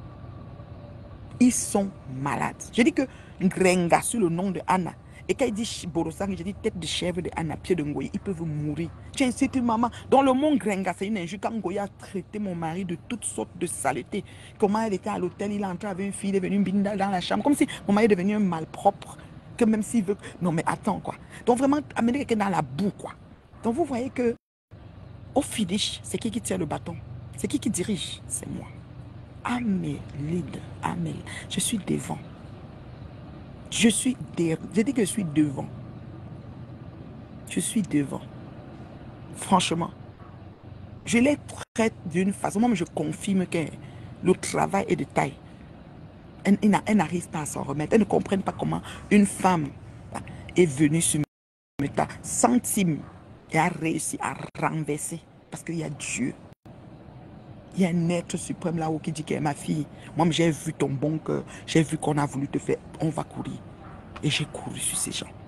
Ils sont malades. Je dis que Ngrenga sur le nom de Anna. Et quand il dit Borosang, je dis tête de chèvre de Anna, pied de Ngoye, ils peuvent mourir. Tu insultes une maman. Dans le monde Ngrenga, c'est une injure. Quand Ngoye a traité mon mari de toutes sortes de saletés. Comment elle était à l'hôtel, il est entré avec une fille, il est venu binda dans la chambre. Comme si mon mari est devenu un malpropre. Que même s'il veut. Non, mais attends, quoi. Donc vraiment, amener quelqu'un dans la boue, quoi. Donc vous voyez que, au finish, c'est qui tient le bâton? C'est qui dirige? C'est moi. Amel, lead, Amel. Je suis devant. Je dis que je suis devant. Je suis devant. Franchement. Je les traite d'une façon. Moi, je confirme que le travail est de taille. Elle n'arrive pas à s'en remettre. Elle ne comprend pas comment une femme est venue sur mes centimes et a réussi à renverser. Parce qu'il y a Dieu. Il y a un être suprême là-haut qui dit que ma fille, moi j'ai vu ton bon cœur, j'ai vu qu'on a voulu te faire, on va courir. Et j'ai couru sur ces gens.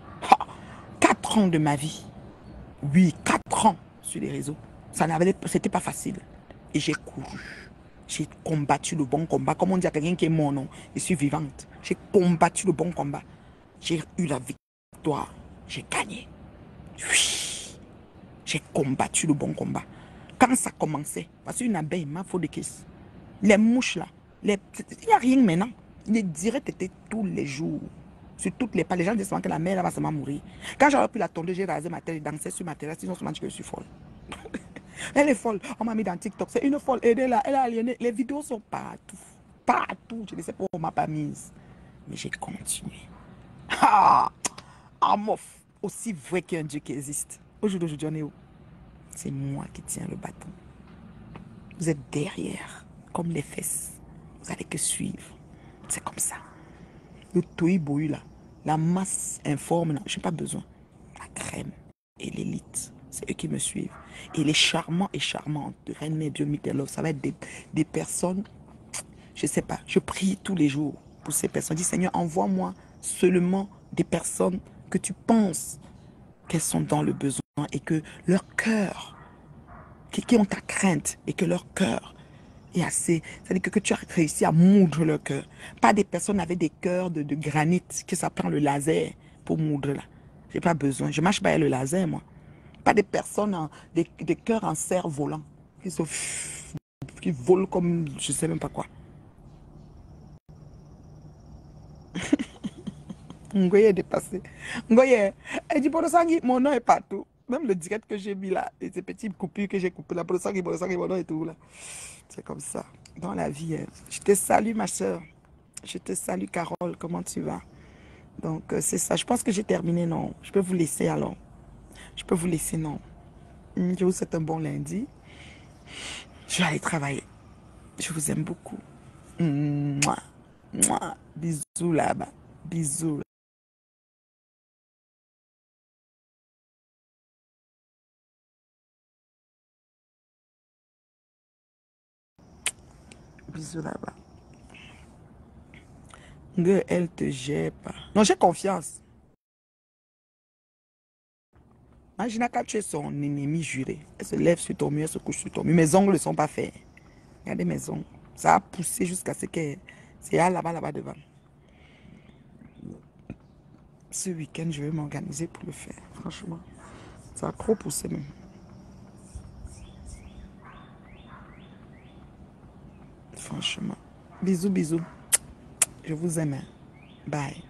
4 ans de ma vie. Oui, 4 ans sur les réseaux. C'était pas facile. Et j'ai couru. J'ai combattu le bon combat. Comme on dit à quelqu'un qui est mort, non, je suis vivante. J'ai combattu le bon combat. J'ai eu la victoire. J'ai gagné. Oui. J'ai combattu le bon combat. Quand ça commençait, parce qu'une abeille m'a fait des caisses. Les mouches là, il n'y a rien maintenant. Les directs étaient tous les jours. Sur toutes les pas. Les gens disaient que la mère va seulement mourir. Quand j'aurais pu la tomber, j'ai rasé ma tête et dansé sur ma terrasse. Ils ont seulement dit que je suis folle. Elle est folle. On m'a mis dans TikTok. C'est une folle. Aidez-la. Elle a aliéné. Les vidéos sont partout. Partout. Je ne sais pas où on m'a pas mise. Mais j'ai continué. Amof. Aussi vrai qu'il y a un Dieu qui existe. Aujourd'hui, on est où? C'est moi qui tiens le bâton. Vous êtes derrière, comme les fesses. Vous allez que suivre. C'est comme ça. Le toïboï là, la masse informe là, je n'ai pas besoin. La crème et l'élite, c'est eux qui me suivent. Et les charmants et charmantes de Reine Mère Dieu Mitelov, ça va être des personnes, je ne sais pas, je prie tous les jours pour ces personnes. Je dis Seigneur, envoie-moi seulement des personnes que tu penses qu'elles sont dans le besoin et que leur cœur, qui ont ta crainte et que leur cœur est assez, c'est-à-dire que tu as réussi à moudre leur cœur. Pas des personnes avec des cœurs de granit que ça prend le laser pour moudre là. J'ai pas besoin, je marche pas avec le laser moi. Pas des personnes, des cœurs en cerf-volant qui volent comme je sais même pas quoi. Ngoye est dépassé. Ngoye, elle dit Borosangui, mon nom est partout. Même le direct que j'ai mis là, et ces petites coupures que j'ai coupées là, Borosangui, mon nom est tout là. C'est comme ça. Dans la vie, je te salue ma soeur. Je te salue Carole, comment tu vas? Donc c'est ça. Je pense que j'ai terminé, non? Je peux vous laisser alors. Je peux vous laisser, non? Je vous souhaite un bon lundi. Je vais aller travailler. Je vous aime beaucoup. Mouah, mouah. Bisous là-bas. Bisous. Bisous là-bas. Elle te gère pas. Non, j'ai confiance. Imagine quand tu es son ennemi juré. Elle se lève sur ton mur, elle se couche sur ton mur. Mes ongles ne sont pas faits. Regardez mes ongles. Ça a poussé jusqu'à ce que c'est là-bas devant. Ce week-end, je vais m'organiser pour le faire. Franchement, ça a trop poussé même. Franchement. Bisous, bisous. Je vous aime. Bye.